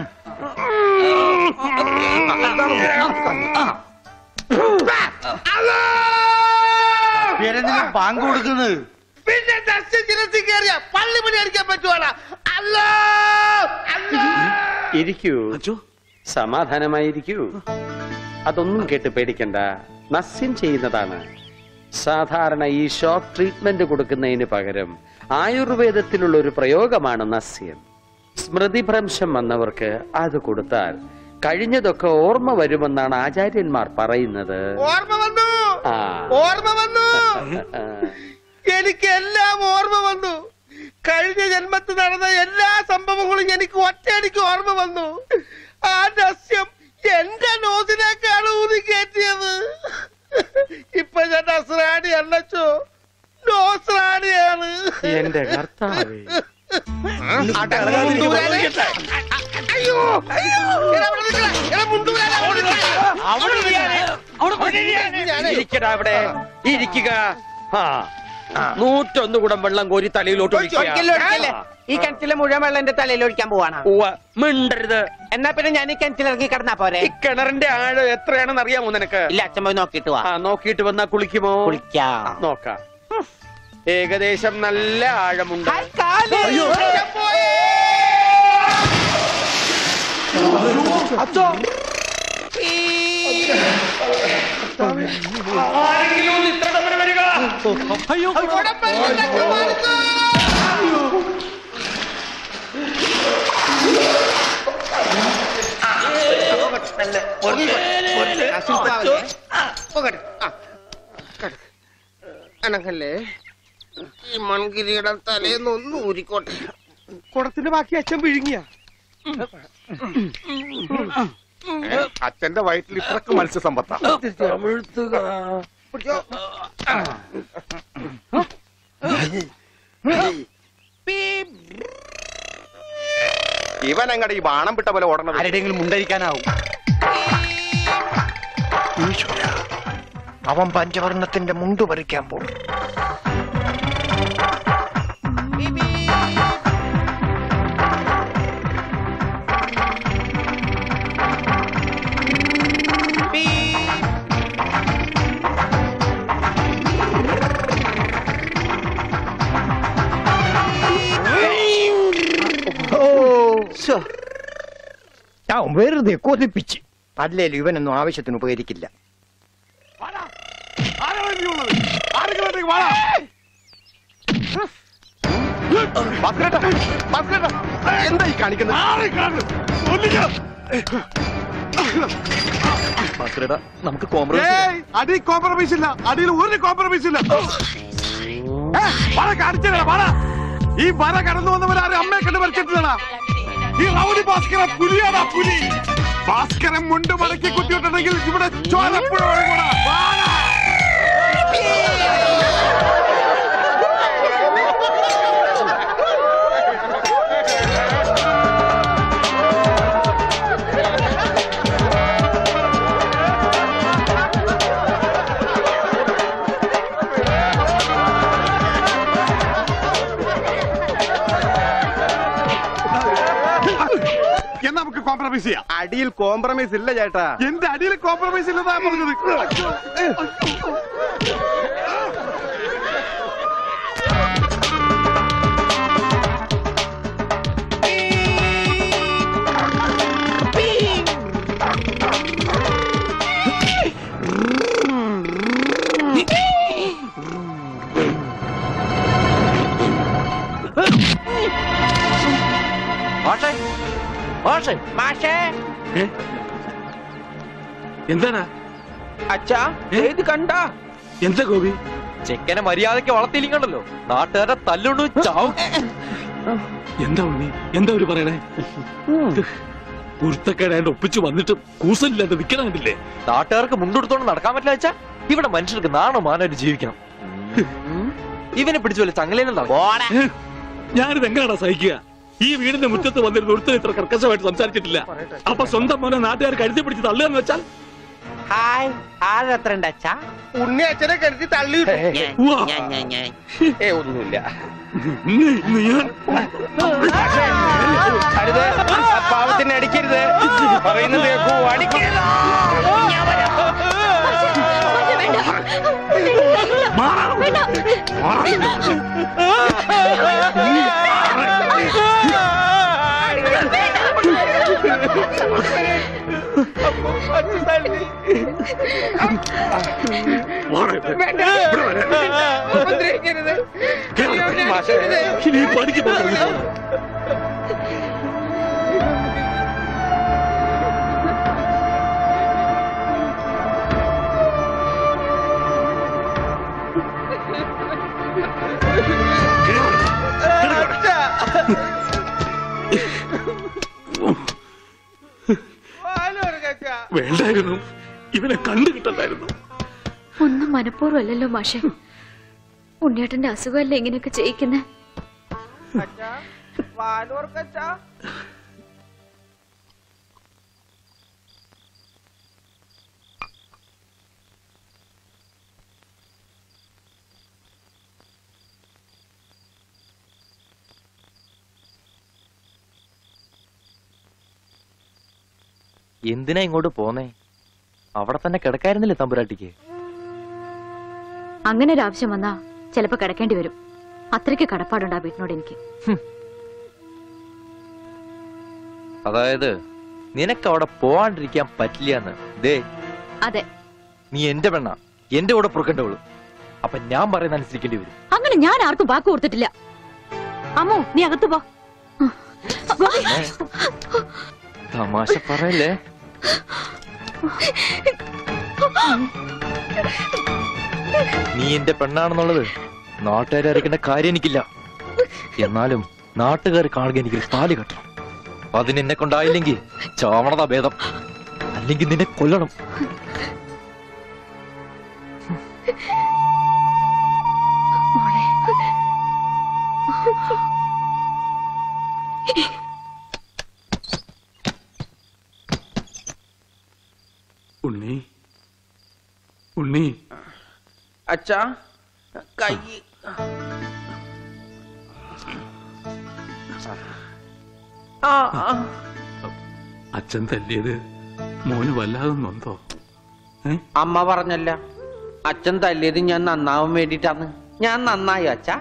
Speaker 18: ബാങ്ക് കൊടുക്കുന്നത്
Speaker 8: പിന്നെ ശിരസി കയറിയ പള്ളി പണി അടിക്കാൻ പറ്റുവാണ്. അല്ലോ
Speaker 11: ഇരിക്കൂ. സമാധാനമായിരിക്കൂ. അതൊന്നും കേട്ട് പേടിക്കണ്ട. നസ്യം ചെയ്യുന്നതാണ്. സാധാരണ ഈ ഷോക്ക് ട്രീറ്റ്മെന്റ് കൊടുക്കുന്നതിന് പകരം ആയുർവേദത്തിലുള്ള ഒരു പ്രയോഗമാണ് നസ്യം. സ്മൃതിഭ്രംശം വന്നവർക്ക് അത് കൊടുത്താൽ കഴിഞ്ഞതൊക്കെ ഓർമ്മ വരുമെന്നാണ് ആചാര്യന്മാർ പറയുന്നത്.
Speaker 8: ഓർമ്മ വന്നു,
Speaker 11: ആ
Speaker 8: ഓർമ്മ വന്നു, എനിക്ക് എല്ലാം ഓർമ്മ വന്നു. കഴിഞ്ഞ ജന്മത്തിൽ നടന്ന എല്ലാ സംഭവങ്ങളും എനിക്ക് ഒറ്റയടിക്ക് ഓർമ്മ വന്നു. ആ നസ്യം എന്റെ നോസിലേക്കാണ് ഊതി കയറ്റിയത്. ഇപ്പൊ ഞാൻ നസ്രാണി അല്ലച്ചോ, നോസ്രാണിയാണ്.
Speaker 11: എന്റെ കർത്താവേ.
Speaker 8: അയ്യോ,
Speaker 11: ഇരിക്കടാ അവിടെ, ഇരിക്കുക. 101 കുടം വെള്ളം കോരി തലയിലോട്ട്
Speaker 1: ഈ കിണറ്റിലെ മുഴുവൻ വെള്ളം എന്റെ തലയിൽ ഒഴിക്കാൻ പോവാണ്.
Speaker 11: മിണ്ടരുത്.
Speaker 1: എന്നാ പിന്നെ ഞാൻ ഈ കിണറ്റിലിറങ്ങി കിടന്നാ പോരെ?
Speaker 11: ഈ കിണറിന്റെ ആഴം എത്രയാണെന്ന് അറിയാമോ നിനക്ക്?
Speaker 1: ഇല്ല, അച്ഛൻ പോയി നോക്കിട്ട് വാ.
Speaker 11: നോക്കിയിട്ട് വന്നാ കുളിക്കുമോ?
Speaker 1: കുളിക്കാം.
Speaker 11: നോക്കാം. ഏകദേശം നല്ല ആഴമുണ്ട്.
Speaker 8: അച്ഛോ,
Speaker 11: അയ്യോ,
Speaker 8: അനങ്ങല്ലേ, ഈ മൺകിരിയുടെ തലേന്നൊന്നും ഊരിക്കോട്ടെ.
Speaker 1: കുടത്തിന്റെ ബാക്കി അച്ഛൻ വിഴുങ്ങിയ.
Speaker 9: അച്ഛന്റെ വയറ്റിൽ ഇത്രക്ക് മത്സ്യസമ്പത്താ. ഇവൻ അങ്ങടെ ഈ ബാണം വിട്ട പോലെ ഓടണം.
Speaker 15: ആരുടെയെങ്കിലും മുണ്ടരിക്കാനാവും.
Speaker 8: അവൻ പഞ്ചവർണ്ണത്തിന്റെ മുണ്ട് പറിക്കാൻ പോകും.
Speaker 13: വെറുതെ കൊതിപ്പിച്ച്. അല്ലേലും ഇവനൊന്നും ആവശ്യത്തിന് ഉപകരിക്കില്ല.
Speaker 9: എന്താ ഈ കാണിക്കുന്നത്?
Speaker 16: നമുക്ക് കോംപ്രമൈസ്.
Speaker 10: അടി കോംപ്രമൈസ് ഇല്ല. അടിയിൽ ഒരു കോംപ്രമൈസ് ഇല്ല. ഈ വര കടന്നു വന്നവരാരും അമ്മയെ കണ്ട് മരിച്ചിട്ടില്ലടാ. ഈ റൗഡി ഭാസ്കരൻ പുലിയാടാ, പുലി. ഭാസ്കരൻ മുണ്ട് മടക്കി കുത്തിയിട്ടുണ്ടെങ്കിൽ ഇവിടെ ചോരപ്പുഴ ഒഴുകൂടാ. എന്നാ നമുക്ക് കോംപ്രമൈസ് ചെയ്യാം.
Speaker 9: അടിയിൽ കോംപ്രമൈസ് ഇല്ല ചേട്ടാ.
Speaker 10: എന്റെ അടിയിൽ കോംപ്രമൈസ് ഇല്ലെന്നാ പറഞ്ഞത്.
Speaker 11: എന്താണ്
Speaker 1: അച്ഛാ? ഏത് കണ്ട?
Speaker 11: എന്താ ഗോപി?
Speaker 4: ചെക്കനെ മര്യാദയ്ക്ക് വളർത്തിയില്ലല്ലോ, നാട്ടുകാരെ തല്ലുണ്ടു ചാവും.
Speaker 3: എന്താ ഉണ്ണി, എന്താ ഒരു പറയണേ? കുരുത്തക്കേടായിട്ട് ഒപ്പിച്ചു വന്നിട്ട് കൂസലില്ലാണ്ട് നിൽക്കണം കണ്ടില്ലേ?
Speaker 4: നാട്ടുകാർക്ക് മുണ്ടെടുത്തോണ്ട് നടക്കാൻ പറ്റില്ല വെച്ചാ ഇവിടെ മനുഷ്യർക്ക് നാണോ മാനായിട്ട് ജീവിക്കണം. ഇവനെ പിടിച്ചു വല്ല ചങ്ങലേനുണ്ടാവും.
Speaker 3: ഞാനിത് എങ്ങനെയാണോ സഹിക്കുക? ഈ വീടിന്റെ മുറ്റത്ത് വന്നിരുന്ന ഒരുത്തരം ഇത്ര കർക്കശമായിട്ട് സംസാരിച്ചിട്ടില്ല. അപ്പൊ സ്വന്തം മോനെ നാട്ടുകാർ കരുതി പിടിച്ച് തള്ളുകയെന്ന് വെച്ചാൽ
Speaker 1: ഹായ്, ആരെത്ര ഉണ്ട് അച്ഛാ?
Speaker 8: ഉണ്ണി അച്ഛനെ കരുതി തള്ളി.
Speaker 11: ഒന്നുമില്ല.
Speaker 1: അരുത്, പാവത്തിന് അടിക്കരുത്. പറയുന്നത് കേൾക്കൂ, അടിക്കരുത്.
Speaker 5: വേണ്ട.
Speaker 8: കൊച്ചു തള്ളി.
Speaker 7: വേണ്ട. ഉപദ്രവിക്കരുത്.
Speaker 3: ഇനി പണിക്ക് പോകുന്നു. വേണ്ടായിരുന്നു, ഇവനെ കണ്ടു കിട്ടണ്ടായിരുന്നു.
Speaker 5: ഒന്നും മനഃപൂർവ്വമല്ലല്ലോ മാഷെ. ഉണ്ണിയേട്ടന്റെ അസുഖമല്ലേ ഇങ്ങനെയൊക്കെ ചെയ്യിക്കുന്നേ?
Speaker 4: എന്തിനാ ഇങ്ങോട്ട് പോന്നേ? അവിടെ തന്നെ കിടക്കായിരുന്നില്ലേ തമ്പുരാട്ടിക്ക്?
Speaker 5: അങ്ങനെ ഒരു ആവശ്യം വന്നാ ചിലപ്പോ കിടക്കേണ്ടി വരും. അത്രയ്ക്ക് കടപ്പാടുണ്ട് ആ വീട്ടിനോട് എനിക്ക്.
Speaker 4: അതായത് നിനക്ക് അവിടെ പോവാണ്ടിരിക്കാൻ പറ്റില്ലാന്ന്. ദേ,
Speaker 5: അതെ,
Speaker 4: നീ എന്റെ പെണ്ണ, എന്റെ കൂടെ പൊറുക്കേണ്ടവള്. അപ്പൊ ഞാൻ പറയുന്ന അനുസരിക്കേണ്ടി വരും.
Speaker 5: അങ്ങനെ ഞാൻ ആർക്കും വാക്ക് കൊടുത്തിട്ടില്ല. അമ്മോ, നീ അകത്ത് പോ.
Speaker 4: തമാശ പറയല്ലേ? നീ എന്റെ പെണ്ണാണെന്നുള്ളത് നാട്ടുകാരെ അറിയിക്കേണ്ട കാര്യം എനിക്കില്ല. എന്നാലും നാട്ടുകാർ കാണുക എനിക്കൊരു താലി കെട്ടണം. അതിനെന്നെ കൊണ്ടായില്ലെങ്കിൽ ചാവണതാ ഭേദം, അല്ലെങ്കിൽ നിന്നെ കൊല്ലണം.
Speaker 3: ഉണ്ണി, ഉണ്ണി.
Speaker 8: അച്ഛാ, കൈ
Speaker 3: അച്ഛൻ തല്ലിയത് മോന് വല്ലാതെ നൊന്തോ?
Speaker 1: അമ്മ പറഞ്ഞല്ല, അച്ഛൻ തല്ലിയത് ഞാൻ നന്നാവാൻ വേണ്ടിട്ടാണ്. ഞാൻ നന്നായി അച്ഛാ.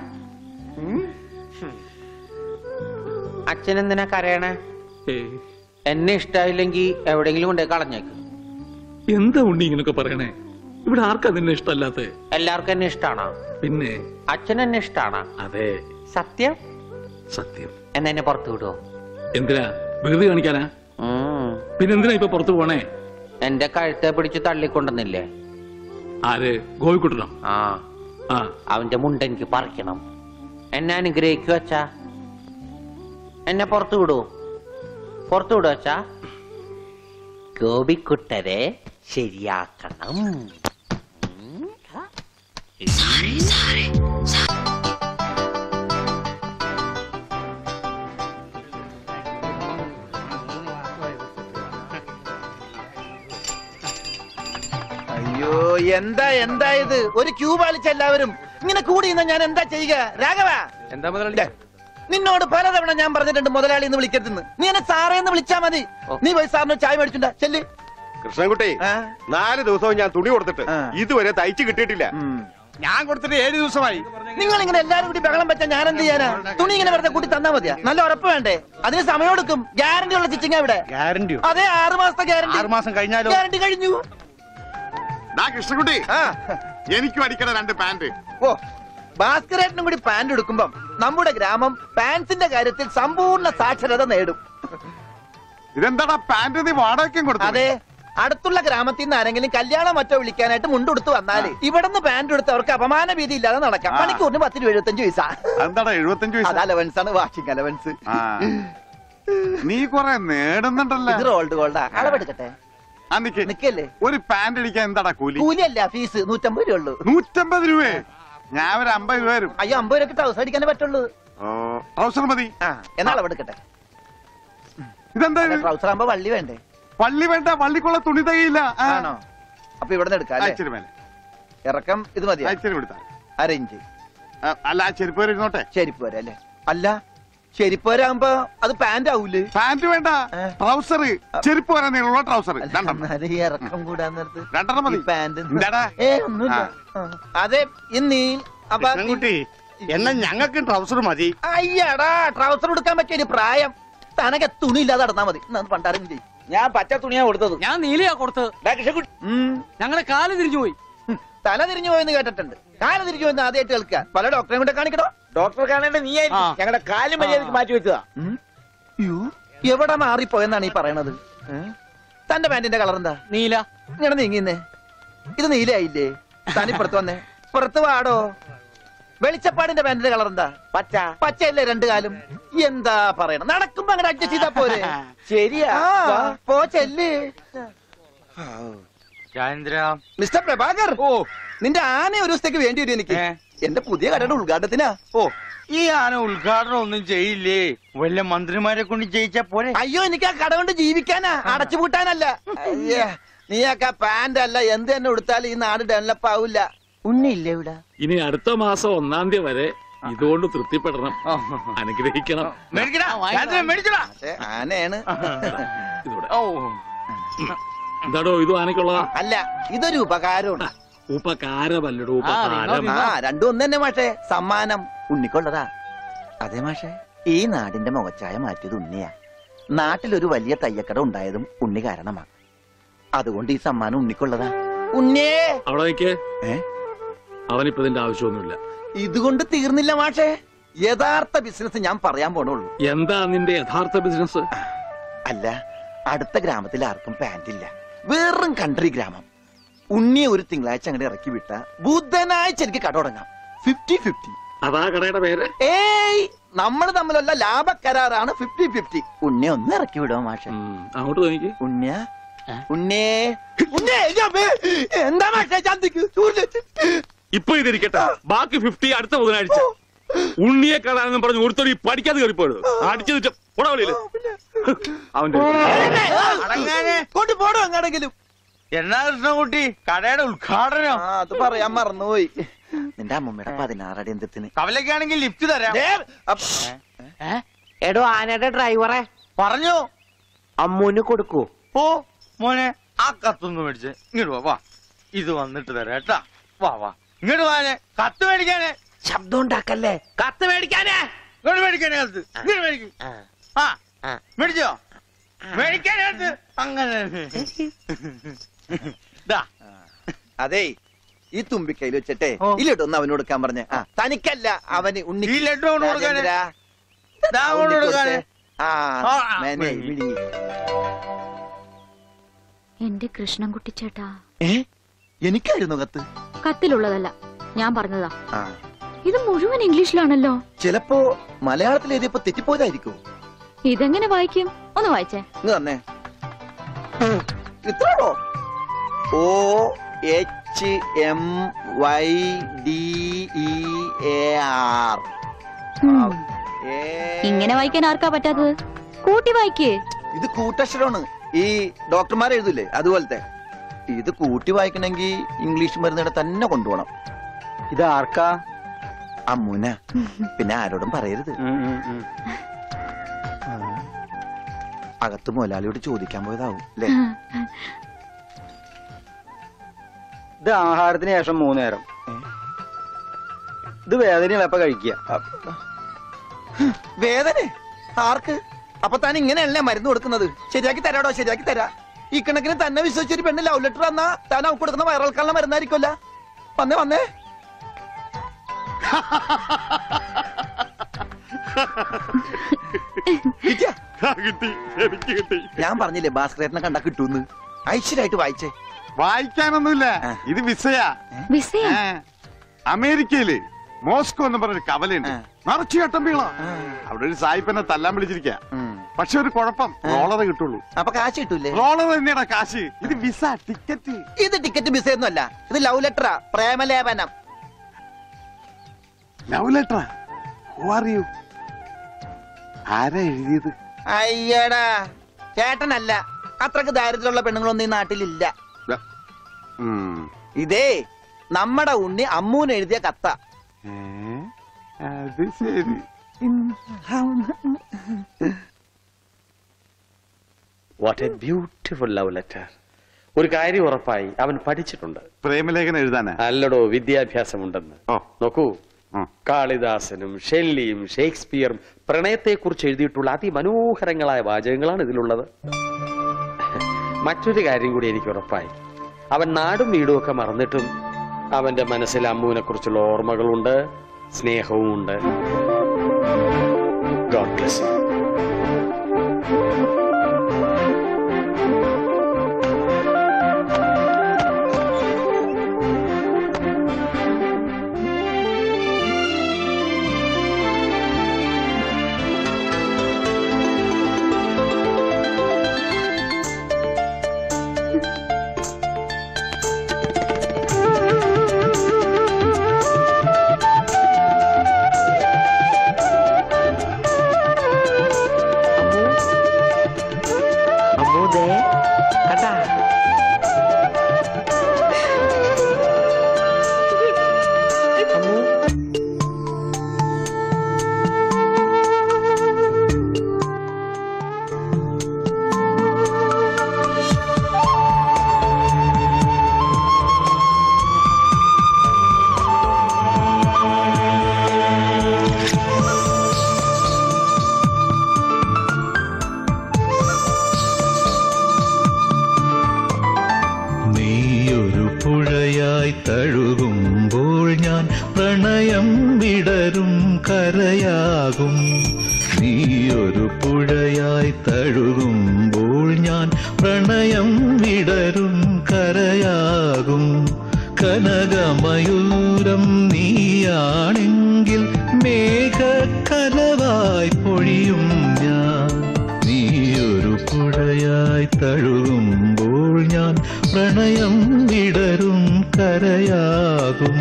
Speaker 1: അച്ഛൻ എന്തിനാ കരയണേ? എന്നെ ഇഷ്ടായില്ലെങ്കി എവിടെങ്കിലും കൊണ്ടേ കളഞ്ഞേക്ക്.
Speaker 3: എന്താ ഉണ്ണി ഇങ്ങനൊക്കെ പറയണേ? ഇവിടെ ആർക്കാ നിന്നെ ഇഷ്ടമല്ലാത്ത?
Speaker 1: എല്ലാവർക്കും എന്നെ ഇഷ്ടാണോ?
Speaker 3: പിന്നെ
Speaker 1: അച്ഛൻ എന്നെ ഇഷ്ടാണോ?
Speaker 3: അതെ.
Speaker 1: സത്യം?
Speaker 3: സത്യം.
Speaker 1: എന്നാ എന്നെ പുറത്തു വിടുവോ?
Speaker 3: എന്തിനാ? വെറുതെ കാണിക്കാനാ? പിന്നെന്തിനാ ഇപ്പൊ പുറത്തു പോണേ?
Speaker 1: എന്റെ കഴുത്തെ പിടിച്ച് തള്ളിക്കൊണ്ടെന്നില്ലേ?
Speaker 3: ആര്? ഗോപിക്കുട്ടനോ?
Speaker 1: ആ, അവന്റെ മുണ്ട എനിക്ക് പറിക്കണം. എന്നെ അനുഗ്രഹിക്കൂ അച്ഛാ. എന്നെ പുറത്തു വിടൂ. പുറത്തു വിടൂ അച്ഛാ. ഗോപിക്കുട്ടരെ ശരിയാക്കണം.
Speaker 8: അയ്യോ, എന്താ ഇത്? ഒരു ക്യൂ പാലിച്ച എല്ലാവരും ഇങ്ങനെ കൂടി ഇന്ന് ഞാൻ എന്താ ചെയ്യുക? രാഘവ,
Speaker 1: എന്താ മുതലാളി?
Speaker 8: നിന്നോട് പലതവണ ഞാൻ പറഞ്ഞിട്ടുണ്ട് മുതലാളി എന്ന് വിളിക്കരുതെന്ന്. നീ എന്നെ സാറേ എന്ന് വിളിച്ചാ മതി. നീ പോയി സാറിന് ചായ മേടിച്ചുണ്ടാ ചെല്ല്.
Speaker 10: കൃഷ്ണൻകുട്ടി, 4 ദിവസവും ഞാൻ തുണി കൊടുത്തിട്ട് ഇതുവരെ തയ്ച്ചു കിട്ടിയിട്ടില്ല.
Speaker 8: ഞാൻ കൊടുത്തിട്ട് 7 ദിവസമായി. നിങ്ങൾ ഇങ്ങനെ എല്ലാരും കൂടി ബഹളം വെച്ചാൽ ഞാൻ എന്ത് ചെയ്യാനാ? തുണി ഇങ്ങനെ വെറുതെ കൂട്ടി തന്നാ മതിയാ? നല്ല ഉറപ്പ് വേണ്ടേ? അതിന് സമയം എടുക്കും. ഗ്യാരണ്ടി ഉള്ള സ്റ്റിച്ചിങ് ഇവിടെ.
Speaker 10: ഗ്യാരണ്ടിയോ?
Speaker 8: അതെ, 6 മാസത്തെ ഗ്യാരണ്ടി.
Speaker 10: 6 മാസം കഴിഞ്ഞാലോ?
Speaker 8: ഗ്യാരണ്ടി കഴിഞ്ഞു.
Speaker 10: കൃഷ്ണൻകുട്ടി, എനിക്കും അടിക്കണ 2 പാന്റ്.
Speaker 8: ഓ, ഭാസ്കരേട്ടനും കൂടി പാന്റ് എടുക്കുമ്പം നമ്മുടെ ഗ്രാമം പാൻസിന്റെ കാര്യത്തിൽ സമ്പൂർണ്ണ സാക്ഷരത നേടും.
Speaker 10: ഇതെന്താടാ പാന്റ് നീ വാടകയ്ക്കും കൊടുത്തു?
Speaker 8: അതെ, അടുത്തുള്ള ഗ്രാമത്തിൽ നിന്ന് ആരെങ്കിലും കല്യാണം മറ്റോ വിളിക്കാനായിട്ട് മുണ്ടെടുത്ത് വന്നാല് ഇവിടുന്ന് പാന്റ് എടുത്ത് അവർക്ക് അപമാന ഭീതി ഇല്ലാതെ നടക്കാം. മണിക്കൂറിന് 10 രൂപ 75 പൈസ.
Speaker 10: എന്താടാ 75 പൈസ?
Speaker 8: അത് അലവൻസ് ആണ്, വാഷിംഗ് അലവൻസ്.
Speaker 10: നീ കൊറേ നേടുന്നുണ്ടല്ലോ.
Speaker 8: ഇത് റോൾഡ് ഗോൾഡാ. അളവെടുക്കട്ടെ? നിക്കല്ലേ.
Speaker 10: ഒരു പാന്റ് അടിക്കാൻ എന്താടാ കൂലി?
Speaker 8: കൂലിയല്ല, ഫീസ് 150 രൂപ ഉള്ളൂ.
Speaker 10: 150 രൂപ? ഞാൻ ഒരു 50 രൂപ വരും.
Speaker 8: അയ്യോ, 50 രൂപ ട്രൗസർ അടിക്കാനേ പറ്റുള്ളൂ.
Speaker 10: ട്രൗസർ മതി.
Speaker 8: എന്നാ അളവെടുക്കട്ടെ?
Speaker 10: ഇതെന്താ?
Speaker 8: ട്രൗസർ ആകുമ്പോ വള്ളി വേണ്ടേ?
Speaker 10: വള്ളി വേണ്ട, വള്ളിക്കുള്ള തുണി തികയില്ല.
Speaker 8: ആണോ? അപ്പൊ ഇവിടെ നിന്ന് എടുക്കാം. ഇറക്കം ഇത് മതി. 1/2 ഇഞ്ച്.
Speaker 10: അല്ല, ചെരുപ്പ് വരെ ഇരുന്നോട്ടെ.
Speaker 8: ചെരുപ്പ് വരെ അല്ലേ? അല്ല, ചെരുപ്പ് വരാകുമ്പോ അത് പാന്റ് ആവൂലേ?
Speaker 10: പാന്റ് വേണ്ട, ട്രൗസർ. ചെരുപ്പ് വരാൻ നീളമുള്ള ട്രൗസർ.
Speaker 8: ഇറക്കം കൂടാൻ നേരത്ത്
Speaker 10: 2 മതി.
Speaker 8: പാന്റ്
Speaker 10: ഒന്നുമില്ല.
Speaker 8: അതെ, ഇന്നീ
Speaker 10: കുട്ടി, എന്നാ ഞങ്ങൾക്ക് ട്രൗസർ മതി.
Speaker 8: അയ്യടാ, ട്രൗസർ എടുക്കാൻ പറ്റിയ പ്രായം. തനക്ക് തുണി ഇല്ലാതെ നടന്നാ മതി. പണ്ടാരും ചെയ്യും. ഞാൻ പച്ച തുണിയാ കൊടുത്തത്.
Speaker 19: ഞാൻ നീലയാ കൊടുത്തത്. ഞങ്ങളുടെ കാല് തിരിഞ്ഞു പോയി.
Speaker 8: തല തിരിഞ്ഞു പോയെന്ന് കേട്ടിട്ടുണ്ട്. കാല് തിരിഞ്ഞു പോയെന്ന് ആദ്യമായിട്ട് കേൾക്കുക. പല ഡോക്ടറെ കൊണ്ട് കാണിക്കണോ? ഡോക്ടറെ കാണേണ്ട നീ ആയിരിക്കും. ഞങ്ങളുടെ കാല് മര്യാദക്ക് മാറ്റി വെച്ചതാ. എവിടെ മാറിപ്പോയെന്നാണ് ഈ പറയണത്? തന്റെ പാന്റിന്റെ കളർ എന്താ?
Speaker 19: നീല.
Speaker 8: ഇങ്ങനെ നീങ്ങിന്നേ. ഇത് നീലയായില്ലേ? തനിപ്പുറത്ത് വന്നേ. പുറത്ത് വാടോ. വെളിച്ചപ്പാടിന്റെ പാന്റിന്റെ കളർ എന്താ? പച്ച. പച്ചയല്ലേ രണ്ടു കാലും? എന്താ പറയണം? നടക്കുമ്പോ അങ്ങനെ അഡ്ജസ്റ്റ് ചെയ്താ പോരെ? ശരിയാ. പോ ചെല്ല്. മിസ്റ്റർ പ്രഭാകർ, നിന്റെ ആന ഒരു ദിവസത്തേക്ക് വേണ്ടി വരും എനിക്ക്. എന്റെ പുതിയ കടയുടെ ഉദ്ഘാടനത്തിനാ.
Speaker 20: ഈ ആന ഉദ്ഘാടനം ഒന്നും ചെയ്യില്ലേ? വല്ല മന്ത്രിമാരെ കൊണ്ട് ചെയ്യിച്ചാ പോരെ?
Speaker 8: അയ്യോ, എനിക്ക് ആ കട കൊണ്ട് ജീവിക്കാനാ, അടച്ചുപൂട്ടാനല്ല. നീയൊക്കെ പാന്റ് അല്ല എന്ത് തന്നെ ഉടുത്താലും ഈ നാട് ഡെവലപ്പ് ആവില്ല. ഉണ്ണിയില്ലേ ഇവിടെ?
Speaker 3: ഇനി അടുത്ത മാസം 1-ാം തീയതി വരെ ഇതുകൊണ്ട് തൃപ്തിപ്പെടണം, അനുഗ്രഹിക്കണം.
Speaker 8: ആനയാണ്.
Speaker 3: എന്താടോ ഇത് ആനയ്ക്കുള്ളതാ?
Speaker 8: അല്ല, ഇതൊരു ഉപകാരമാണ്.
Speaker 3: ഉപകാരമല്ലടോ, ഉപകാരം.
Speaker 8: രണ്ടും ഒന്ന് തന്നെ മാഷേ. സമ്മാനം ഉണ്ണിക്കൊള്ളതാ. അതെ മാഷേ, ഈ നാടിന്റെ മുഖച്ചായ മാറ്റിയത് ഉണ്ണിയാ. നാട്ടിലൊരു വലിയ തയ്യക്കട ഉണ്ടായതും ഉണ്ണി കാരണമാ. അതുകൊണ്ട് ഈ സമ്മാനം ഉണ്ണിക്കൊള്ളതാ. ഉണ്ണിയേ
Speaker 3: അവിടെ നിൽക്കേ. അവനിപ്പോ ഇതിന്റെ ആവശ്യമൊന്നുമില്ല.
Speaker 8: ഇതുകൊണ്ട് തീർന്നില്ല മാഷേ. യഥാർത്ഥ ബിസിനസ് ഞാൻ പറയാൻ പോണുള്ളൂ.
Speaker 3: എന്താ നിന്റെ യഥാർത്ഥ ബിസിനസ്?
Speaker 8: അല്ല, അടുത്ത ഗ്രാമത്തിൽ ആർക്കും പാന്റ് ഇല്ല. വെറും കൺട്രി ഗ്രാമം. ഉണ്ണിയെ ഒരു തിങ്കളാഴ്ച അങ്ങനെ ഇറക്കി വിട്ട ബുധനാഴ്ച എനിക്ക് കട തുടങ്ങാം. 50-50.
Speaker 3: അതാ കടയുടെ പേര്?
Speaker 8: ഏയ്, നമ്മൾ തമ്മിലുള്ള ലാഭക്കരാറാണ് 50-50. ഉണ്ണിയെ ഒന്ന് ഇറക്കി വിടുമോ മാഷെ?
Speaker 3: അങ്ങോട്ട് നോക്കി.
Speaker 8: ഉണ്ണിയ എന്താ മാഷെ ചന്തിക്ക്?
Speaker 3: ഇപ്പൊ ഇതിരിക്കട്ടെ, ബാക്കി 50 അടുത്ത ബുധനാഴ്ച. ഉണ്ണിയെ കാണാനെന്നും പറഞ്ഞു ഒരുത്തടി പഠിക്കാതെ കയറിപ്പോയത് അടിച്ചു വെളിയില്. അവന്റെ
Speaker 8: പോടോ അങ്ങാടെങ്കിലും.
Speaker 20: എന്നാ കൃഷ്ണൻകുട്ടി കടയുടെ ഉദ്ഘാടനം?
Speaker 8: അത് പറയാൻ മറന്നുപോയി. നിന്റെ അമ്മൂമ്മയുടെ 16 അടി എന്തിന്?
Speaker 20: കവലക്കാണെങ്കിൽ ലിഫ്റ്റ് തരാം.
Speaker 1: എടോ ആനയുടെ ഡ്രൈവറെ
Speaker 20: പറഞ്ഞു
Speaker 1: അമ്മൂന് കൊടുക്കൂ.
Speaker 20: ഓ മോനെ, ആ കത്തൊന്ന് മേടിച്ച് ഇങ്ങോട്ട് വാ. ഇത് വന്നിട്ട് തരാം കേട്ടാ. വാ ഇങ്ങോട്ട് വാനെ. കത്ത് മേടിക്കാനേ.
Speaker 1: ശബ്ദം ഉണ്ടാക്കല്ലേ. കത്ത് മേടിക്കാനേ.
Speaker 20: ഇങ്ങോട്ട് മേടിക്കാനേ കത്ത്. ഇങ്ങോട്ട് മേടിക്കും. മേടിച്ചോ? മേടിക്കാനകത്ത് അങ്ങനെ.
Speaker 8: അതെ, ഈ തുമ്പിക്കൈയിൽ വെച്ചിട്ടേ ഈ ലഡു ഒന്ന് അവന് കൊടുക്കാൻ പറഞ്ഞേ. തനിക്കല്ല, അവന് ഉണ്ണി.
Speaker 20: ഈ ലഡു കൊടുക്കാനേ.
Speaker 5: എന്റെ കൃഷ്ണൻകുട്ടി ചേട്ടാ.
Speaker 8: എനിക്കായിരുന്നു കത്ത്.
Speaker 5: കത്തിലുള്ളതല്ല, ഞാൻ പറഞ്ഞതാ. ഇത് മുഴുവൻ ഇംഗ്ലീഷിലാണല്ലോ.
Speaker 8: ചിലപ്പോ മലയാളത്തിൽ എഴുതിയപ്പോ തെറ്റിപ്പോയതായിരിക്കും.
Speaker 5: ഇതെങ്ങനെ വായിക്കും? ഒന്ന് വായിച്ചേ.
Speaker 8: തന്നെ ഇത്രോ? OHMYDEAR.
Speaker 5: ഇങ്ങനെ വായിക്കാൻ ആർക്കാ പറ്റാത്തത്? കൂട്ടി വായിക്കേ.
Speaker 8: ഇത് കൂട്ടക്ഷരമാണ്. ഈ ഡോക്ടർമാർ എഴുതില്ലേ അതുപോലത്തെ. ഇത് കൂട്ടി വായിക്കണമെങ്കിൽ ഇംഗ്ലീഷ് മരുന്നിടെ തന്നെ കൊണ്ടുപോകണം.
Speaker 20: ഇത് ആർക്കാ?
Speaker 8: അമ്മൂന. പിന്നെ ആരോടും പറയരുത്. അകത്ത് മുതലാളിയോട് ചോദിക്കാൻ പോയതാവും അല്ലേ?
Speaker 20: ഇത് ആഹാരത്തിന് ശേഷം 3 നേരം. ഇത് വേദനയാണ് എപ്പ കഴിക്കുക.
Speaker 8: വേദന ആർക്ക്? അപ്പൊ താൻ ഇങ്ങനെയല്ലേ മരുന്ന് കൊടുക്കുന്നത്? ശരിയാക്കി തരാടോ, ശരിയാക്കി തരാ. ഈ കണക്കിന് തന്നെ വിശ്വസിച്ചൊരു പെണ്ണ് ലവ് ലെറ്റർ തന്നാ താൻ അവർക്ക് കൊടുക്കുന്ന വയറിളക്കാനുള്ള മരുന്നായിരിക്കുമല്ല. വന്നേ ഞാൻ പറഞ്ഞില്ലേ ഭാസ്കരേട്ടനെ കണ്ടാ കിട്ടൂന്ന്. ഐശ്വര്യമായിട്ട് വായിച്ചേ.
Speaker 10: വായിക്കാനൊന്നുമില്ല, ഇത് വിസയാ. അമേരിക്കയില് മോസ്കോ എന്ന് പറഞ്ഞൊരു കവലയുണ്ട്, നിറച്ചു ചട്ടമ്പികളാ. അവിടെ ഒരു സായിപ്പനെ തല്ലാൻ വിളിച്ചിരിക്കാ. പക്ഷെ ഒരു കുഴപ്പം, റോളറ് കിട്ടുള്ളൂ.
Speaker 8: അപ്പൊ കാശ് കിട്ടൂലേ?
Speaker 10: റോളർ തന്നെയാടാ കാശ്. ഇത് വിസ, ടിക്കറ്റ്.
Speaker 8: ഇത് ടിക്കറ്റ് വിസ ഒന്നുമല്ല, ഇത് ലവ് ലെറ്ററാ, പ്രേമലേപനം.
Speaker 10: ലവ് ലെറ്ററാ? Who are you? ആരാ എഴുതിയത്?
Speaker 8: അയ്യടാ, ചേട്ടനല്ല. അത്രക്ക് ദാരിദ്ര്യമുള്ള പെണ്ണുങ്ങളൊന്നും ഈ നാട്ടിലില്ല. ഇതേ നമ്മടെ ഉണ്ണി അമ്മൂന് എഴുതിയ കത്ത.
Speaker 10: അത് ശരി.
Speaker 11: What a beautiful love letter. ഒരു കാര്യം ഉറപ്പായി, അവൻ പഠിച്ചിട്ടുണ്ട്.
Speaker 10: പ്രേമലേഖനം എഴുതാനാ?
Speaker 11: അല്ലടോ, വിദ്യാഭ്യാസമുണ്ടെന്ന്. നോക്കൂ, കാളിദാസനും ഷെല്ലിയും ഷേക്സ്പിയറും പ്രണയത്തെക്കുറിച്ച് എഴുതിയിട്ടുള്ള അതിമനോഹരങ്ങളായ വാചകങ്ങളാണ് ഇതിലുള്ളത്. മറ്റൊരു കാര്യം കൂടി എനിക്ക് ഉറപ്പായി. അവൻ നാടും വീടും ഒക്കെ മറന്നിട്ടും അവന്റെ മനസ്സിൽ അമ്മുവിനെ കുറിച്ചുള്ള ഓർമ്മകളുണ്ട്, സ്നേഹവും ഉണ്ട്. God bless you.
Speaker 21: തഴുകുമ്പോൾ ഞാൻ പ്രണയം വിടരും കരയാകും. നീയൊരു പുഴയായി തഴുകുമ്പോൾ ഞാൻ പ്രണയം വിടരും കരയാകും. കനകമയൂരം നീയാണെങ്കിൽ മേഘക്കനവായി പൊഴിയും ഞാൻ. നീയൊരു പുഴയായി തഴുകുമ്പോൾ ഞാൻ പ്രണയം വിടരും കരയാകും.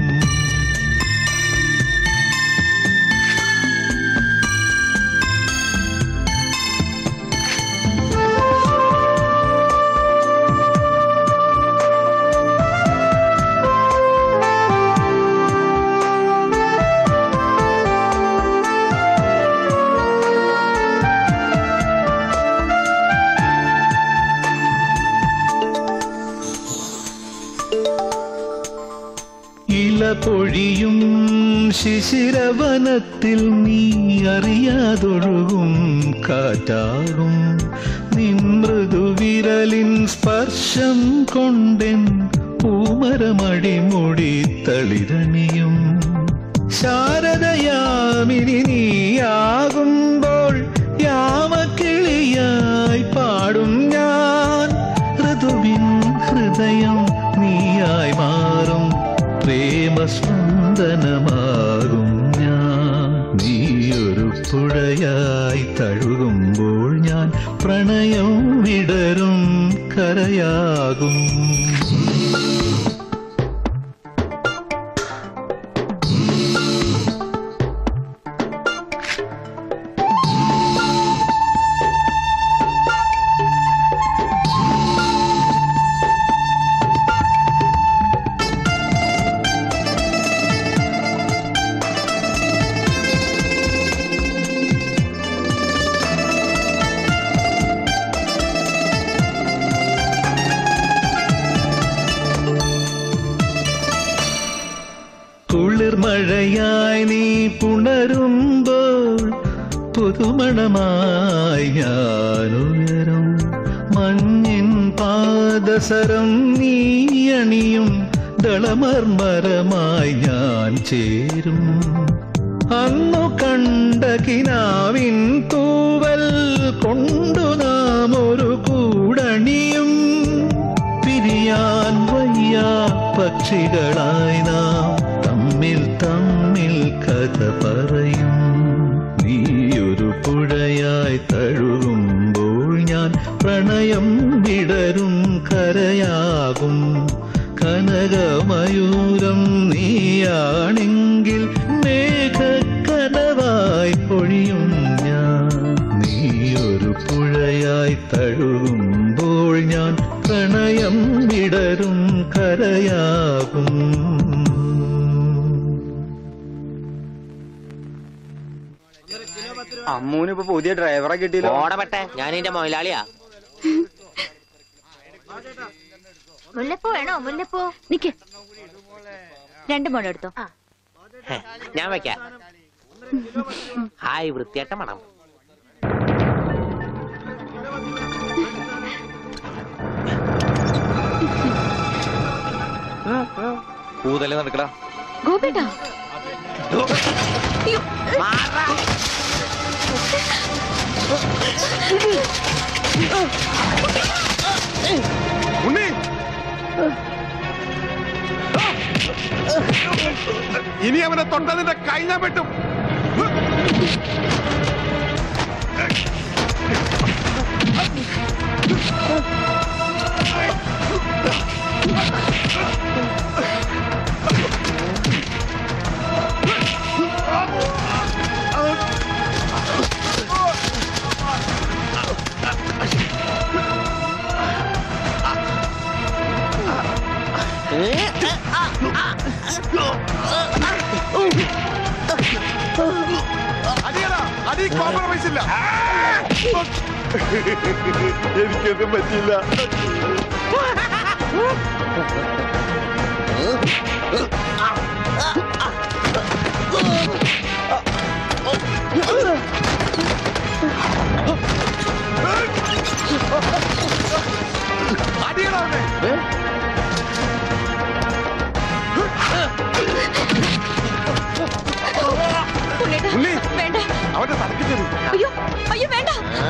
Speaker 21: പൊഴിയും ശിശിരവനത്തിൽ നീ അറിയാതൊഴുകും കാറ്റാകും. നിൻ മൃദുവിരലിൻ സ്പർശം കൊണ്ടെൻ പൂമരമടിമുടി തളിരണിയും. ശാരദയാമിനി നീയാകുമ്പോൾ യാമക്കിളിയായി പാടും ഞാൻ. ഋതുവിൻ ഹൃദയം നീയായി മാറും പ്രേമസ്പന്ദനമാകും ഞാൻ. നീയൊരു പുഴയായി തഴുകുമ്പോൾ ഞാൻ പ്രണയം വിടരും കരയാകും. കുളിർമഴയായി നീ പുണരുമ്പോൾ പുതുമണമായി ഞാനുയരും. മഞ്ഞിൻ പാദസരം നീ അണിയും ദളമർമരമായി ഞാൻ ചേരും. അന്നു കണ്ട കിനാവിൻ തൂവൽ കൊണ്ടു നാം ഒരു കൂടണിയും. പിരിയാൻ വയ്യാ പക്ഷികളായി നാം തമ്മിൽ തമ്മിൽ കഥ പറയും. നീയൊരു പുഴയായി തഴുകുമ്പോൾ ഞാൻ പ്രണയം വിടരും കരയാകും. കനകമയൂരം നീയാണെങ്കിൽ മേഘക്കനവായി പൊഴിയും ഞാൻ. നീയൊരു പുഴയായി തഴുകുമ്പോൾ ഞാൻ പ്രണയം വിടരും കരയാകും.
Speaker 19: അമ്മൂനിപ്പോ പുതിയ ഡ്രൈവറെ കിട്ടിയില്ല.
Speaker 1: ഓടപ്പെട്ടെ ഞാൻ എന്റെ മൊയിലാളിയാ.
Speaker 6: മുല്ലപ്പൂ വേണോ? മുല്ലപ്പൂ
Speaker 5: നിക്ക്, 2 മുഴം എടുത്തോ.
Speaker 1: ഞാൻ വെക്കാം. ഹായ്, വൃത്തിയായിട്ട മണം.
Speaker 4: പൂതല്ലേ നടക്കടാ.
Speaker 5: ഗോപേട്ടാ
Speaker 10: ഉണ്ണി ഇനി അവനെ തൊട്ടതിന്റെ കൈ ഞാൻ വെട്ടും. അടി കോംപ്രമൈസ് ഇല്ല. എനിക്കൊന്നും പറ്റില്ല. അടിയണവനെ. ഉണ്ണി
Speaker 5: വേണ്ട,
Speaker 10: അവന്റെ തലക്ക് തരൂ.
Speaker 5: അയ്യോ അയ്യോ വേണ്ട.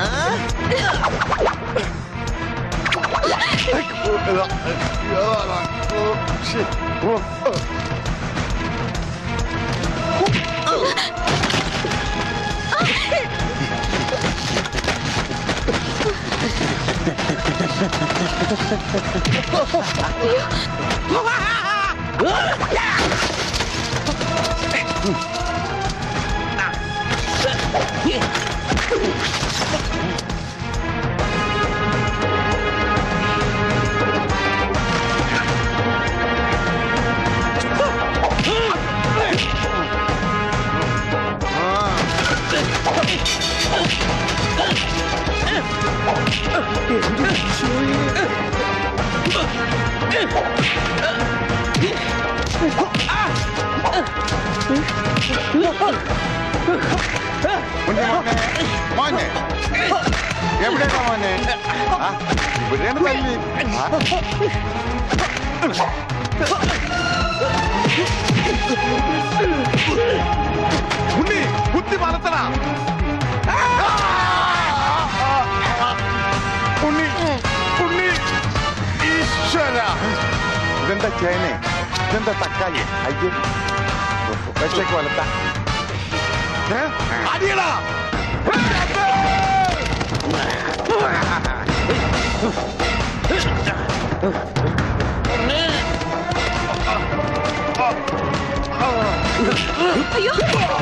Speaker 10: മോനെ എവിടെയാ മോനെ? ഇവിടെയാണ് തല്ലി. ഉണ്ണി കുത്തി വളർത്തണ. ഉണ്ണി ഉണ്ണി ഈശ്വര. ഇതെന്താ ചേനെ? ഇതെന്താ തക്കാളി? അയ്യോ വെച്ചേക്ക് വളർത്ത. അടിയടാ.
Speaker 5: അയ്യോ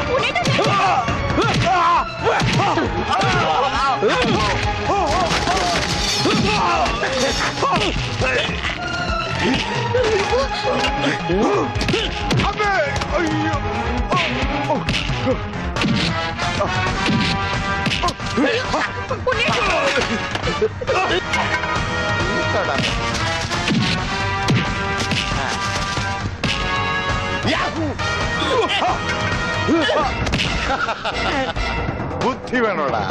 Speaker 10: അമ്മേ. അയ്യോ ബുദ്ധി വേണോടാ.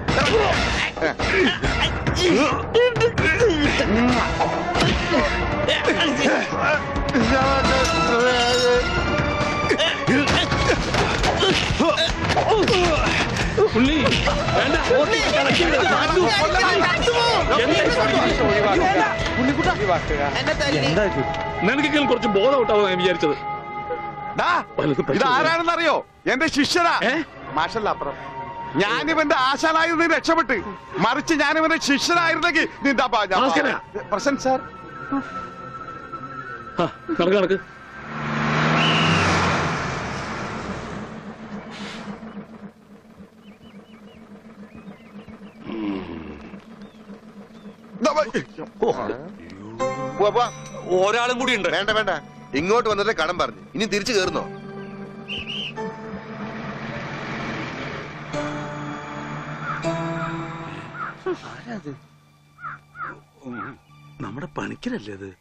Speaker 3: ഉണ്ണി വേണ്ട. നിനക്കെങ്കിലും കുറച്ച് ബോധം ഔട്ടാവും ഞാൻ വിചാരിച്ചത്.
Speaker 10: ഇതാരാണെന്നറിയോ? എന്റെ ശിഷ്യനാ. മാഷല്ല അപ്പുറം. ഞാനിവന്റെ ആശാനായിരുന്നു രക്ഷപ്പെട്ട്. മറിച്ച് ഞാനിവന്റെ ശിഷ്യനായിരുന്നെങ്കിൽ നിന്റെ പ്രസന്റ് സാർ.
Speaker 3: കണക്ക് കണക്ക്.
Speaker 16: ഒരാളും കൂടി ഉണ്ട്. വേണ്ട വേണ്ട, ഇങ്ങോട്ട് വന്നിട്ട് കടം പറഞ്ഞു. ഇനി തിരിച്ചു കയറുന്നോ?
Speaker 3: നമ്മുടെ പണിക്കരല്ലേ അത്?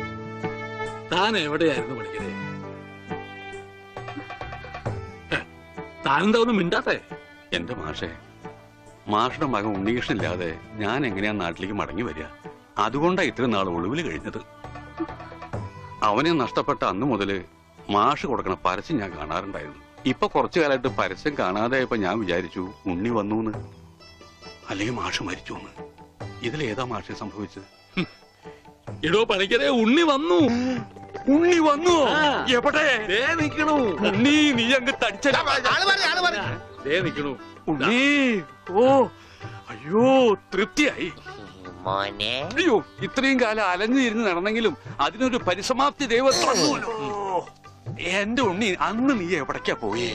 Speaker 3: താൻ എവിടെയായിരുന്നു പണിക്കരെ? താനെന്താ ഒന്നും മിണ്ടാത്തെ?
Speaker 12: എന്റെ മാഷുടെ മകൻ ഉണ്ണികൃഷ്ണനില്ലാതെ ഞാൻ എങ്ങനെയാ നാട്ടിലേക്ക് മടങ്ങി വരിക? അതുകൊണ്ടാ ഇത്രയും നാൾ ഒളിവിൽ കഴിഞ്ഞത്. അവനെ നഷ്ടപ്പെട്ട അന്ന് മുതല് മാഷ് കൊടുക്കണ പരസ്യം ഞാൻ കാണാറുണ്ടായിരുന്നു. ഇപ്പൊ കുറച്ചു കാലമായിട്ട് പരസ്യം കാണാതായപ്പോ ഞാൻ വിചാരിച്ചു ഉണ്ണി വന്നൂന്ന്, അല്ലെങ്കിൽ മാഷ് മരിച്ചു എന്ന്. ഇതിലേതാ മാഷെ സംഭവിച്ചത്?
Speaker 3: ഇടോ പണിക്കരെ, ഉണ്ണി വന്നു.
Speaker 12: ഉണ്ണി വന്നു?
Speaker 3: എവിടെ? നിക്കണു ഉണ്ണി. നീ അങ്ങ് തടിച്ചേ നിക്കണു
Speaker 12: ഉണ്ണി. ഓ അയ്യോ, തൃപ്തിയായി. അയ്യോ, ഇത്രയും കാലം അലഞ്ഞു തിരിഞ്ഞ് നടന്നെങ്കിലും അതിനൊരു പരിസമാപ്തി ദൈവം തന്നൂലോ. എന്റെ ഉണ്ണി, അന്ന് നീ എവിടേക്കാ പോയേ?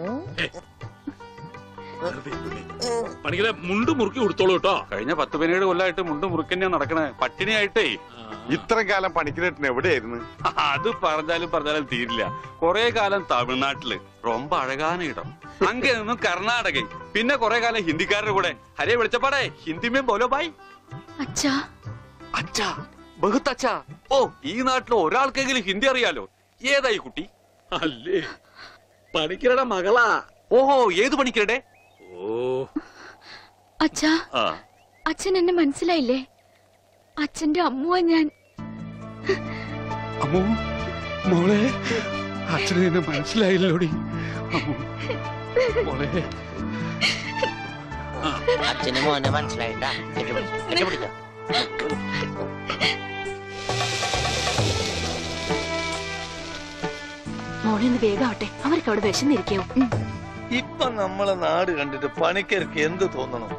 Speaker 3: പണിക്കരെ, മുണ്ട് മുറുക്കി കൊടുത്തോളൂ കേട്ടോ.
Speaker 12: കഴിഞ്ഞ 10-17 കൊല്ലമായിട്ട് മുണ്ട് മുറുക്കന്നെയാ നടക്കണേ, പട്ടിണിയായിട്ടേ.
Speaker 9: ഇത്ര കാലം പണിക്കരേട്ടൻ എവിടെയായിരുന്നു?
Speaker 12: അത് പറഞ്ഞാലും തീരില്ല. കൊറേ കാലം തമിഴ്നാട്ടില് ரொம்ப അഴകാന ഇടം, അങ്ങേ നിന്നും കർണാടക, പിന്നെ കൊറേ കാലം ഹിന്ദിക്കാരുടെ കൂടെ. ഹരേ വിളിച്ചപ്പാടേ, ഹിന്ദിമേ ബോലോ ബായ്.
Speaker 5: അച്ഛാ
Speaker 12: അച്ഛാ, ബഹുത്ത് അച്ഛാ. ഓ, ഈ നാട്ടിൽ ഒരാൾക്കെങ്കിലും ഹിന്ദി അറിയാലോ. ഏതായി കുട്ടി?
Speaker 3: അല്ലേ, പണിക്കരുടെ മകളാ.
Speaker 12: ഓഹോ, ഏത് പണിക്കരുടെ?
Speaker 3: ഓ
Speaker 5: അച്ഛാ, അച്ഛൻ എന്നെ മനസ്സിലായില്ലേ? അച്ഛന്റെ അമ്മുവാ ഞാൻ.
Speaker 12: അമ്മോ മോളെ, അച്ഛനെ എന്നെ മനസ്സിലായില്ലോടി. മോളെ,
Speaker 8: അച്ഛന് മോനെ മനസ്സിലായിട്ടാ.
Speaker 5: മോളെ ഒന്ന് വേഗാവട്ടെ, അവർക്ക് അവിടെ വിശന്നിരിക്കാവും.
Speaker 18: ഇപ്പൊ നമ്മളെ നാട് കണ്ടിട്ട് പണിക്കർക്ക് എന്ത് തോന്നണം?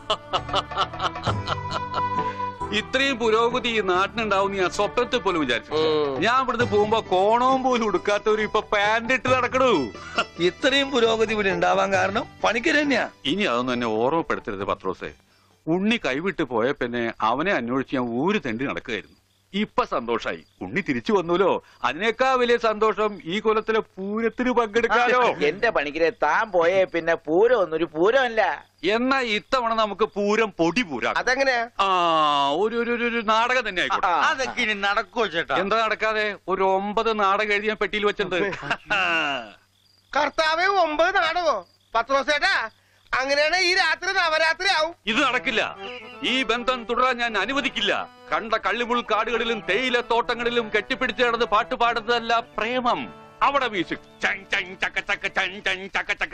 Speaker 12: ഇത്രയും പുരോഗതി ഈ നാട്ടിനുണ്ടാവും ഞാൻ സ്വപ്നത്തിൽ പോലും വിചാരിച്ചു. ഞാൻ ഇവിടുന്ന് പോകുമ്പോ കോണവും പോലും ഉടുക്കാത്തവര് ഇപ്പൊ പാന്റ് ഇട്ട് നടക്കണു.
Speaker 18: ഇത്രയും പുരോഗതി ഇവിടെ ഉണ്ടാവാൻ കാരണം പണിക്കര് തന്നെയാ.
Speaker 12: ഇനി അതൊന്നും എന്നെ ഓർമ്മപ്പെടുത്തരുത് പത്രോസേ. ഉണ്ണി കൈവിട്ട് പോയ പിന്നെ അവനെ അന്വേഷിച്ച് ഞാൻ ഊര് തെണ്ടി നടക്കുകയായിരുന്നു. ഇപ്പൊ സന്തോഷായി, ഉണ്ണി തിരിച്ചു വന്നൂലോ. അതിനേക്കാ വലിയ സന്തോഷം ഈ കൊല്ലത്തിലെ പൂരത്തിന് പങ്കെടുക്കാലോ.
Speaker 8: എന്റെ പണിക്കരെ, താൻ പോയേ പിന്നെ പൂരം ഒന്നൊരു പൂരമല്ല.
Speaker 12: എന്നാ ഇത്തവണ നമുക്ക് പൂരം പൊടി പൂരാ.
Speaker 8: അതെങ്ങനെയാ?
Speaker 12: ഒരു നാടകം തന്നെ ആയിക്കോട്ടെ.
Speaker 20: അതൊക്കെ ഇനി നടക്കോ ചേട്ടാ?
Speaker 12: എന്താ നടക്കാതെ? ഒരു 9 നാടകം എഴുതി ഞാൻ പെട്ടിയിൽ വെച്ചിട്ടുണ്ട്.
Speaker 8: കർത്താവേ, 9 നാടകോ? പത്രോസേട്ടാ, അങ്ങനെയാണ് ഈ രാത്രി നവരാത്രി ആവും.
Speaker 12: ഇത് നടക്കില്ല. ഈ ബന്ധം തുടരാൻ ഞാൻ അനുവദിക്കില്ല. കണ്ട കള്ളിമുൾ കാടുകളിലും തേയില തോട്ടങ്ങളിലും കെട്ടിപ്പിടിച്ച് നടന്ന് പാട്ട് പാടുന്നതല്ല പ്രേമം. അവിടെ മ്യൂസിക് ചക്ക.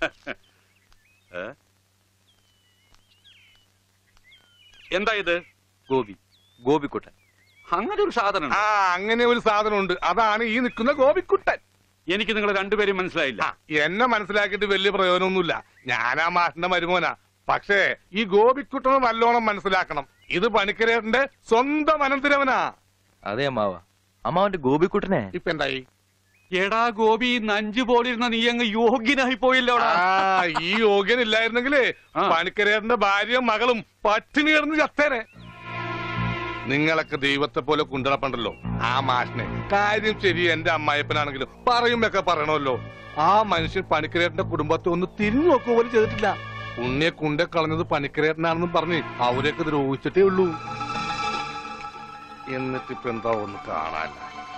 Speaker 12: എന്താ ഇത്?
Speaker 4: ഗോപിക്കുട്ടൻ.
Speaker 12: അങ്ങനെ ഒരു സാധനം?
Speaker 9: അങ്ങനെ ഒരു സാധനം ഉണ്ട്. അതാണ് ഈ നിൽക്കുന്ന ഗോപിക്കുട്ടൻ.
Speaker 12: എനിക്ക് നിങ്ങൾ രണ്ടുപേരും മനസ്സിലായില്ല.
Speaker 9: എന്നെ മനസ്സിലാക്കിയിട്ട് വലിയ പ്രയോജനമൊന്നുമില്ല. ഞാനാ മാഷിന്റെ മരുമോനാ. പക്ഷേ ഈ ഗോപിക്കുട്ടനെ നല്ലോണം മനസ്സിലാക്കണം. ഇത് പണിക്കരേട്ടന്റെ സ്വന്തം അനന്തരവനാ.
Speaker 4: അതെ അമ്മാവ, അമ്മാവന്റെ ഗോപിക്കുട്ടനെ
Speaker 9: ഇപ്പൊ എന്തായി?
Speaker 12: എടാ ഗോപി, നഞ്ചു പോലിരുന്ന നീ അങ്ങ് യോഗ്യനായി പോയില്ലോടാ.
Speaker 9: ഈ യോഗ്യനില്ലായിരുന്നെങ്കിലേ പണിക്കരേട്ടന്റെ ഭാര്യയും മകളും പട്ടിണി കിടന്ന് ചത്തേനെ. നിങ്ങളൊക്കെ ദൈവത്തെ പോലെ കുണ്ടടപ്പണ്ടല്ലോ ആ മാഷിനെ. കാര്യം ശരി, എന്റെ അമ്മായപ്പനാണെങ്കിലും പറയുമ്പൊക്കെ പറയണമല്ലോ. ആ മനുഷ്യൻ പണിക്കരേട്ടന്റെ കുടുംബത്തെ ഒന്ന് തിരിഞ്ഞു നോക്കുക പോലും ചെയ്തിട്ടില്ല. ഉണ്ണിയെ കുണ്ടെ കളഞ്ഞത് പണിക്കരേട്ടനാണെന്നും പറഞ്ഞ് അവരെയൊക്കെ ദ്രോഹിച്ചിട്ടേ ഉള്ളൂ. എന്നിട്ടിപ്പോ എന്താ ഒന്ന് കാണാല്ല.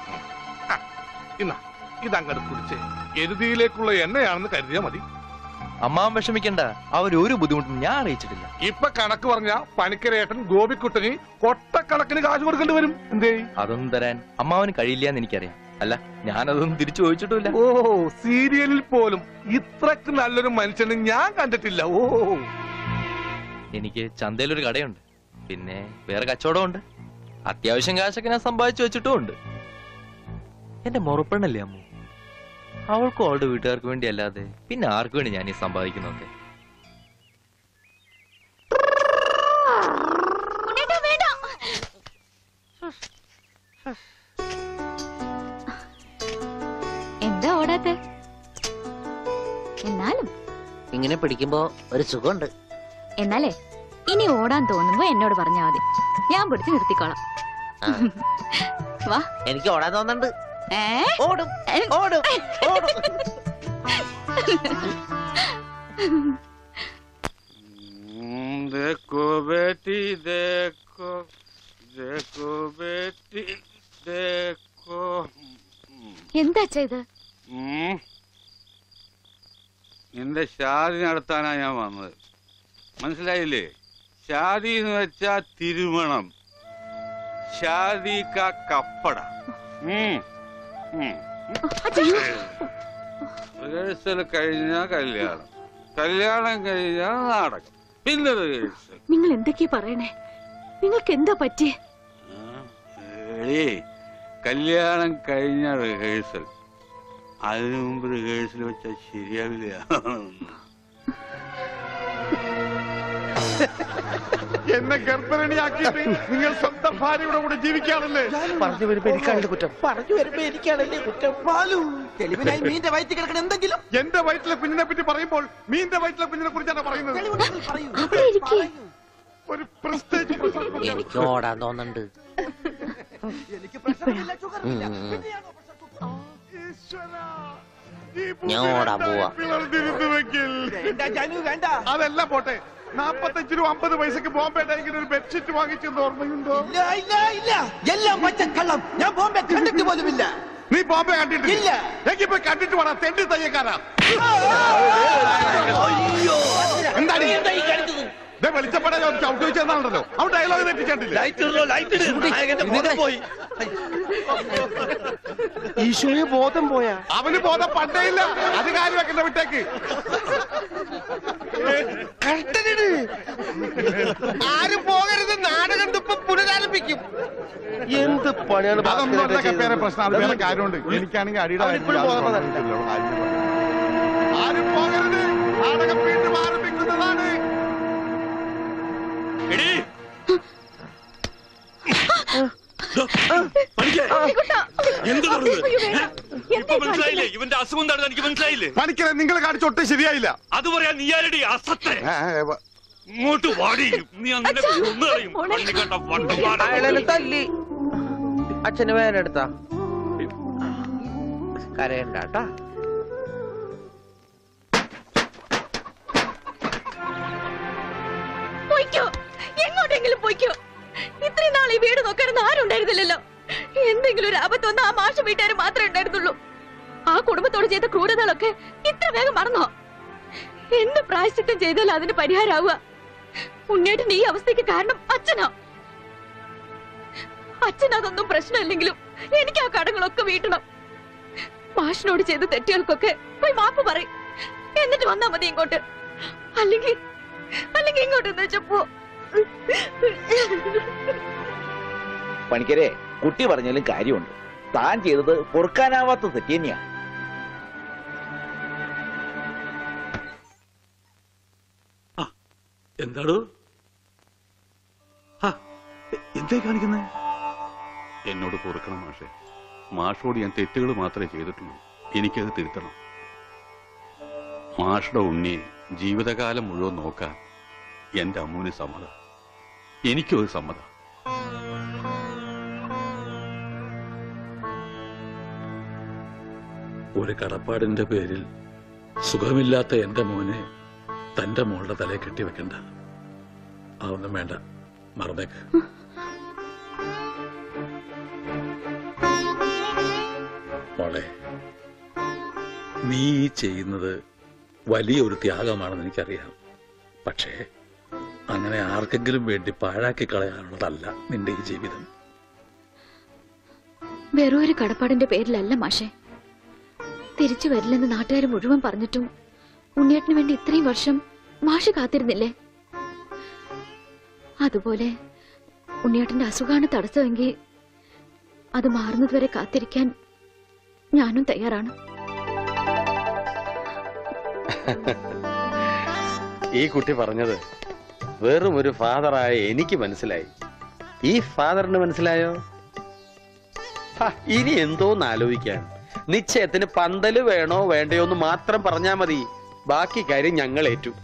Speaker 9: ഇതങ്ങട് കുടിച്ചേ. എരുതിയിലേക്കുള്ള എണ്ണയാണെന്ന് കരുതിയാ മതി.
Speaker 4: അമ്മാവൻ വിഷമിക്കണ്ട, അവരൊരു ബുദ്ധിമുട്ടും ഞാൻ അറിയിച്ചിട്ടില്ല.
Speaker 9: ഇപ്പൊ കണക്ക് പറഞ്ഞ പണിക്കരേട്ടൻ ഗോപിക്കുട്ടന് കൊട്ടക്കണക്കിന് കാശ് കൊടുക്കേണ്ടി വരും. എന്തേ?
Speaker 4: അതൊന്നും തരാൻ അമ്മാവന് കഴിയില്ല എന്ന് എനിക്കറിയാം. അല്ല, ഞാനതൊന്നും തിരിച്ചു ചോദിച്ചിട്ടില്ല.
Speaker 9: ഓ, സീരിയലിൽ പോലും ഇത്രക്ക് നല്ലൊരു മനുഷ്യനെ ഞാൻ കണ്ടിട്ടില്ല. ഓ,
Speaker 4: എനിക്ക് ചന്തയിലൊരു കടയുണ്ട്, പിന്നെ വേറെ കച്ചവടമുണ്ട്. അത്യാവശ്യം കാശൊക്കെ ഞാൻ സമ്പാദിച്ചു വെച്ചിട്ടും ഉണ്ട്. എന്റെ മുറപ്പെണ്ണല്ലേ അമ്മു, അവൾക്കും അവളുടെ വീട്ടുകാർക്ക് വേണ്ടി അല്ലാതെ പിന്നെ ആർക്കു വേണ്ടി ഞാൻ ഈ സമ്പാദിക്കുന്നൊക്കെ?
Speaker 5: എന്താ ഓടാത്തെ? എന്നാലും
Speaker 8: ഇങ്ങനെ പിടിക്കുമ്പോ ഒരു സുഖമുണ്ട്.
Speaker 5: എന്നാലേ ഇനി ഓടാൻ തോന്നുമ്പോ എന്നോട് പറഞ്ഞാ മതി, ഞാൻ പിടിച്ച് നിർത്തിക്കോളാം. വാ.
Speaker 8: എനിക്ക് ഓടാൻ തോന്നുന്നുണ്ട്.
Speaker 5: ഓടും
Speaker 8: ഓടും ഓടും.
Speaker 12: देखो बेटी देखो, देखो बेटी देखो.
Speaker 5: എന്താ ഇത്?
Speaker 12: നിന്റെ ഷാദി നടത്താനാ ഞാൻ വന്നത്. മനസ്സിലായില്ലേ? ഷാദി എന്ന് വെച്ചാ തിരുമണം. ഷാദി കാ കപ്പട. റിഹേഴ്സൽ കഴിഞ്ഞാ കല്യാണം, കല്യാണം കഴിഞ്ഞാ നാടകം, പിന്നെ റിഹേഴ്സൽ.
Speaker 5: നിങ്ങൾ എന്തൊക്കെയാ പറയണേ? നിങ്ങൾക്ക് എന്താ പറ്റിയേ?
Speaker 12: കല്യാണം കഴിഞ്ഞ റിഹേഴ്സൽ, അതിനു മുമ്പ് റിഹേഴ്സൽ വെച്ചാൽ ശരിയാവില്ല.
Speaker 10: എന്നെ ഗർഭിണിയാക്കിയിട്ട് നിങ്ങൾ സ്വന്തം ഭാര്യയുടെ കൂടെ ജീവിക്കാണല്ലേ?
Speaker 8: പറഞ്ഞു വരുമ്പോ എനിക്കാണല്ലേ കുറ്റം. പാലു തെളിവിനായി മീന്റെ വയറ്റിൽ കിടക്കണ എന്തെങ്കിലും.
Speaker 10: എന്റെ വയറ്റിലെ കുഞ്ഞിനെ പറ്റി പറയുമ്പോൾ മീന്റെ വയറ്റിലെ കുഞ്ഞിനെ കുറിച്ചാണ് പറയുന്നത്. ഒരു പ്രസ്റ്റേജ്
Speaker 1: എനിക്ക് ഓടാൻ തോന്നുന്നുണ്ട്. ഞാൻ ഓടാൻ പോവാ.
Speaker 10: അതെല്ലാം പോട്ടെ, 45 രൂപ 50 പൈസക്ക് ബോംബെ ഡൈങ്ങിന് ഒരു ബെഡ്ഷീറ്റ് വാങ്ങിച്ചെന്ന് ഓർമ്മയുണ്ടോ?
Speaker 8: എല്ലാം പച്ചക്കള്ളം. ഞാൻ ബോംബെ കണ്ടിട്ട് പോലുമില്ല.
Speaker 10: നീ ബോംബെ കണ്ടിട്ടില്ല? എനിക്ക് പോയി കണ്ടിട്ട് വേണം. തെണ്ടി തയ്യക്കാരാ. എന്താണ് വെളിച്ചപ്പെടാൻ ചവിട്ടി വെച്ചെന്നാണല്ലോ. അവൻ ഡയലോഗ് തെറ്റിച്ചിട്ടില്ല.
Speaker 8: ഈശോയെ ബോധം പോയാ?
Speaker 10: അവന് ബോധം പണ്ടേ ഇല്ല. അത് കാര്യം വെക്കണ്ട, വിട്ടേക്ക്.
Speaker 8: ആരും പോകരുത്. നാടകം ഇപ്പൊ പുനരാരംഭിക്കും. എന്ത് പണിയാണ്?
Speaker 10: അതൊന്നും പേരെ പ്രശ്നം. അത് വേറെ കാര്യമുണ്ട്. എനിക്കാണെങ്കിൽ അടിയുടെ ആരും പോകരുത്. നാടകം വീണ്ടും ആരംഭിക്കുന്നതാണ്.
Speaker 12: ഇവന്റെ അസുഖം എന്താണെന്ന് എനിക്ക് മനസ്സിലായില്ലേ?
Speaker 10: പണിക്കരെ നിങ്ങൾ കാണിച്ചൊട്ടും ശരിയായില്ല.
Speaker 12: അത് പറയാൻ നീ ആരടി അസത്തെ? ഇങ്ങോട്ട് വാടി. നീ അങ്ങനെ
Speaker 1: അയാളെ തല്ലി. അച്ഛന് വേനെടുത്താ കരയണ്ടാട്ടാ.
Speaker 5: പോയിക്കോ, എങ്ങോട്ടെങ്കിലും പോയിക്കോ. ഇത്രയും നാൾ ഈ വീട് നോക്കണം ആരുണ്ടായിരുന്നില്ലല്ലോ. എന്തെങ്കിലും ഒരു ആപത്ത് വന്ന ആ മാഷ വീട്ടുകാർ മാത്രമേ ഉണ്ടായിരുന്നുള്ളൂ. ആ കുടുംബത്തോട് ചെയ്ത ക്രൂരതകളൊക്കെ ഇത്ര വേഗം മറന്നോ? എന്ത് പ്രായശ്ചിത്തം ചെയ്താലും അതിന് പരിഹാരമാവുക. ഉണ്ണേട്ടൻ ഈ അവസ്ഥയ്ക്ക് കാരണം അച്ഛനാ. അച്ഛനതൊന്നും പ്രശ്നമില്ലെങ്കിലും എനിക്ക് ആ കടങ്ങളൊക്കെ വീട്ടണം. മാഷിനോട് ചെയ്ത തെറ്റുകൾക്കൊക്കെ പോയി മാപ്പ് പറയും. എന്നിട്ട് വന്നാ മതി ഇങ്ങോട്ട്. അല്ലെങ്കിൽ ഇങ്ങോട്ടെന്ന് വെച്ചപ്പോ.
Speaker 15: പണിക്കരെ, കുട്ടി പറഞ്ഞാലും കാര്യമുണ്ട്. താൻ ചെയ്തത് പൊറുക്കാനാവാത്ത തെറ്റ് തന്നെയാ.
Speaker 3: എന്താടോ
Speaker 12: എന്തേ കാണിക്കുന്നത്? എന്നോട് പൊറുക്കണം മാഷെ. മാഷോട് ഞാൻ തെറ്റുകൾ മാത്രമേ ചെയ്തിട്ടുള്ളൂ. എനിക്കത് തിരുത്തണം. മാഷുടെ ഉണ്ണിയെ ജീവിതകാലം മുഴുവൻ നോക്കാൻ എന്റെ അമ്മൂന് സമ്മതം. എനിക്കും അത് സമ്മതം.
Speaker 3: ഒരു കടപ്പാടിന്റെ പേരിൽ സുഖമില്ലാത്ത എന്റെ മോനെ തന്റെ മോളുടെ തലയെ കെട്ടിവെക്കണ്ട. അതൊന്നും വേണ്ട, മറന്നേക്ക്. മോളെ, നീ ചെയ്യുന്നത് വലിയൊരു ത്യാഗമാണെന്ന് എനിക്കറിയാം. പക്ഷേ അങ്ങനെ ആർക്കെങ്കിലും വേണ്ടി പാഴാക്കി കളയാനുള്ളതല്ല നിന്റെ ഈ ജീവിതം.
Speaker 5: വേറൊരു കടപ്പാടിന്റെ പേരിലല്ല മാഷെ. തിരിച്ചു വരില്ലെന്ന് നാട്ടുകാർ മുഴുവൻ പറഞ്ഞിട്ടും ഉണ്ണിയേട്ടന് വേണ്ടി ഇത്രയും വർഷം മാഷ് കാത്തിരുന്നില്ലേ? അതുപോലെ ഉണ്ണിയേട്ടന്റെ അസുഖമാണ് തടസ്സമെങ്കിൽ അത് മാറുന്നതുവരെ കാത്തിരിക്കാൻ ഞാനും തയ്യാറാണ്.
Speaker 11: ഈ കുട്ടി പറഞ്ഞത് വെറും ഒരു ഫാദറായ എനിക്ക് മനസ്സിലായി. ഈ ഫാദറിന് മനസ്സിലായോ? ഇനി എന്തോന്ന് ആലോചിക്കാൻ. നിശ്ചയത്തിന് പന്തല് വേണോ വേണ്ടയോ എന്ന് മാത്രം പറഞ്ഞാ മതി. ബാക്കി കാര്യം ഞങ്ങൾ ഏറ്റു.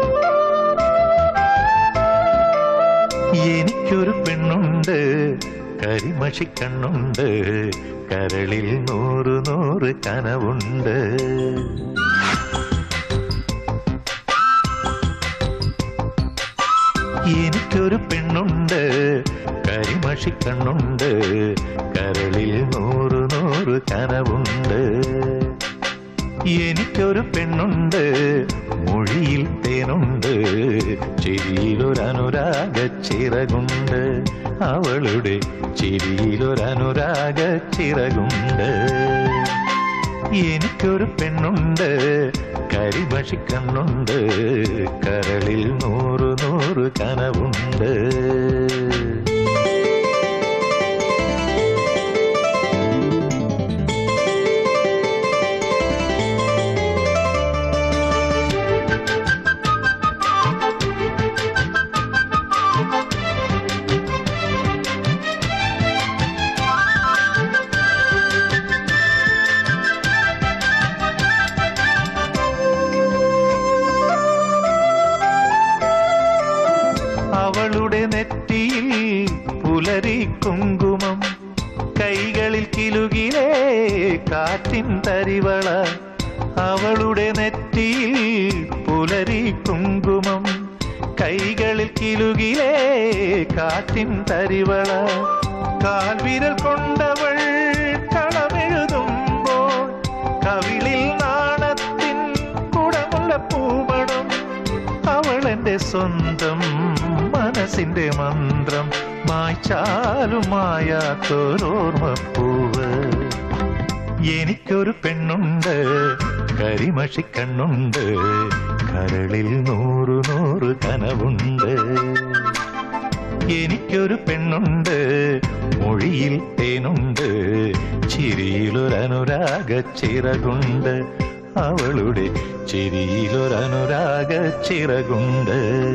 Speaker 21: എനിക്കൊരു പെണ്ണുണ്ട് കരിമഷിക്കണ്ണുണ്ട് കരളിൽ 100 കനവുണ്ട്. എനിക്കൊരു പെണ്ണുണ്ട് കരിമഷിക്കണ്ണുണ്ട് കരളിൽ 100 കനവുണ്ട്. എനിക്കൊരു പെണ്ണുണ്ട് മൊഴിയിൽ തേനുണ്ട് ചിരിയിലൊരനുരാഗ ചിറകുണ്ട്. അവളുടെ ചിരിയിലൊരനുരാഗ ചിറകുണ്ട്. എനിക്കൊരു പെണ്ണുണ്ട് കരിമഷിക്കണ്ണുണ്ട് കരളിൽ 100 കനവുണ്ട്. അവളുടെ നെറ്റിയിൽ പുലരി കുങ്കുമം കൈകളിൽ കിലുകിലേ കാറ്റിൻ തരിവള. അവളുടെ നെറ്റിയിൽ പുലരി കുങ്കുമം കൈകളിൽ കിലുകിലേ കാറ്റിൻ തരിവള. കാൽവിരൽ കൊണ്ടവൾ കളമെഴുതുമ്പോൾ കവിളിൽ നാണത്തിൻ കുടമുള്ള പൂമണം. അവളെന്റെ സ്വന്തം മനസ്സിന്റെ മന്ത്രം മായ്ച്ചാലും മായാത്തൊരോർമ്മപ്പൂവ്. എനിക്കൊരു പെണ്ണുണ്ട് കരിമഷിക്കണ്ണുണ്ട് കരളിൽ 100 കനവുണ്ട്. എനിക്കൊരു പെണ്ണുണ്ട് മൊഴിയിൽ തേനുണ്ട് ചിരിയിലൊരനുരാഗ ചിറകുണ്ട്. അവളുടെ ചിരിയിലൊരനുരാഗ ചിറകുണ്ട്.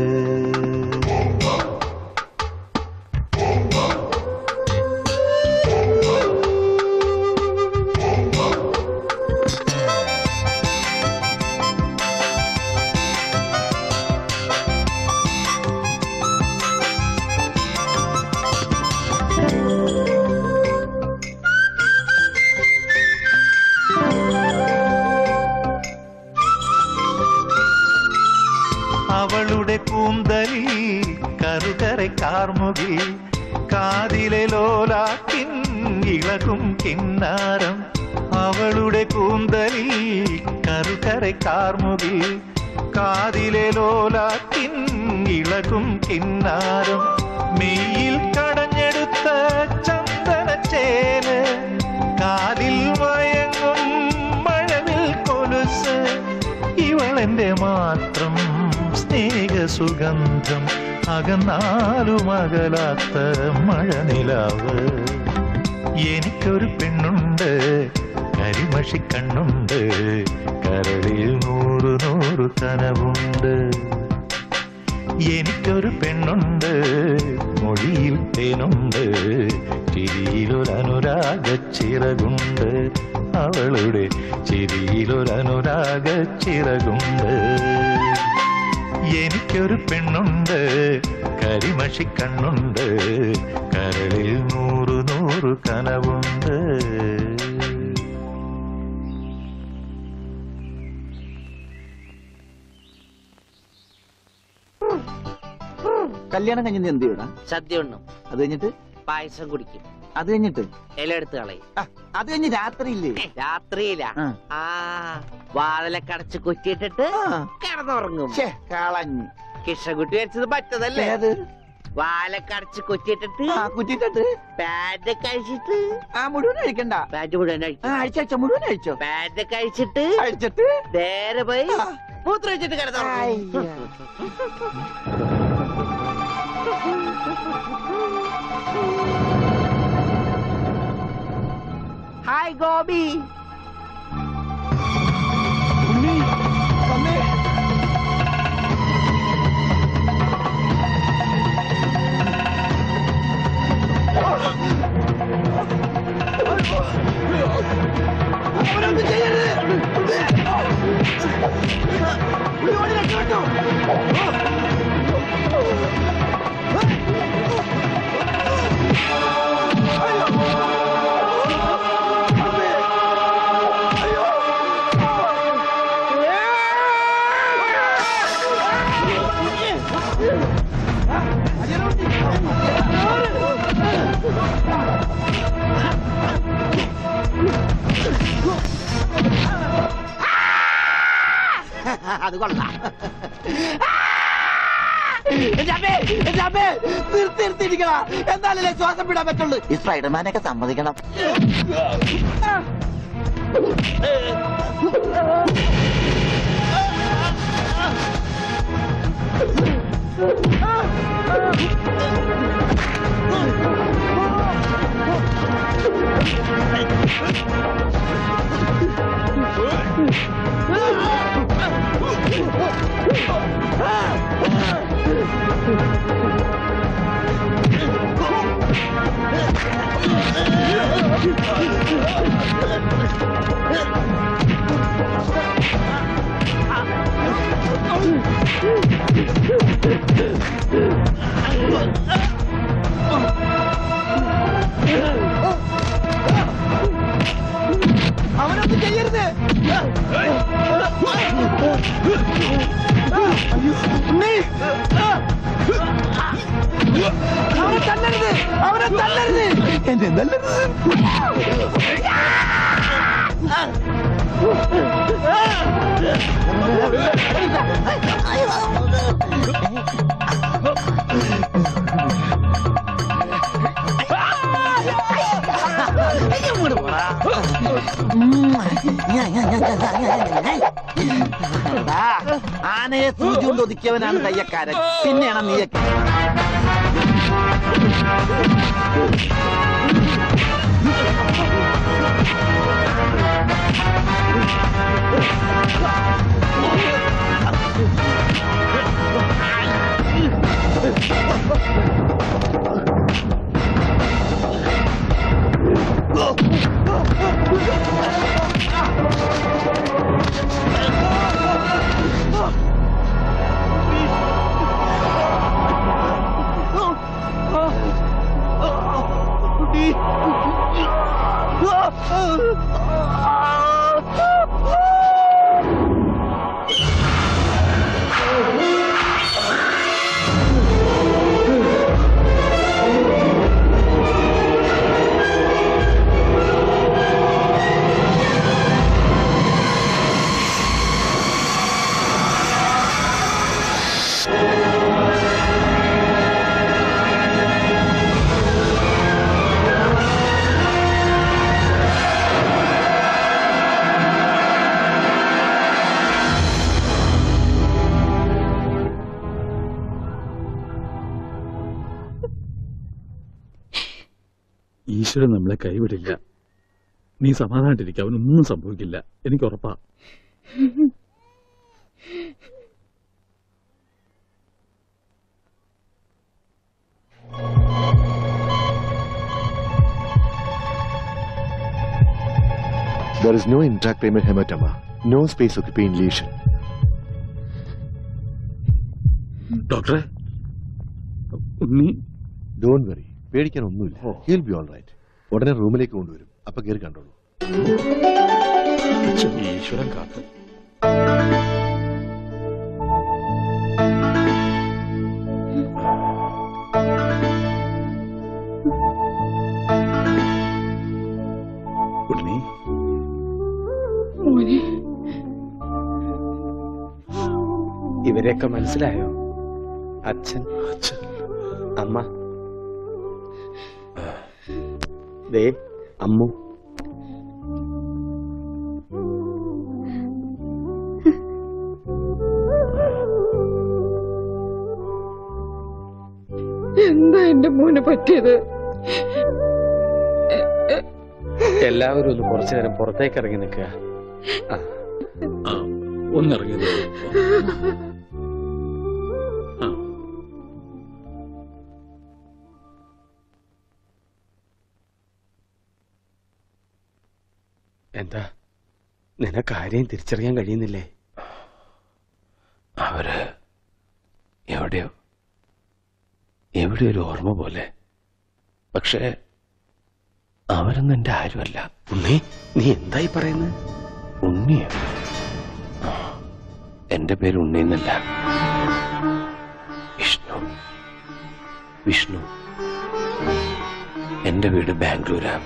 Speaker 21: അവളുടെ കൂന്തലിൽ കറുകരെ കാർമുകിൽ കാതിലെ ലോലാക്കിൻ ഇളകും കിന്നാരം. അവളുടെ കൂന്തലിൽ കറുകരെ കാർമുകിൽ കാതിലെ ലോലാക്കിൻ ഇളകും കിന്നാരം. മെയ്യിൽ കടഞ്ഞെടുത്ത ചന്ദനച്ചേല് കാതിൽ മയങ്ങും മഴവിൽ കൊലുസ്. ഇവളെന്റെ മാത്രം സ്നേഹസുഗന്ധം അകന്നാലും അകലാത്ത മഴനിലാവ്. എനിക്കൊരു പെണ്ണുണ്ട് കരിമഷിക്കണ്ണുണ്ട് കരളിൽ 100 കനവുണ്ട്. എനിക്കൊരു പെണ്ണുണ്ട് മൊഴിയിൽ തേനുണ്ട് ചിരിയിലൊരനുരാഗ ചിറകുണ്ട്. അവളുടെ ചിരിയിലൊരനുരാഗ ചിറകുണ്ട്. എനിക്കൊരു പെണ്ണുണ്ട് കരിമഷിക്കണ്ണുണ്ട് കരളിൽ 100 കനവുണ്ട്.
Speaker 15: കല്യാണം കഴിഞ്ഞ് എന്ത് ചെയ്യണം?
Speaker 1: സദ്യ ഉണ്ണും.
Speaker 15: അത് കഴിഞ്ഞിട്ട്
Speaker 1: പായസം കുടിക്കും.
Speaker 15: അത് കഴിഞ്ഞിട്ട്
Speaker 1: ഇല എടുത്ത് കളയും.
Speaker 15: അത് കഴിഞ്ഞ് രാത്രിയില്ലേ?
Speaker 1: രാത്രിയില്ല. വാതിലൊക്കെ അടച്ച് കുറ്റിയിട്ടിട്ട് കിടന്നുറങ്ങും.
Speaker 15: കളഞ്ഞ്
Speaker 1: കിഷകുട്ടി വെച്ചത് പറ്റതല്ലേ? വാലൊക്കെ അടച്ച് കുറ്റിയിട്ടിട്ട് പാന്റ് കഴിച്ചിട്ട്
Speaker 15: മുഴുവൻ കഴിക്കണ്ട.
Speaker 1: പാന്റ് മുഴുവൻ
Speaker 15: അഴിച്ചോ മുഴുവൻ അഴിച്ചോ.
Speaker 1: പാന്റ് കഴിച്ചിട്ട്
Speaker 15: അഴിച്ചിട്ട്
Speaker 1: നേരെ പോയി മൂത്രം വെച്ചിട്ട് കിടന്നുറങ്ങും.
Speaker 15: ഹായ് ഗോപി.
Speaker 8: അത് കൊള്ളാം. നിർത്തിയിരിക്കണ എന്നാലല്ലേ ശ്വാസം വിടാൻ പറ്റുള്ളൂ. ഈ സ്പൈഡർമാനൊക്കെ സമ്മതിക്കണം. അവനൊന്നും ചെയ്യരുത്. അവനെ തല്ലരുത്, അവനെ തല്ലരുത്, എന്നെ തല്ലരുത്. ആനയെ സൂചി കൊണ്ട് ഒതുക്കിയവനാണ് കയ്യക്കാരൻ. പിന്നെയാണ് നീയൊക്കെ.
Speaker 3: ഈശ്വരൻ നമ്മളെ കൈവിടില്ല. നീ സമാധാനായിട്ടിരിക്കുക, അവനൊന്നും സംഭവിക്കില്ല, എനിക്ക് ഉറപ്പാ.
Speaker 16: There is no intracranial hematoma, no space occupying lesion.
Speaker 3: ഡോക്ടറെ, ഉണ്ണി
Speaker 16: ഡോണ്ട് വറി, പേടിക്കാൻ ഒന്നുമില്ല. He'll be all right. ഉടനെ റൂമിലേക്ക് കൊണ്ടുവരും. അപ്പൊ കയറി കണ്ടോളൂ.
Speaker 3: ഈശ്വരൻ കാത്തു. ഉണ്ണി,
Speaker 11: ഇവരെയൊക്കെ മനസ്സിലായോ? അച്ഛൻ, അമ്മ, ദേ അമ്മു.
Speaker 7: എന്താ എന്റെ മോനെ പറ്റിയത്?
Speaker 11: എല്ലാവരും ഒന്ന് കുറച്ചു നേരം പുറത്തേക്ക് ഇറങ്ങി നിൽക്കുക.
Speaker 3: ഒന്നിറങ്ങി.
Speaker 11: എന്താ, നിനക്ക് ആരെയും തിരിച്ചറിയാൻ കഴിയുന്നില്ലേ?
Speaker 14: അവര് എവിടെയോ ഒരു ഓർമ്മ പോലെ. പക്ഷേ അവരൊന്നും എന്റെ ആരുമല്ല.
Speaker 11: ഉണ്ണി, നീ എന്തായി പറയുന്നത്?
Speaker 14: ഉണ്ണിയോ? എന്റെ പേര് ഉണ്ണി എന്നല്ല, വിഷ്ണു. വിഷ്ണു, എന്റെ വീട് ബാംഗ്ലൂരാ.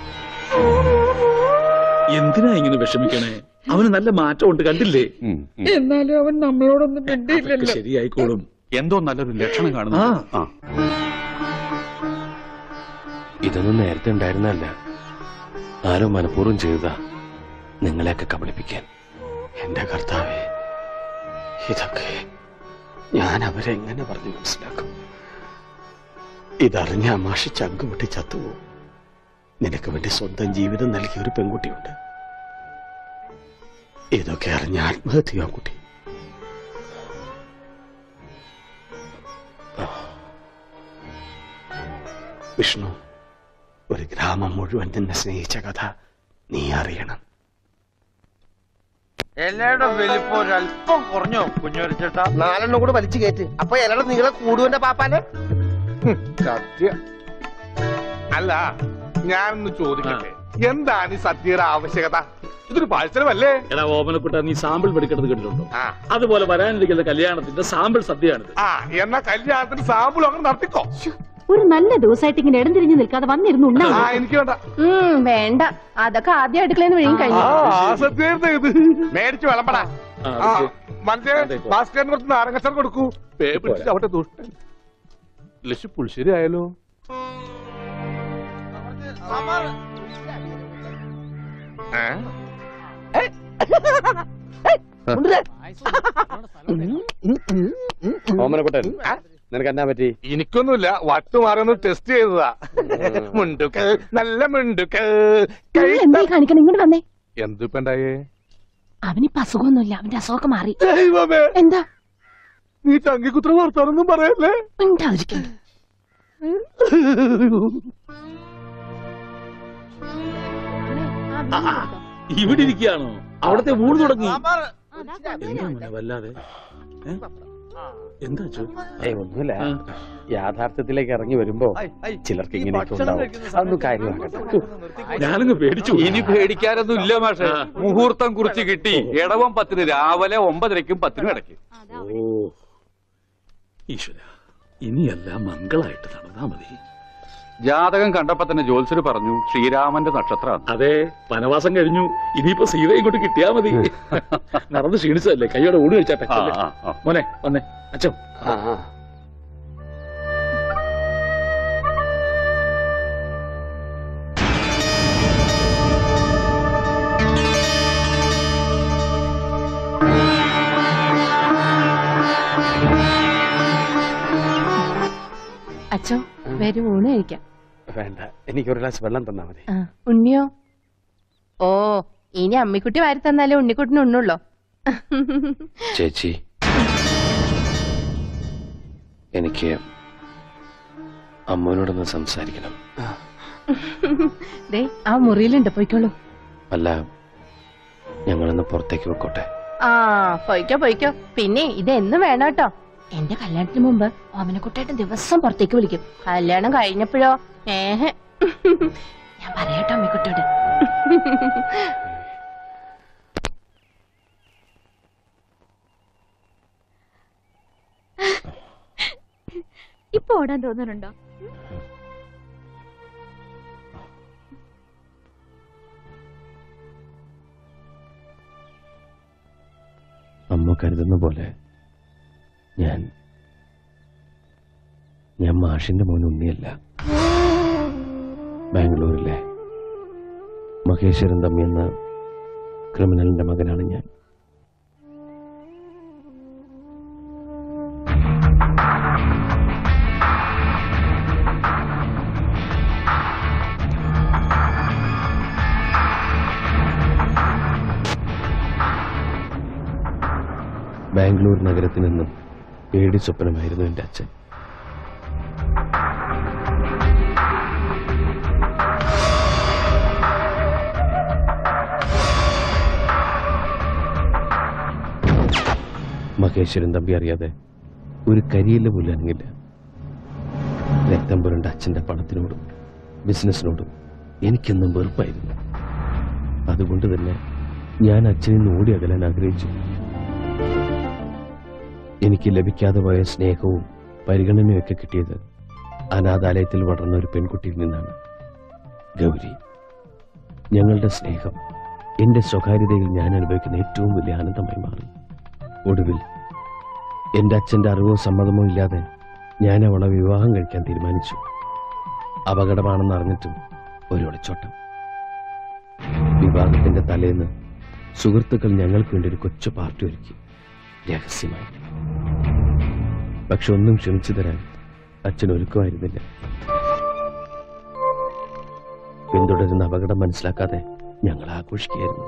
Speaker 3: എന്തിനാ ഇങ്ങനെ വിഷമിക്കണേ? അവന് നല്ല മാറ്റമുണ്ട്, കണ്ടില്ലേ?
Speaker 7: എന്നാലും അവൻ നമ്മളോടൊന്നും മിണ്ടിയില്ലല്ലോ.
Speaker 3: ശരിയായിക്കോളും.
Speaker 12: എന്തോ നല്ലൊരു ലക്ഷണം കാണുന്നു.
Speaker 14: ഇതൊന്നും നേരത്തെ ഉണ്ടായിരുന്നല്ല. ആരോ മനഃപൂർവ്വം ചെയ്തതാ, നിങ്ങളെയൊക്കെ കബളിപ്പിക്കാൻ.
Speaker 11: എന്റെ കർത്താവേ, ഇതൊക്കെ ഞാൻ അവരെ എങ്ങനെ പറഞ്ഞു മനസ്സിലാക്കും? ഇതറിഞ്ഞ മാഷി ചങ്കുപൊട്ടി ചത്തുപോകും. നിനക്ക് വേണ്ടി സ്വന്തം ജീവിതം നൽകിയ ഒരു പെൺകുട്ടിയുണ്ട്. ഇതൊക്കെ അറിഞ്ഞ ആത്മഹത്യ കുട്ടി. വിഷ്ണു, ഒരു ഗ്രാമം മുഴുവൻ നിന്നെ സ്നേഹിച്ച കഥ നീ അറിയണം.
Speaker 20: ഇലയുടെ വലിപ്പം ഒരല്പം കുറഞ്ഞോ കുഞ്ഞുവരച്ചേട്ടാ?
Speaker 8: 4 കൂടെ വലിച്ചു കയറ്റ്. അപ്പൊ ഇലയുടെ നീളെ കൂടുവന്റെ പാപ്പാനെ.
Speaker 9: സത്യം. അല്ല, ഞാനൊന്ന് ചോദിക്കട്ടെ, എന്താണ് ഈ സദ്യയുടെ ആവശ്യകത? ഇതൊരു പാഴ്സലമല്ലേ?
Speaker 3: എടാ ഓമനക്കുട്ട, നീ സാമ്പിൾ പഠിക്കുന്നത് കേട്ടിട്ടുണ്ടോ? അതുപോലെ വരാനിരിക്കുന്ന കല്യാണത്തിന്റെ സാമ്പിൾ സദ്യയാണിത്.
Speaker 9: എന്നാ കല്യാണത്തിന് സാമ്പിൾ അങ്ങനെ നടത്തിക്കോ.
Speaker 5: ഒരു നല്ല ദിവസമായിട്ട് ഇങ്ങനെ ഇടം തിരിഞ്ഞു നിൽക്കാതെ വന്നിരുന്നു ഉണ്ണാ.
Speaker 9: എനിക്ക് വേണ്ട.
Speaker 17: വേണ്ട, അതൊക്കെ ആദ്യം അടുക്കളന്ന് വീഴും കഴിഞ്ഞു.
Speaker 9: മേടിച്ചു വിളമ്പടാ. മനസ്സിലെ ഭാസ്കരന് കുറച്ച് നാരങ്ങച്ചാർ കൊടുക്കൂ. പേ പിടിച്ചിട്ട് അവിടെ ദുഷ്ടൻ. ലക്ഷ്യ പുളിശ്ശേരി ആയാലോ?
Speaker 11: ഓമനക്കുട്ടൻ, നിനക്ക് എന്നാ പറ്റി?
Speaker 9: എനിക്കൊന്നുമില്ല, വട്ടുമാറൊന്ന് ടെസ്റ്റ് ചെയ്തതാ. മുണ്ടുക്ക് നല്ല മുണ്ടുക്ക്.
Speaker 17: എന്തായി കാണിക്കണം? ഇങ്ങോട്ട് വന്നേ.
Speaker 9: എന്തിപ്പണ്ടായേ?
Speaker 17: അവനിപ്പോ അസുഖമൊന്നുമില്ല, അവന്റെ അസുഖമൊക്കെ മാറി.
Speaker 9: എന്താ നീ ചങ്കിക്കുത്ര വർത്താനൊന്നും പറയല്ലേ?
Speaker 17: ഉണ്ടായിരിക്കുന്നു.
Speaker 3: ഇവിടെ ഇരിക്കുകയാണോ? അവിടത്തെ ഊണ് തുടങ്ങി. എന്താ വല്ലാതെ? എന്താ
Speaker 11: ഒന്നുമില്ല, യാഥാർത്ഥ്യത്തിലേക്ക് ഇറങ്ങി വരുമ്പോ ചിലർക്ക് ഇങ്ങനെയൊക്കെ ഉണ്ടാവും. അതൊന്നും കാര്യമാകട്ടെ.
Speaker 3: ഞാനങ്ങ് പേടിച്ചു.
Speaker 12: ഇനി പേടിക്കാനൊന്നും ഇല്ല മാഷെ. മുഹൂർത്തം കുറിച്ച് കിട്ടി. ഇടവം 10 രാവിലെ 9:30ക്കും 10നും ഇടയ്ക്ക്.
Speaker 3: ഓ ഈശ്വര, ഇനിയെല്ലാം മംഗളായിട്ട് നടന്നാ മതി.
Speaker 12: ജാതകം കണ്ടപ്പോ തന്നെ ജോത്സ്യര് പറഞ്ഞു ശ്രീരാമന്റെ നക്ഷത്രമാണ്.
Speaker 3: അതെ, വനവാസം കഴിഞ്ഞു. ഇനിയിപ്പോ സീത ഇങ്ങോട്ട് കിട്ടിയാ മതി. നടന്ന് ക്ഷീണിച്ചതല്ലേ, കൈയോടെ ഊണ് കഴിച്ചാട്ടെ. മോനെ വന്നേ. അച്ഛൻ
Speaker 17: അച്ഛോ, വരും ഊണ് കഴിക്കാം.
Speaker 11: വേണ്ട, എനിക്കൊരു ഗ്ലാസ് വെള്ളം തന്നാ മതി.
Speaker 17: ഉണ്ണിയോ? ഓ, ഇനി അമ്മിക്കുട്ടി വാരി തന്നാലേ ഉണ്ണിക്കുട്ടിന് ഉണ്ണുള്ളോ?
Speaker 14: ചേച്ചി, എനിക്ക് അമ്മോനോടൊന്ന് സംസാരിക്കണം.
Speaker 17: ദേ, ആ മുറിയിലുണ്ട്, പോയിക്കോളൂ.
Speaker 14: അല്ല, ഞങ്ങളൊന്ന് പുറത്തേക്ക് വെക്കോട്ടെ?
Speaker 17: പോയിക്കോ പോയിക്കോ. പിന്നെ ഇത് എന്നും വേണം കേട്ടോ. എന്റെ കല്യാണത്തിന് മുമ്പ് ഓമനക്കുട്ടായിട്ട് ദിവസം പുറത്തേക്ക് വിളിക്കും. കല്യാണം കഴിഞ്ഞപ്പോഴോ ഞാൻ പറയട്ടോ അമ്മിക്കുട്ടിയോട്.
Speaker 5: ഇപ്പൊ ഓടാൻ തോന്നുന്നുണ്ടോ?
Speaker 14: അമ്മ കരുതുന്ന പോലെ ഞാൻ മാഷിന്റെ മോൻ ഉണ്ണിയല്ല. ബാംഗ്ലൂരിലെ മഹേശ്വരൻ തമ്മി എന്ന ക്രിമിനലിന്റെ മകനാണ് ഞാൻ. ബാംഗ്ലൂർ നഗരത്തിൽ നിന്നും പേടി സ്വപ്നമായിരുന്നു എന്റെ അച്ഛൻ. മഹേശ്വരൻ തമ്പി അറിയാതെ ഒരു കരിയില പോലും അനങ്ങില്ല. രക്തം പുരണ്ട അച്ഛന്റെ പണത്തിനോടും ബിസിനസിനോടും എനിക്കെന്നും വെറുപ്പായിരുന്നു. അതുകൊണ്ട് തന്നെ ഞാൻ അച്ഛനിൽ നിന്ന് ഓടി അകലാൻ ആഗ്രഹിച്ചു. എനിക്ക് ലഭിക്കാതെ പോയ സ്നേഹവും പരിഗണനയും ഒക്കെ കിട്ടിയത് അനാഥാലയത്തിൽ വളർന്ന ഒരു പെൺകുട്ടിയിൽ നിന്നാണ്. ഗൗരി, ഞങ്ങളുടെ സ്നേഹം എന്റെ സ്വകാര്യതയിൽ ഞാൻ അനുഭവിക്കുന്ന ഏറ്റവും വലിയ ആനന്ദമായി മാറി. ഒടുവിൽ എന്റെ അച്ഛന്റെ അറിവോ സമ്മതമോ ഇല്ലാതെ ഞാൻ അവളെ വിവാഹം കഴിക്കാൻ തീരുമാനിച്ചു. അപകടമാണെന്ന് അറിഞ്ഞിട്ടും ഒരു ഒളിച്ചോട്ടം. വിവാഹത്തിന്റെ തലേന്ന് സുഹൃത്തുക്കൾ ഞങ്ങൾക്ക് വേണ്ടി ഒരു കൊച്ചു പാർട്ടി ഒരുക്കി, രഹസ്യമായി. പക്ഷെ ഒന്നും ക്ഷമിച്ചു തരാൻ അച്ഛൻ ഒരുക്കമായിരുന്നില്ല. പിന്തുടരുന്ന അപകടം മനസ്സിലാക്കാതെ ഞങ്ങൾ ആഘോഷിക്കുകയായിരുന്നു.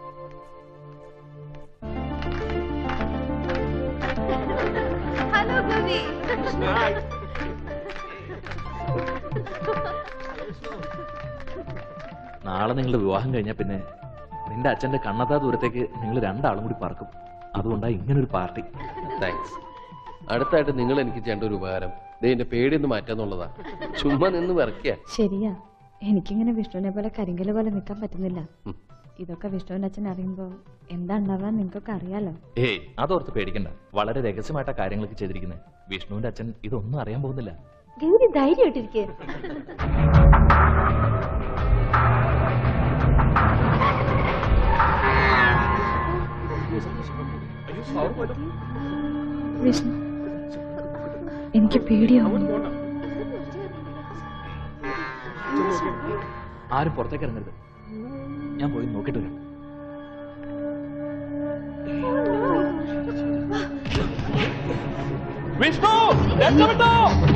Speaker 4: നാളെ നിങ്ങളുടെ വിവാഹം കഴിഞ്ഞാൽ പിന്നെ നിന്റെ അച്ഛന്റെ കണ്ണത്താ ദൂരത്തേക്ക് നിങ്ങൾ രണ്ടാളും കൂടി പറക്കും. അതുകൊണ്ടാണ് ഇങ്ങനൊരു പാർട്ടി.
Speaker 2: താങ്ക്സ്. അടുത്തായിട്ട് നിങ്ങൾ എനിക്ക് ചെയ്യേണ്ട ഒരു ഉപകാരം എന്റെ പേടിയൊന്ന് മാറ്റാന്നുള്ളതാ. ചുമ്മാ നിന്ന് വിറക്കുക.
Speaker 5: ശരിയാ, എനിക്കിങ്ങനെ വിഷ്ണുവിനെ പോലെ കരിങ്കല് പോലെ നിൽക്കാൻ പറ്റുന്നില്ല. ഇതൊക്കെ വിഷ്ണുവിന്റെ അച്ഛൻ അറിയുമ്പോ എന്താ ഉണ്ടാവാൻ നിങ്ങൾക്കൊക്കെ അറിയാലോ.
Speaker 4: ഏയ്, അതോർത്ത് പേടിക്കണ്ട. വളരെ രഹസ്യമായിട്ടാ കാര്യങ്ങളൊക്കെ ചെയ്തിരിക്കുന്നത്. വിഷ്ണുവിന്റെ അച്ഛൻ ഇതൊന്നും അറിയാൻ പോകുന്നില്ല.
Speaker 5: ഗൗരി ധൈര്യമായിട്ടിരിക്കേ. വിഷ്ണു, എനിക്ക് പേടിയാവും.
Speaker 4: ആരും പുറത്തേക്ക് ഇറങ്ങരുത്. ഞാൻ പോയി നോക്കിട്ട് വരാം.
Speaker 1: വിഷ്ണു, രക്ഷപ്പെട്ടോ!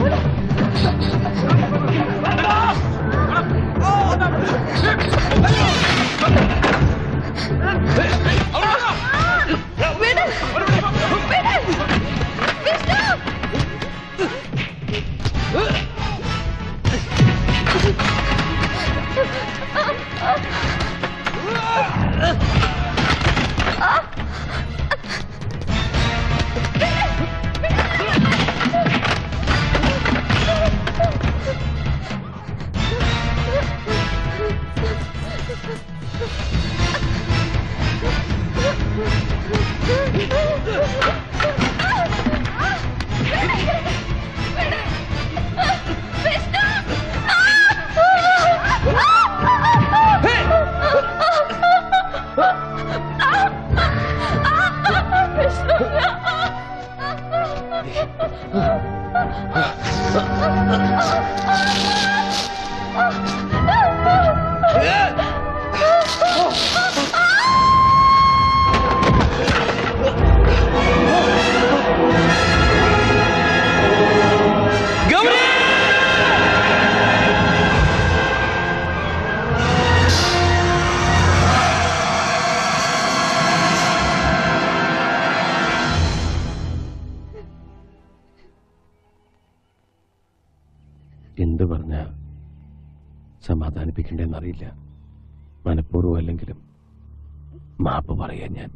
Speaker 14: എന്തു പറഞ്ഞ സമാധാനിപ്പിക്കണ്ടെന്നറിയില്ല. മനഃപൂർവ്വം അല്ലെങ്കിലും മാപ്പ് പറയാൻ ഞാൻ.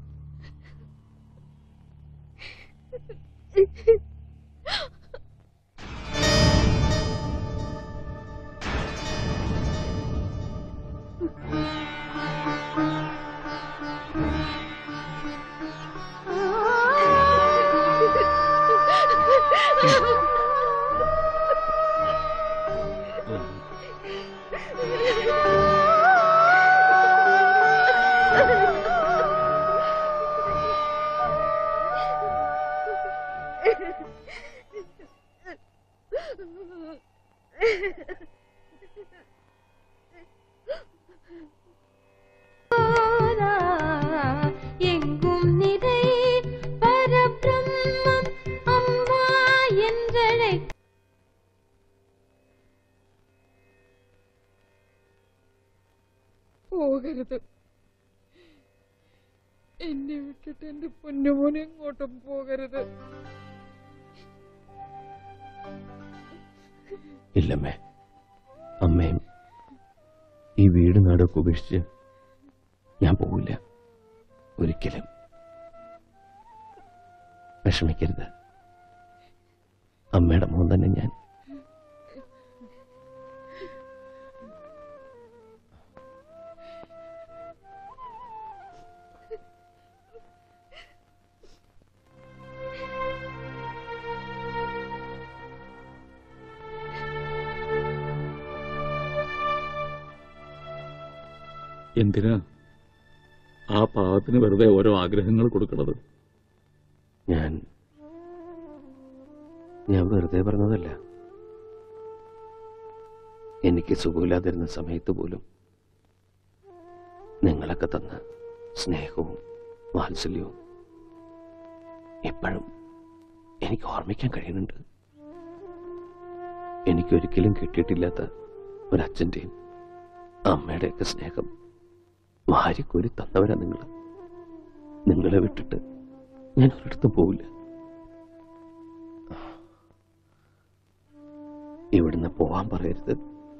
Speaker 1: எங்கும் நிறை பரபிரம்மம் அம்மா என்றழை.
Speaker 7: പോകരുത്, എന്നെ വിട്ടിട്ട് എന്റെ പൊന്നുമോനെ എങ്ങോട്ടും പോകരുത്.
Speaker 14: ഇല്ലമ്മേ, അമ്മയും ഈ വീട് നാടൊക്കെ ഉപേക്ഷിച്ച് ഞാൻ പോവില്ല ഒരിക്കലും. വിഷമിക്കരുത്, അമ്മയുടെ മോൻ തന്നെ ഞാൻ.
Speaker 3: എന്തിനാ ആ പാവത്തിന് വെറുതെ ഓരോ ആഗ്രഹങ്ങൾ കൊടുക്കണത്?
Speaker 14: ഞാൻ വെറുതെ പറഞ്ഞതല്ല. എനിക്ക് സുഖമില്ലാതിരുന്ന സമയത്ത് പോലും നിങ്ങളൊക്കെ തന്ന സ്നേഹവും വാത്സല്യവും ഇപ്പോഴും എനിക്ക് ഓർമ്മിക്കാൻ കഴിയുന്നുണ്ട്. എനിക്കൊരിക്കലും കിട്ടിയിട്ടില്ലാത്ത ഒരച്ഛൻ്റെയും അമ്മയുടെയൊക്കെ സ്നേഹം വാരിക്കോരി തന്നവരാ നിങ്ങൾ. നിങ്ങളെ വിട്ടിട്ട് ഞാൻ ഒരിടത്തും പോവില്ല. ഇവിടുന്ന് പോവാൻ പറയരുത്.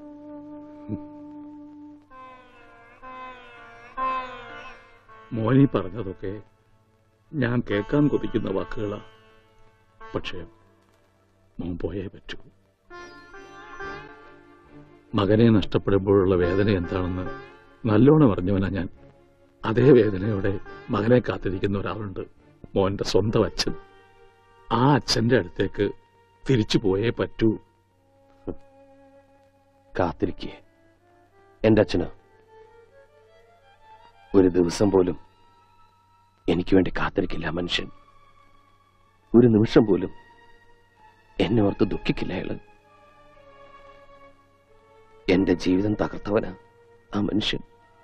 Speaker 3: മോനി പറഞ്ഞതൊക്കെ ഞാൻ കേൾക്കാൻ കൊതിക്കുന്ന വാക്കുകളാ. പക്ഷേ മോൻ പോയേ പറ്റൂ. മകനെ നഷ്ടപ്പെടുമ്പോഴുള്ള വേദന എന്താണെന്ന് നല്ലോണം അറിഞ്ഞവനാ ഞാൻ. അതേ വേദനയോടെ മകനെ കാത്തിരിക്കുന്ന ഒരാളുണ്ട്, മോന്റെ സ്വന്തം അച്ഛൻ. ആ അച്ഛന്റെ അടുത്തേക്ക് തിരിച്ചു പോയേ പറ്റൂ.
Speaker 14: കാത്തിരിക്കേ എന്റെ അച്ഛന് ഒരു ദിവസം പോലും എനിക്ക് വേണ്ടി കാത്തിരിക്കില്ല മനുഷ്യൻ. ഒരു നിമിഷം പോലും എന്നെ ഓർത്ത് ദുഃഖിക്കില്ല അയാള്. എന്റെ ജീവിതം തകർത്തവനാ ആ മനുഷ്യൻ.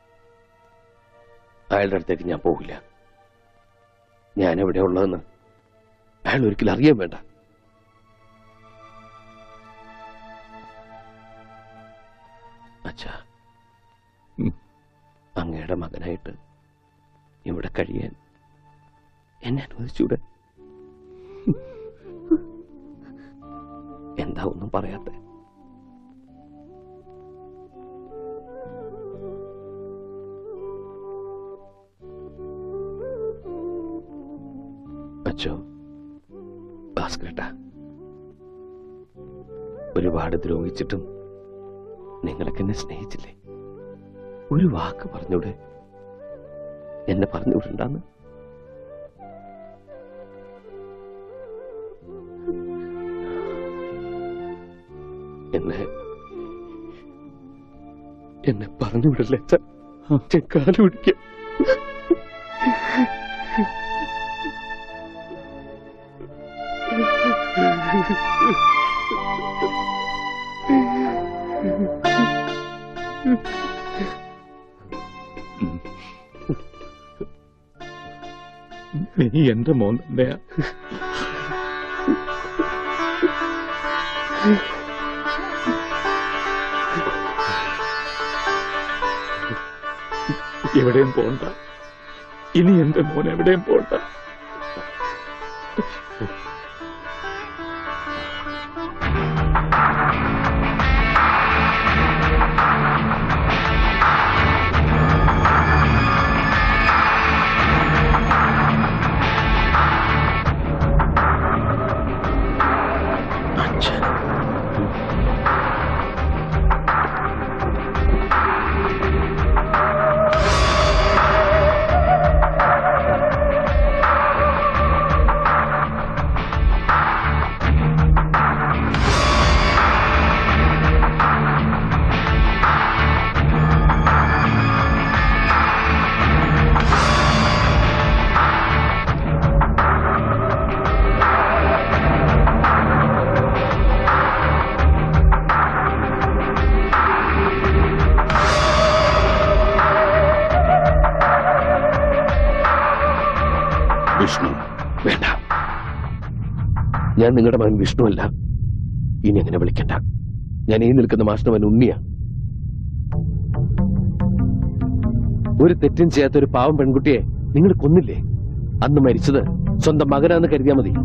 Speaker 14: അയാളുടെ അടുത്തേക്ക് ഞാൻ പോകില്ല. ഞാൻ എവിടെ ഉള്ളതെന്ന് അയാൾ ഒരിക്കലും അറിയാൻ വേണ്ട. അച്ഛാ, അങ്ങയുടെ മകനായിട്ട് ഇവിടെ കഴിയാൻ എന്നെ അനുവദിച്ചൂടെ? എന്താ ഒന്നും പറയാത്ത? അച്ഛോ, ഭാസ്കരേട്ടാ, ഒരുപാട് ദ്രോഹിച്ചിട്ടും നിങ്ങളൊക്കെ എന്നെ സ്നേഹിച്ചില്ലേ? ഒരു വാക്ക് പറഞ്ഞൂടെ? എന്നെ പറഞ്ഞുവിടണ്ടെന്ന്. എന്നെ പറഞ്ഞുവിടല്ലേ അച്ഛൻ? കാല് പിടിക്കാം.
Speaker 3: നീ എന്റെ മോൻ തന്നെയാ. എവിടെയും പോണ്ട. ഇനി എന്റെ മോൻ എവിടെയും പോണ്ട.
Speaker 14: വിഷ്ണു വേണ്ട. ഞാൻ നിങ്ങളുടെ മകൻ വിഷ്ണു അല്ല. ഇനി അങ്ങനെ വിളിക്കണ്ട. ഞാൻ ഈ നിൽക്കുന്ന മാഷിന്റെ മകൻ ഉണ്ണിയാ. ഒരു തെറ്റും ചെയ്യാത്ത ഒരു പാവം പെൺകുട്ടിയെ നിങ്ങൾ കൊന്നില്ലേ? അന്ന് മരിച്ചത് സ്വന്തം മകനാന്ന് കരുതിയാ മതി.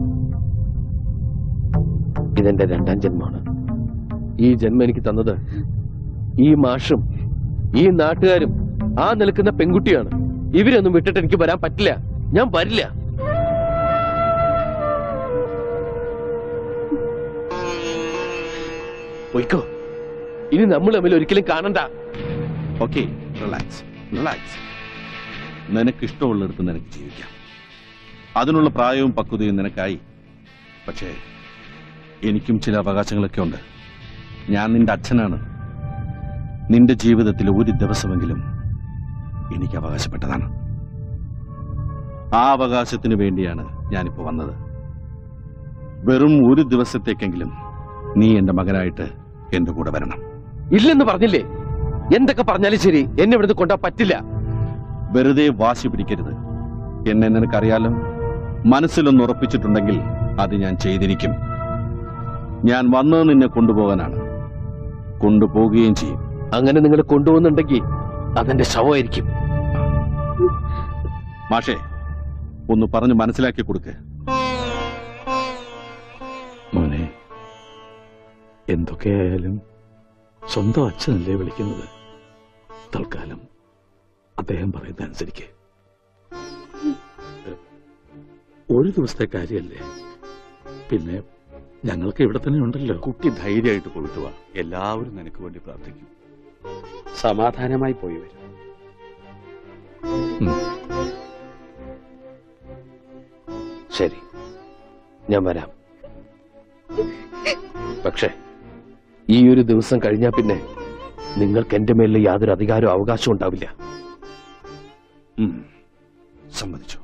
Speaker 14: ഇതെന്റെ രണ്ടാം ജന്മമാണ്. ഈ ജന്മം എനിക്ക് തന്നത് ഈ മാഷും ഈ നാട്ടുകാരും ആ നിൽക്കുന്ന പെൺകുട്ടിയാണ്. ഇവരൊന്നും വിട്ടിട്ട് എനിക്ക് വരാൻ പറ്റില്ല. ഞാൻ വരില്ല. പോയിക്കോ. ഇനി നമ്മൾ തമ്മിൽ ഒരിക്കലും കാണണ്ട.
Speaker 10: Okay, relax relax. നിനക്ക് ഇഷ്ടമുള്ളിടത്ത് നിനക്ക് ജീവിക്കാം. അതിനുള്ള പ്രായവും പക്വതയും നിനക്കായി. പക്ഷേ എനിക്കും ചില അവകാശങ്ങളൊക്കെ ഉണ്ട്. ഞാൻ നിന്റെ അച്ഛനാണ്. നിന്റെ ജീവിതത്തിൽ ഒരു ദിവസമെങ്കിലും
Speaker 13: എനിക്ക് അവകാശപ്പെട്ടതാണ്. ആ അവകാശത്തിന് വേണ്ടിയാണ് ഞാനിപ്പോ വന്നത്. വെറും ഒരു ദിവസത്തേക്കെങ്കിലും നീ എന്റെ മകനായിട്ട് എന്റെ കൂടെ വരണം.
Speaker 2: ഇല്ലെന്ന് പറഞ്ഞില്ലേ? എന്തൊക്കെ പറഞ്ഞാലും ശരി, എന്നെ ഇവിടുന്ന് കൊണ്ടാ പറ്റില്ല.
Speaker 13: വെറുതെ വാശി പിടിക്കരുത്. എന്നെ നിനക്കറിയാലോ. മനസ്സിലൊന്ന് ഉറപ്പിച്ചിട്ടുണ്ടെങ്കിൽ അത് ഞാൻ ചെയ്തിരിക്കും. ഞാൻ വന്നത് നിന്നെ കൊണ്ടുപോകാനാണ്, കൊണ്ടുപോകുകയും ചെയ്യും.
Speaker 2: അങ്ങനെ നിങ്ങൾ കൊണ്ടുപോകുന്നുണ്ടെങ്കിൽ അതെന്റെ ശവമായിരിക്കും.
Speaker 13: മാഷേ, ഒന്ന് പറഞ്ഞു മനസ്സിലാക്കി കൊടുക്ക്.
Speaker 3: മോനെ, എന്തൊക്കെയായാലും സ്വന്തം അച്ഛനല്ലേ വിളിക്കുന്നത്. തൽക്കാലം അദ്ദേഹം പറയുന്ന അനുസരിക്ക്. ഒരു ദിവസത്തെ കാര്യമല്ലേ, പിന്നെ ഞങ്ങൾക്ക് ഇവിടെ തന്നെ ഉണ്ടല്ലോ.
Speaker 13: കുട്ടി ധൈര്യമായിട്ട് പോയിട്ട് വാ. എല്ലാവരും നിനക്ക് വേണ്ടി പ്രാർത്ഥിക്കും.
Speaker 11: സമാധാനമായി പോയി വരും.
Speaker 2: ശരി, ഞാൻ വരാം. പക്ഷേ ഈ ഒരു ദിവസം കഴിഞ്ഞാൽ പിന്നെ നിങ്ങൾക്ക് എന്റെ മേലിൽ യാതൊരു അധികാരവും അവകാശവും ഉണ്ടാവില്ല.
Speaker 13: സമ്മതിച്ചു.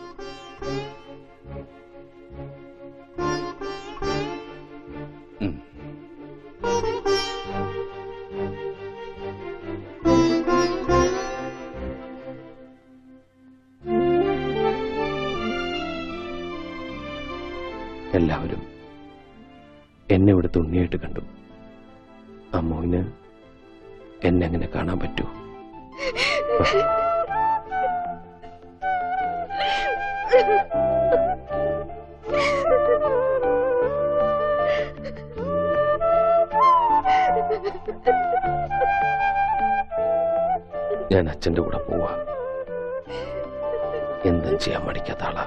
Speaker 2: എല്ലാവരും എന്നെ ഇവിടെ തുണ്ണിയായിട്ട് കണ്ടു. അമ്മുവിന് എന്നെ അങ്ങനെ കാണാൻ പറ്റൂ? ഞാൻ അച്ഛന്റെ കൂടെ പോവാ. എന്തും ചെയ്യാൻ മടിക്കാത്ത ആളാ.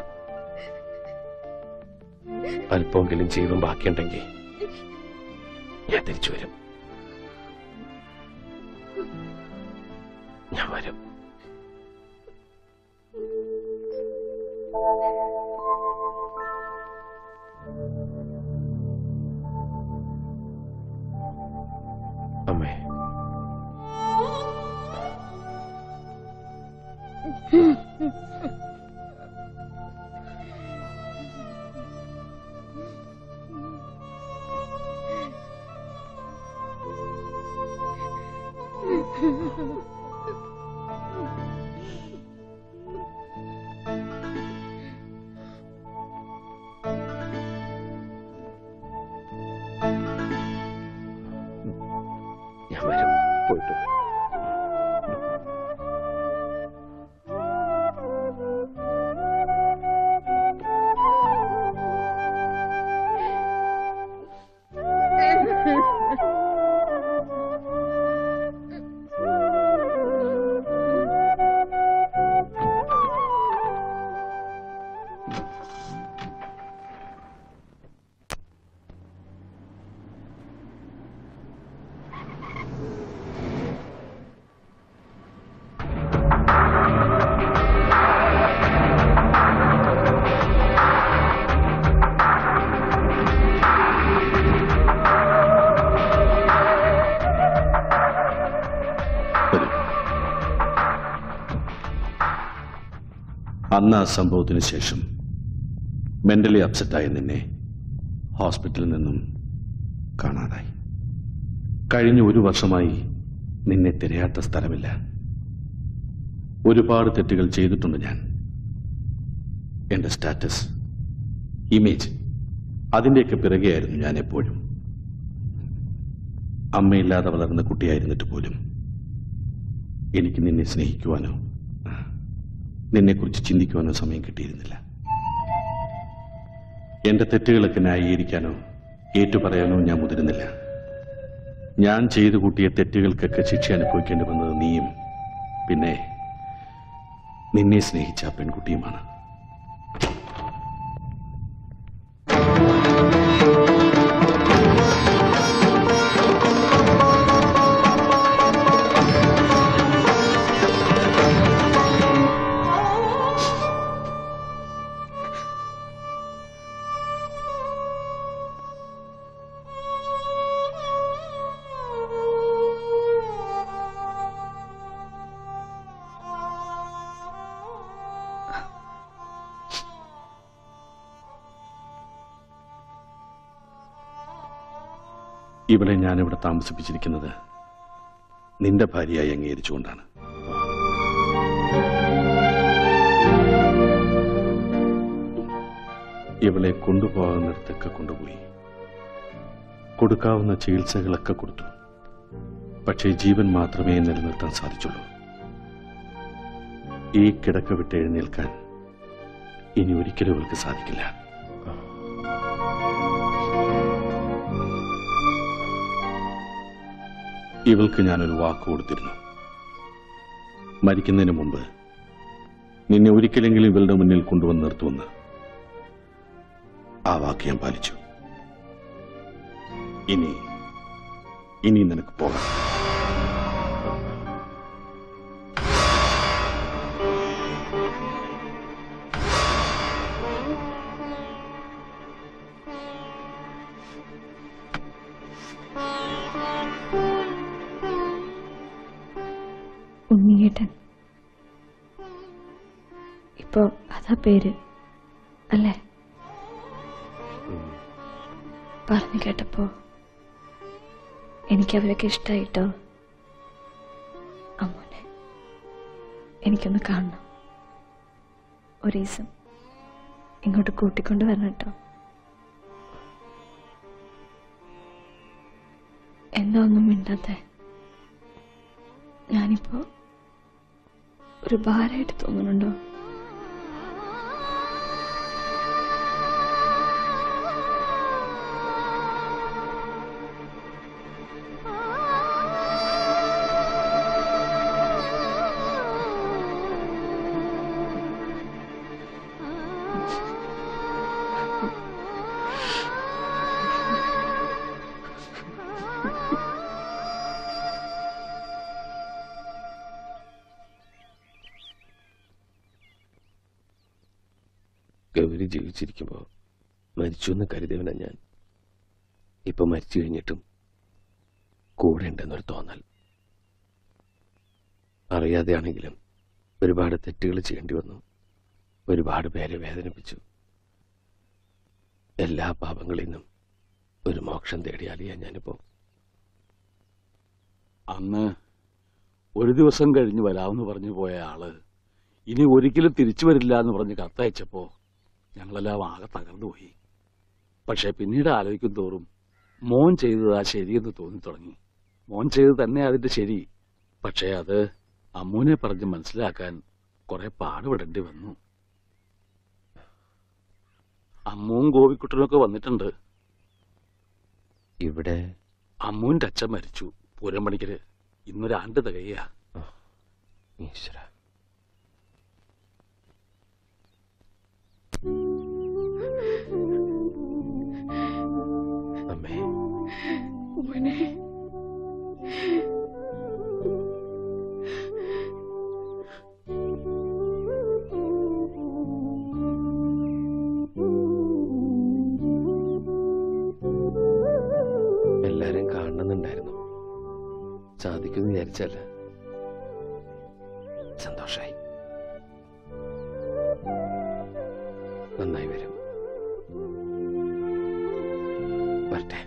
Speaker 2: അല്പമെങ്കിലും ജീവൻ ബാക്കിയുണ്ടെങ്കിൽ ഞാൻ തിരിച്ചു വരും. ഞാൻ വരും. അമ്മേ, ഞാൻ വരും. പോയിട്ട്
Speaker 13: അന്ന് ആ സംഭവത്തിന് ശേഷം മെന്റലി അപ്സെറ്റായ നിന്നെ ഹോസ്പിറ്റലിൽ നിന്നും കാണാതായി. കഴിഞ്ഞ ഒരു വർഷമായി നിന്നെ തിരയാത്ത സ്ഥലമില്ല. ഒരുപാട് തെറ്റുകൾ ചെയ്തിട്ടുണ്ട് ഞാൻ. എന്റെ സ്റ്റാറ്റസ്, ഇമേജ്, അതിന്റെയൊക്കെ പിറകെയായിരുന്നു ഞാൻ എപ്പോഴും. അമ്മയില്ലാതെ വളർന്ന കുട്ടിയായിരുന്നിട്ട് പോലും എനിക്ക് നിന്നെ സ്നേഹിക്കുവാനോ നിന്നെക്കുറിച്ച് ചിന്തിക്കുവാനോ സമയം കിട്ടിയിരുന്നില്ല. എന്റെ തെറ്റുകളൊക്കെ ന്യായീകരിക്കാനോ ഏറ്റുപറയാനോ ഞാൻ മുതിരുന്നില്ല. ഞാൻ ചെയ്തു കൂട്ടിയ തെറ്റുകൾക്കൊക്കെ ശിക്ഷ അനുഭവിക്കേണ്ടി വന്നത് നീയും പിന്നെ നിന്നെ സ്നേഹിച്ച ആ പെൺകുട്ടിയുമാണ്. ഇവളെ ഞാനിവിടെ താമസിപ്പിച്ചിരിക്കുന്നത് നിന്റെ ഭാര്യയായി അംഗീകരിച്ചുകൊണ്ടാണ്. ഇവളെ കൊണ്ടുപോകുന്നിടത്തൊക്കെ കൊണ്ടുപോയി കൊടുക്കാവുന്ന ചികിത്സകളൊക്കെ കൊടുത്തു. പക്ഷേ ജീവൻ മാത്രമേ നിലനിർത്താൻ സാധിച്ചുള്ളൂ. ഈ കിടക്ക വിട്ട് എഴുന്നേൽക്കാൻ ഇനി ഒരിക്കലും ഇവൾക്ക് സാധിക്കില്ല. ഇവൾക്ക് ഞാനൊരു വാക്ക് കൊടുത്തിരുന്നു. മരിക്കുന്നതിന് മുമ്പ് നിന്നെ ഒരിക്കലെങ്കിലും ഇവളുടെ മുന്നിൽ കൊണ്ടുവന്ന് നിർത്തുമെന്ന്. ആ വാക്ക് ഞാൻ പാലിച്ചു. ഇനി നിനക്ക് പോകാം.
Speaker 5: ഉണ്ണിയേട്ടൻ ഇപ്പൊ അതാ പേര് അല്ലേ? പറഞ്ഞു കേട്ടപ്പോ എനിക്ക് അവരൊക്കെ ഇഷ്ടായിട്ടോ. അമ്മോനെ എനിക്കൊന്ന് കാണണം. ഒരു ദിവസം ഇങ്ങോട്ട് കൂട്ടിക്കൊണ്ട് വരണം കേട്ടോ. എന്താ ഒന്നും മിണ്ടാത്തെ? ഞാനിപ്പോ ഒരു ഭാരമായിട്ട് തോന്നുന്നുണ്ടോ?
Speaker 14: ഗൗരി ജീവിച്ചിരിക്കുമ്പോൾ മരിച്ചു എന്ന് കരുതിയവനാ ഞാൻ. ഇപ്പൊ മരിച്ചു കഴിഞ്ഞിട്ടും കൂടെ ഉണ്ടെന്നൊരു തോന്നൽ. അറിയാതെയാണെങ്കിലും ഒരുപാട് തെറ്റുകൾ ചെയ്യേണ്ടി വന്നു. ഒരുപാട് പേരെ വേദനിപ്പിച്ചു. എല്ലാ പാപങ്ങളിൽ നിന്നും ഒരു മോക്ഷം തേടിയാലിയാ ഞാനിപ്പോ.
Speaker 3: അന്ന് ഒരു ദിവസം കഴിഞ്ഞ് വരാമെന്ന് പറഞ്ഞു പോയ ആള് ഇനി ഒരിക്കലും തിരിച്ചു വരില്ല എന്ന് പറഞ്ഞ് കത്തയച്ചപ്പോ ഞങ്ങളെല്ലാം ആകെ തകർന്നുപോയി. പക്ഷെ പിന്നീട് ആലോചിക്കും തോറും മോൻ ചെയ്തതാ ശരിയെന്ന് തോന്നി തുടങ്ങി. മോൻ ചെയ്തത് തന്നെ അതിന്റെ ശരി. പക്ഷെ അത് അമ്മൂനെ പറഞ്ഞ് മനസ്സിലാക്കാൻ കുറെ പാടുപെടേണ്ടി വന്നു. അമ്മവും ഗോപിക്കുട്ടനൊക്കെ വന്നിട്ടുണ്ട്.
Speaker 14: ഇവിടെ
Speaker 3: അമ്മൂന്റെ അച്ഛൻ മരിച്ചു പൂരം പണിക്കര്. ഇന്നൊരാണ്ട് തികയ.
Speaker 14: ഈശ്വര, അമ്മേ
Speaker 7: മോനെ
Speaker 14: എല്ലാരും കാണണമെന്നുണ്ടായിരുന്നു. സാധിക്കുമെന്ന് വിചാരിച്ചല്ല. സന്തോഷായി. നന്നായി വരും. വരട്ടെ.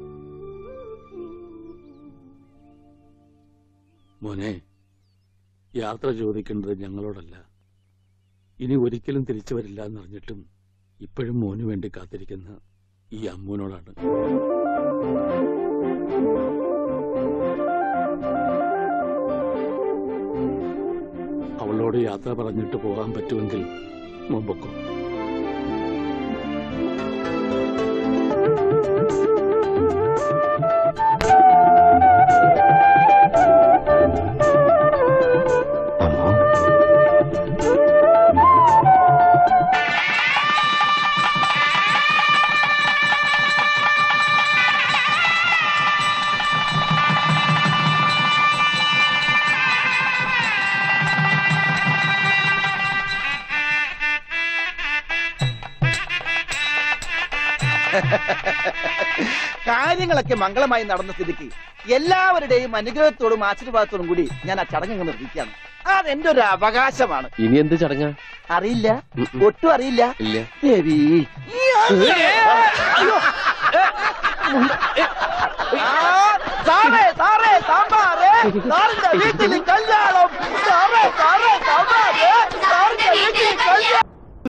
Speaker 3: മോനെ, യാത്ര ചോദിക്കേണ്ടത് ഞങ്ങളോടല്ല. ഇനി ഒരിക്കലും തിരിച്ചു വരില്ല എന്നറിഞ്ഞിട്ടും ഇപ്പോഴും മോനു വേണ്ടി കാത്തിരിക്കുന്ന ഈ അമ്മൂനോടാണ്. അവളോട് യാത്ര പറഞ്ഞിട്ട് പോകാൻ പറ്റുമെങ്കിൽ മുമ്പൊക്കെ
Speaker 15: കാര്യങ്ങളൊക്കെ മംഗളമായി നടന്ന സ്ഥിതിക്ക് എല്ലാവരുടെയും അനുഗ്രഹത്തോടും ആശീർവാദത്തോടും കൂടി ഞാൻ ആ ചടങ്ങ് നിർവഹിക്കുകയാണ്. അതെന്റെ ഒരു അവകാശമാണ്.
Speaker 14: ഇനി എന്ത് ചടങ്ങാ?
Speaker 15: അറിയില്ല, ഒട്ടും അറിയില്ല.
Speaker 14: ഇല്ല
Speaker 15: ദേവി,
Speaker 8: സാറേ സാറേ സാമ്പാറേ സാറിന്റെ വീട്ടിൽ കല്യാണം.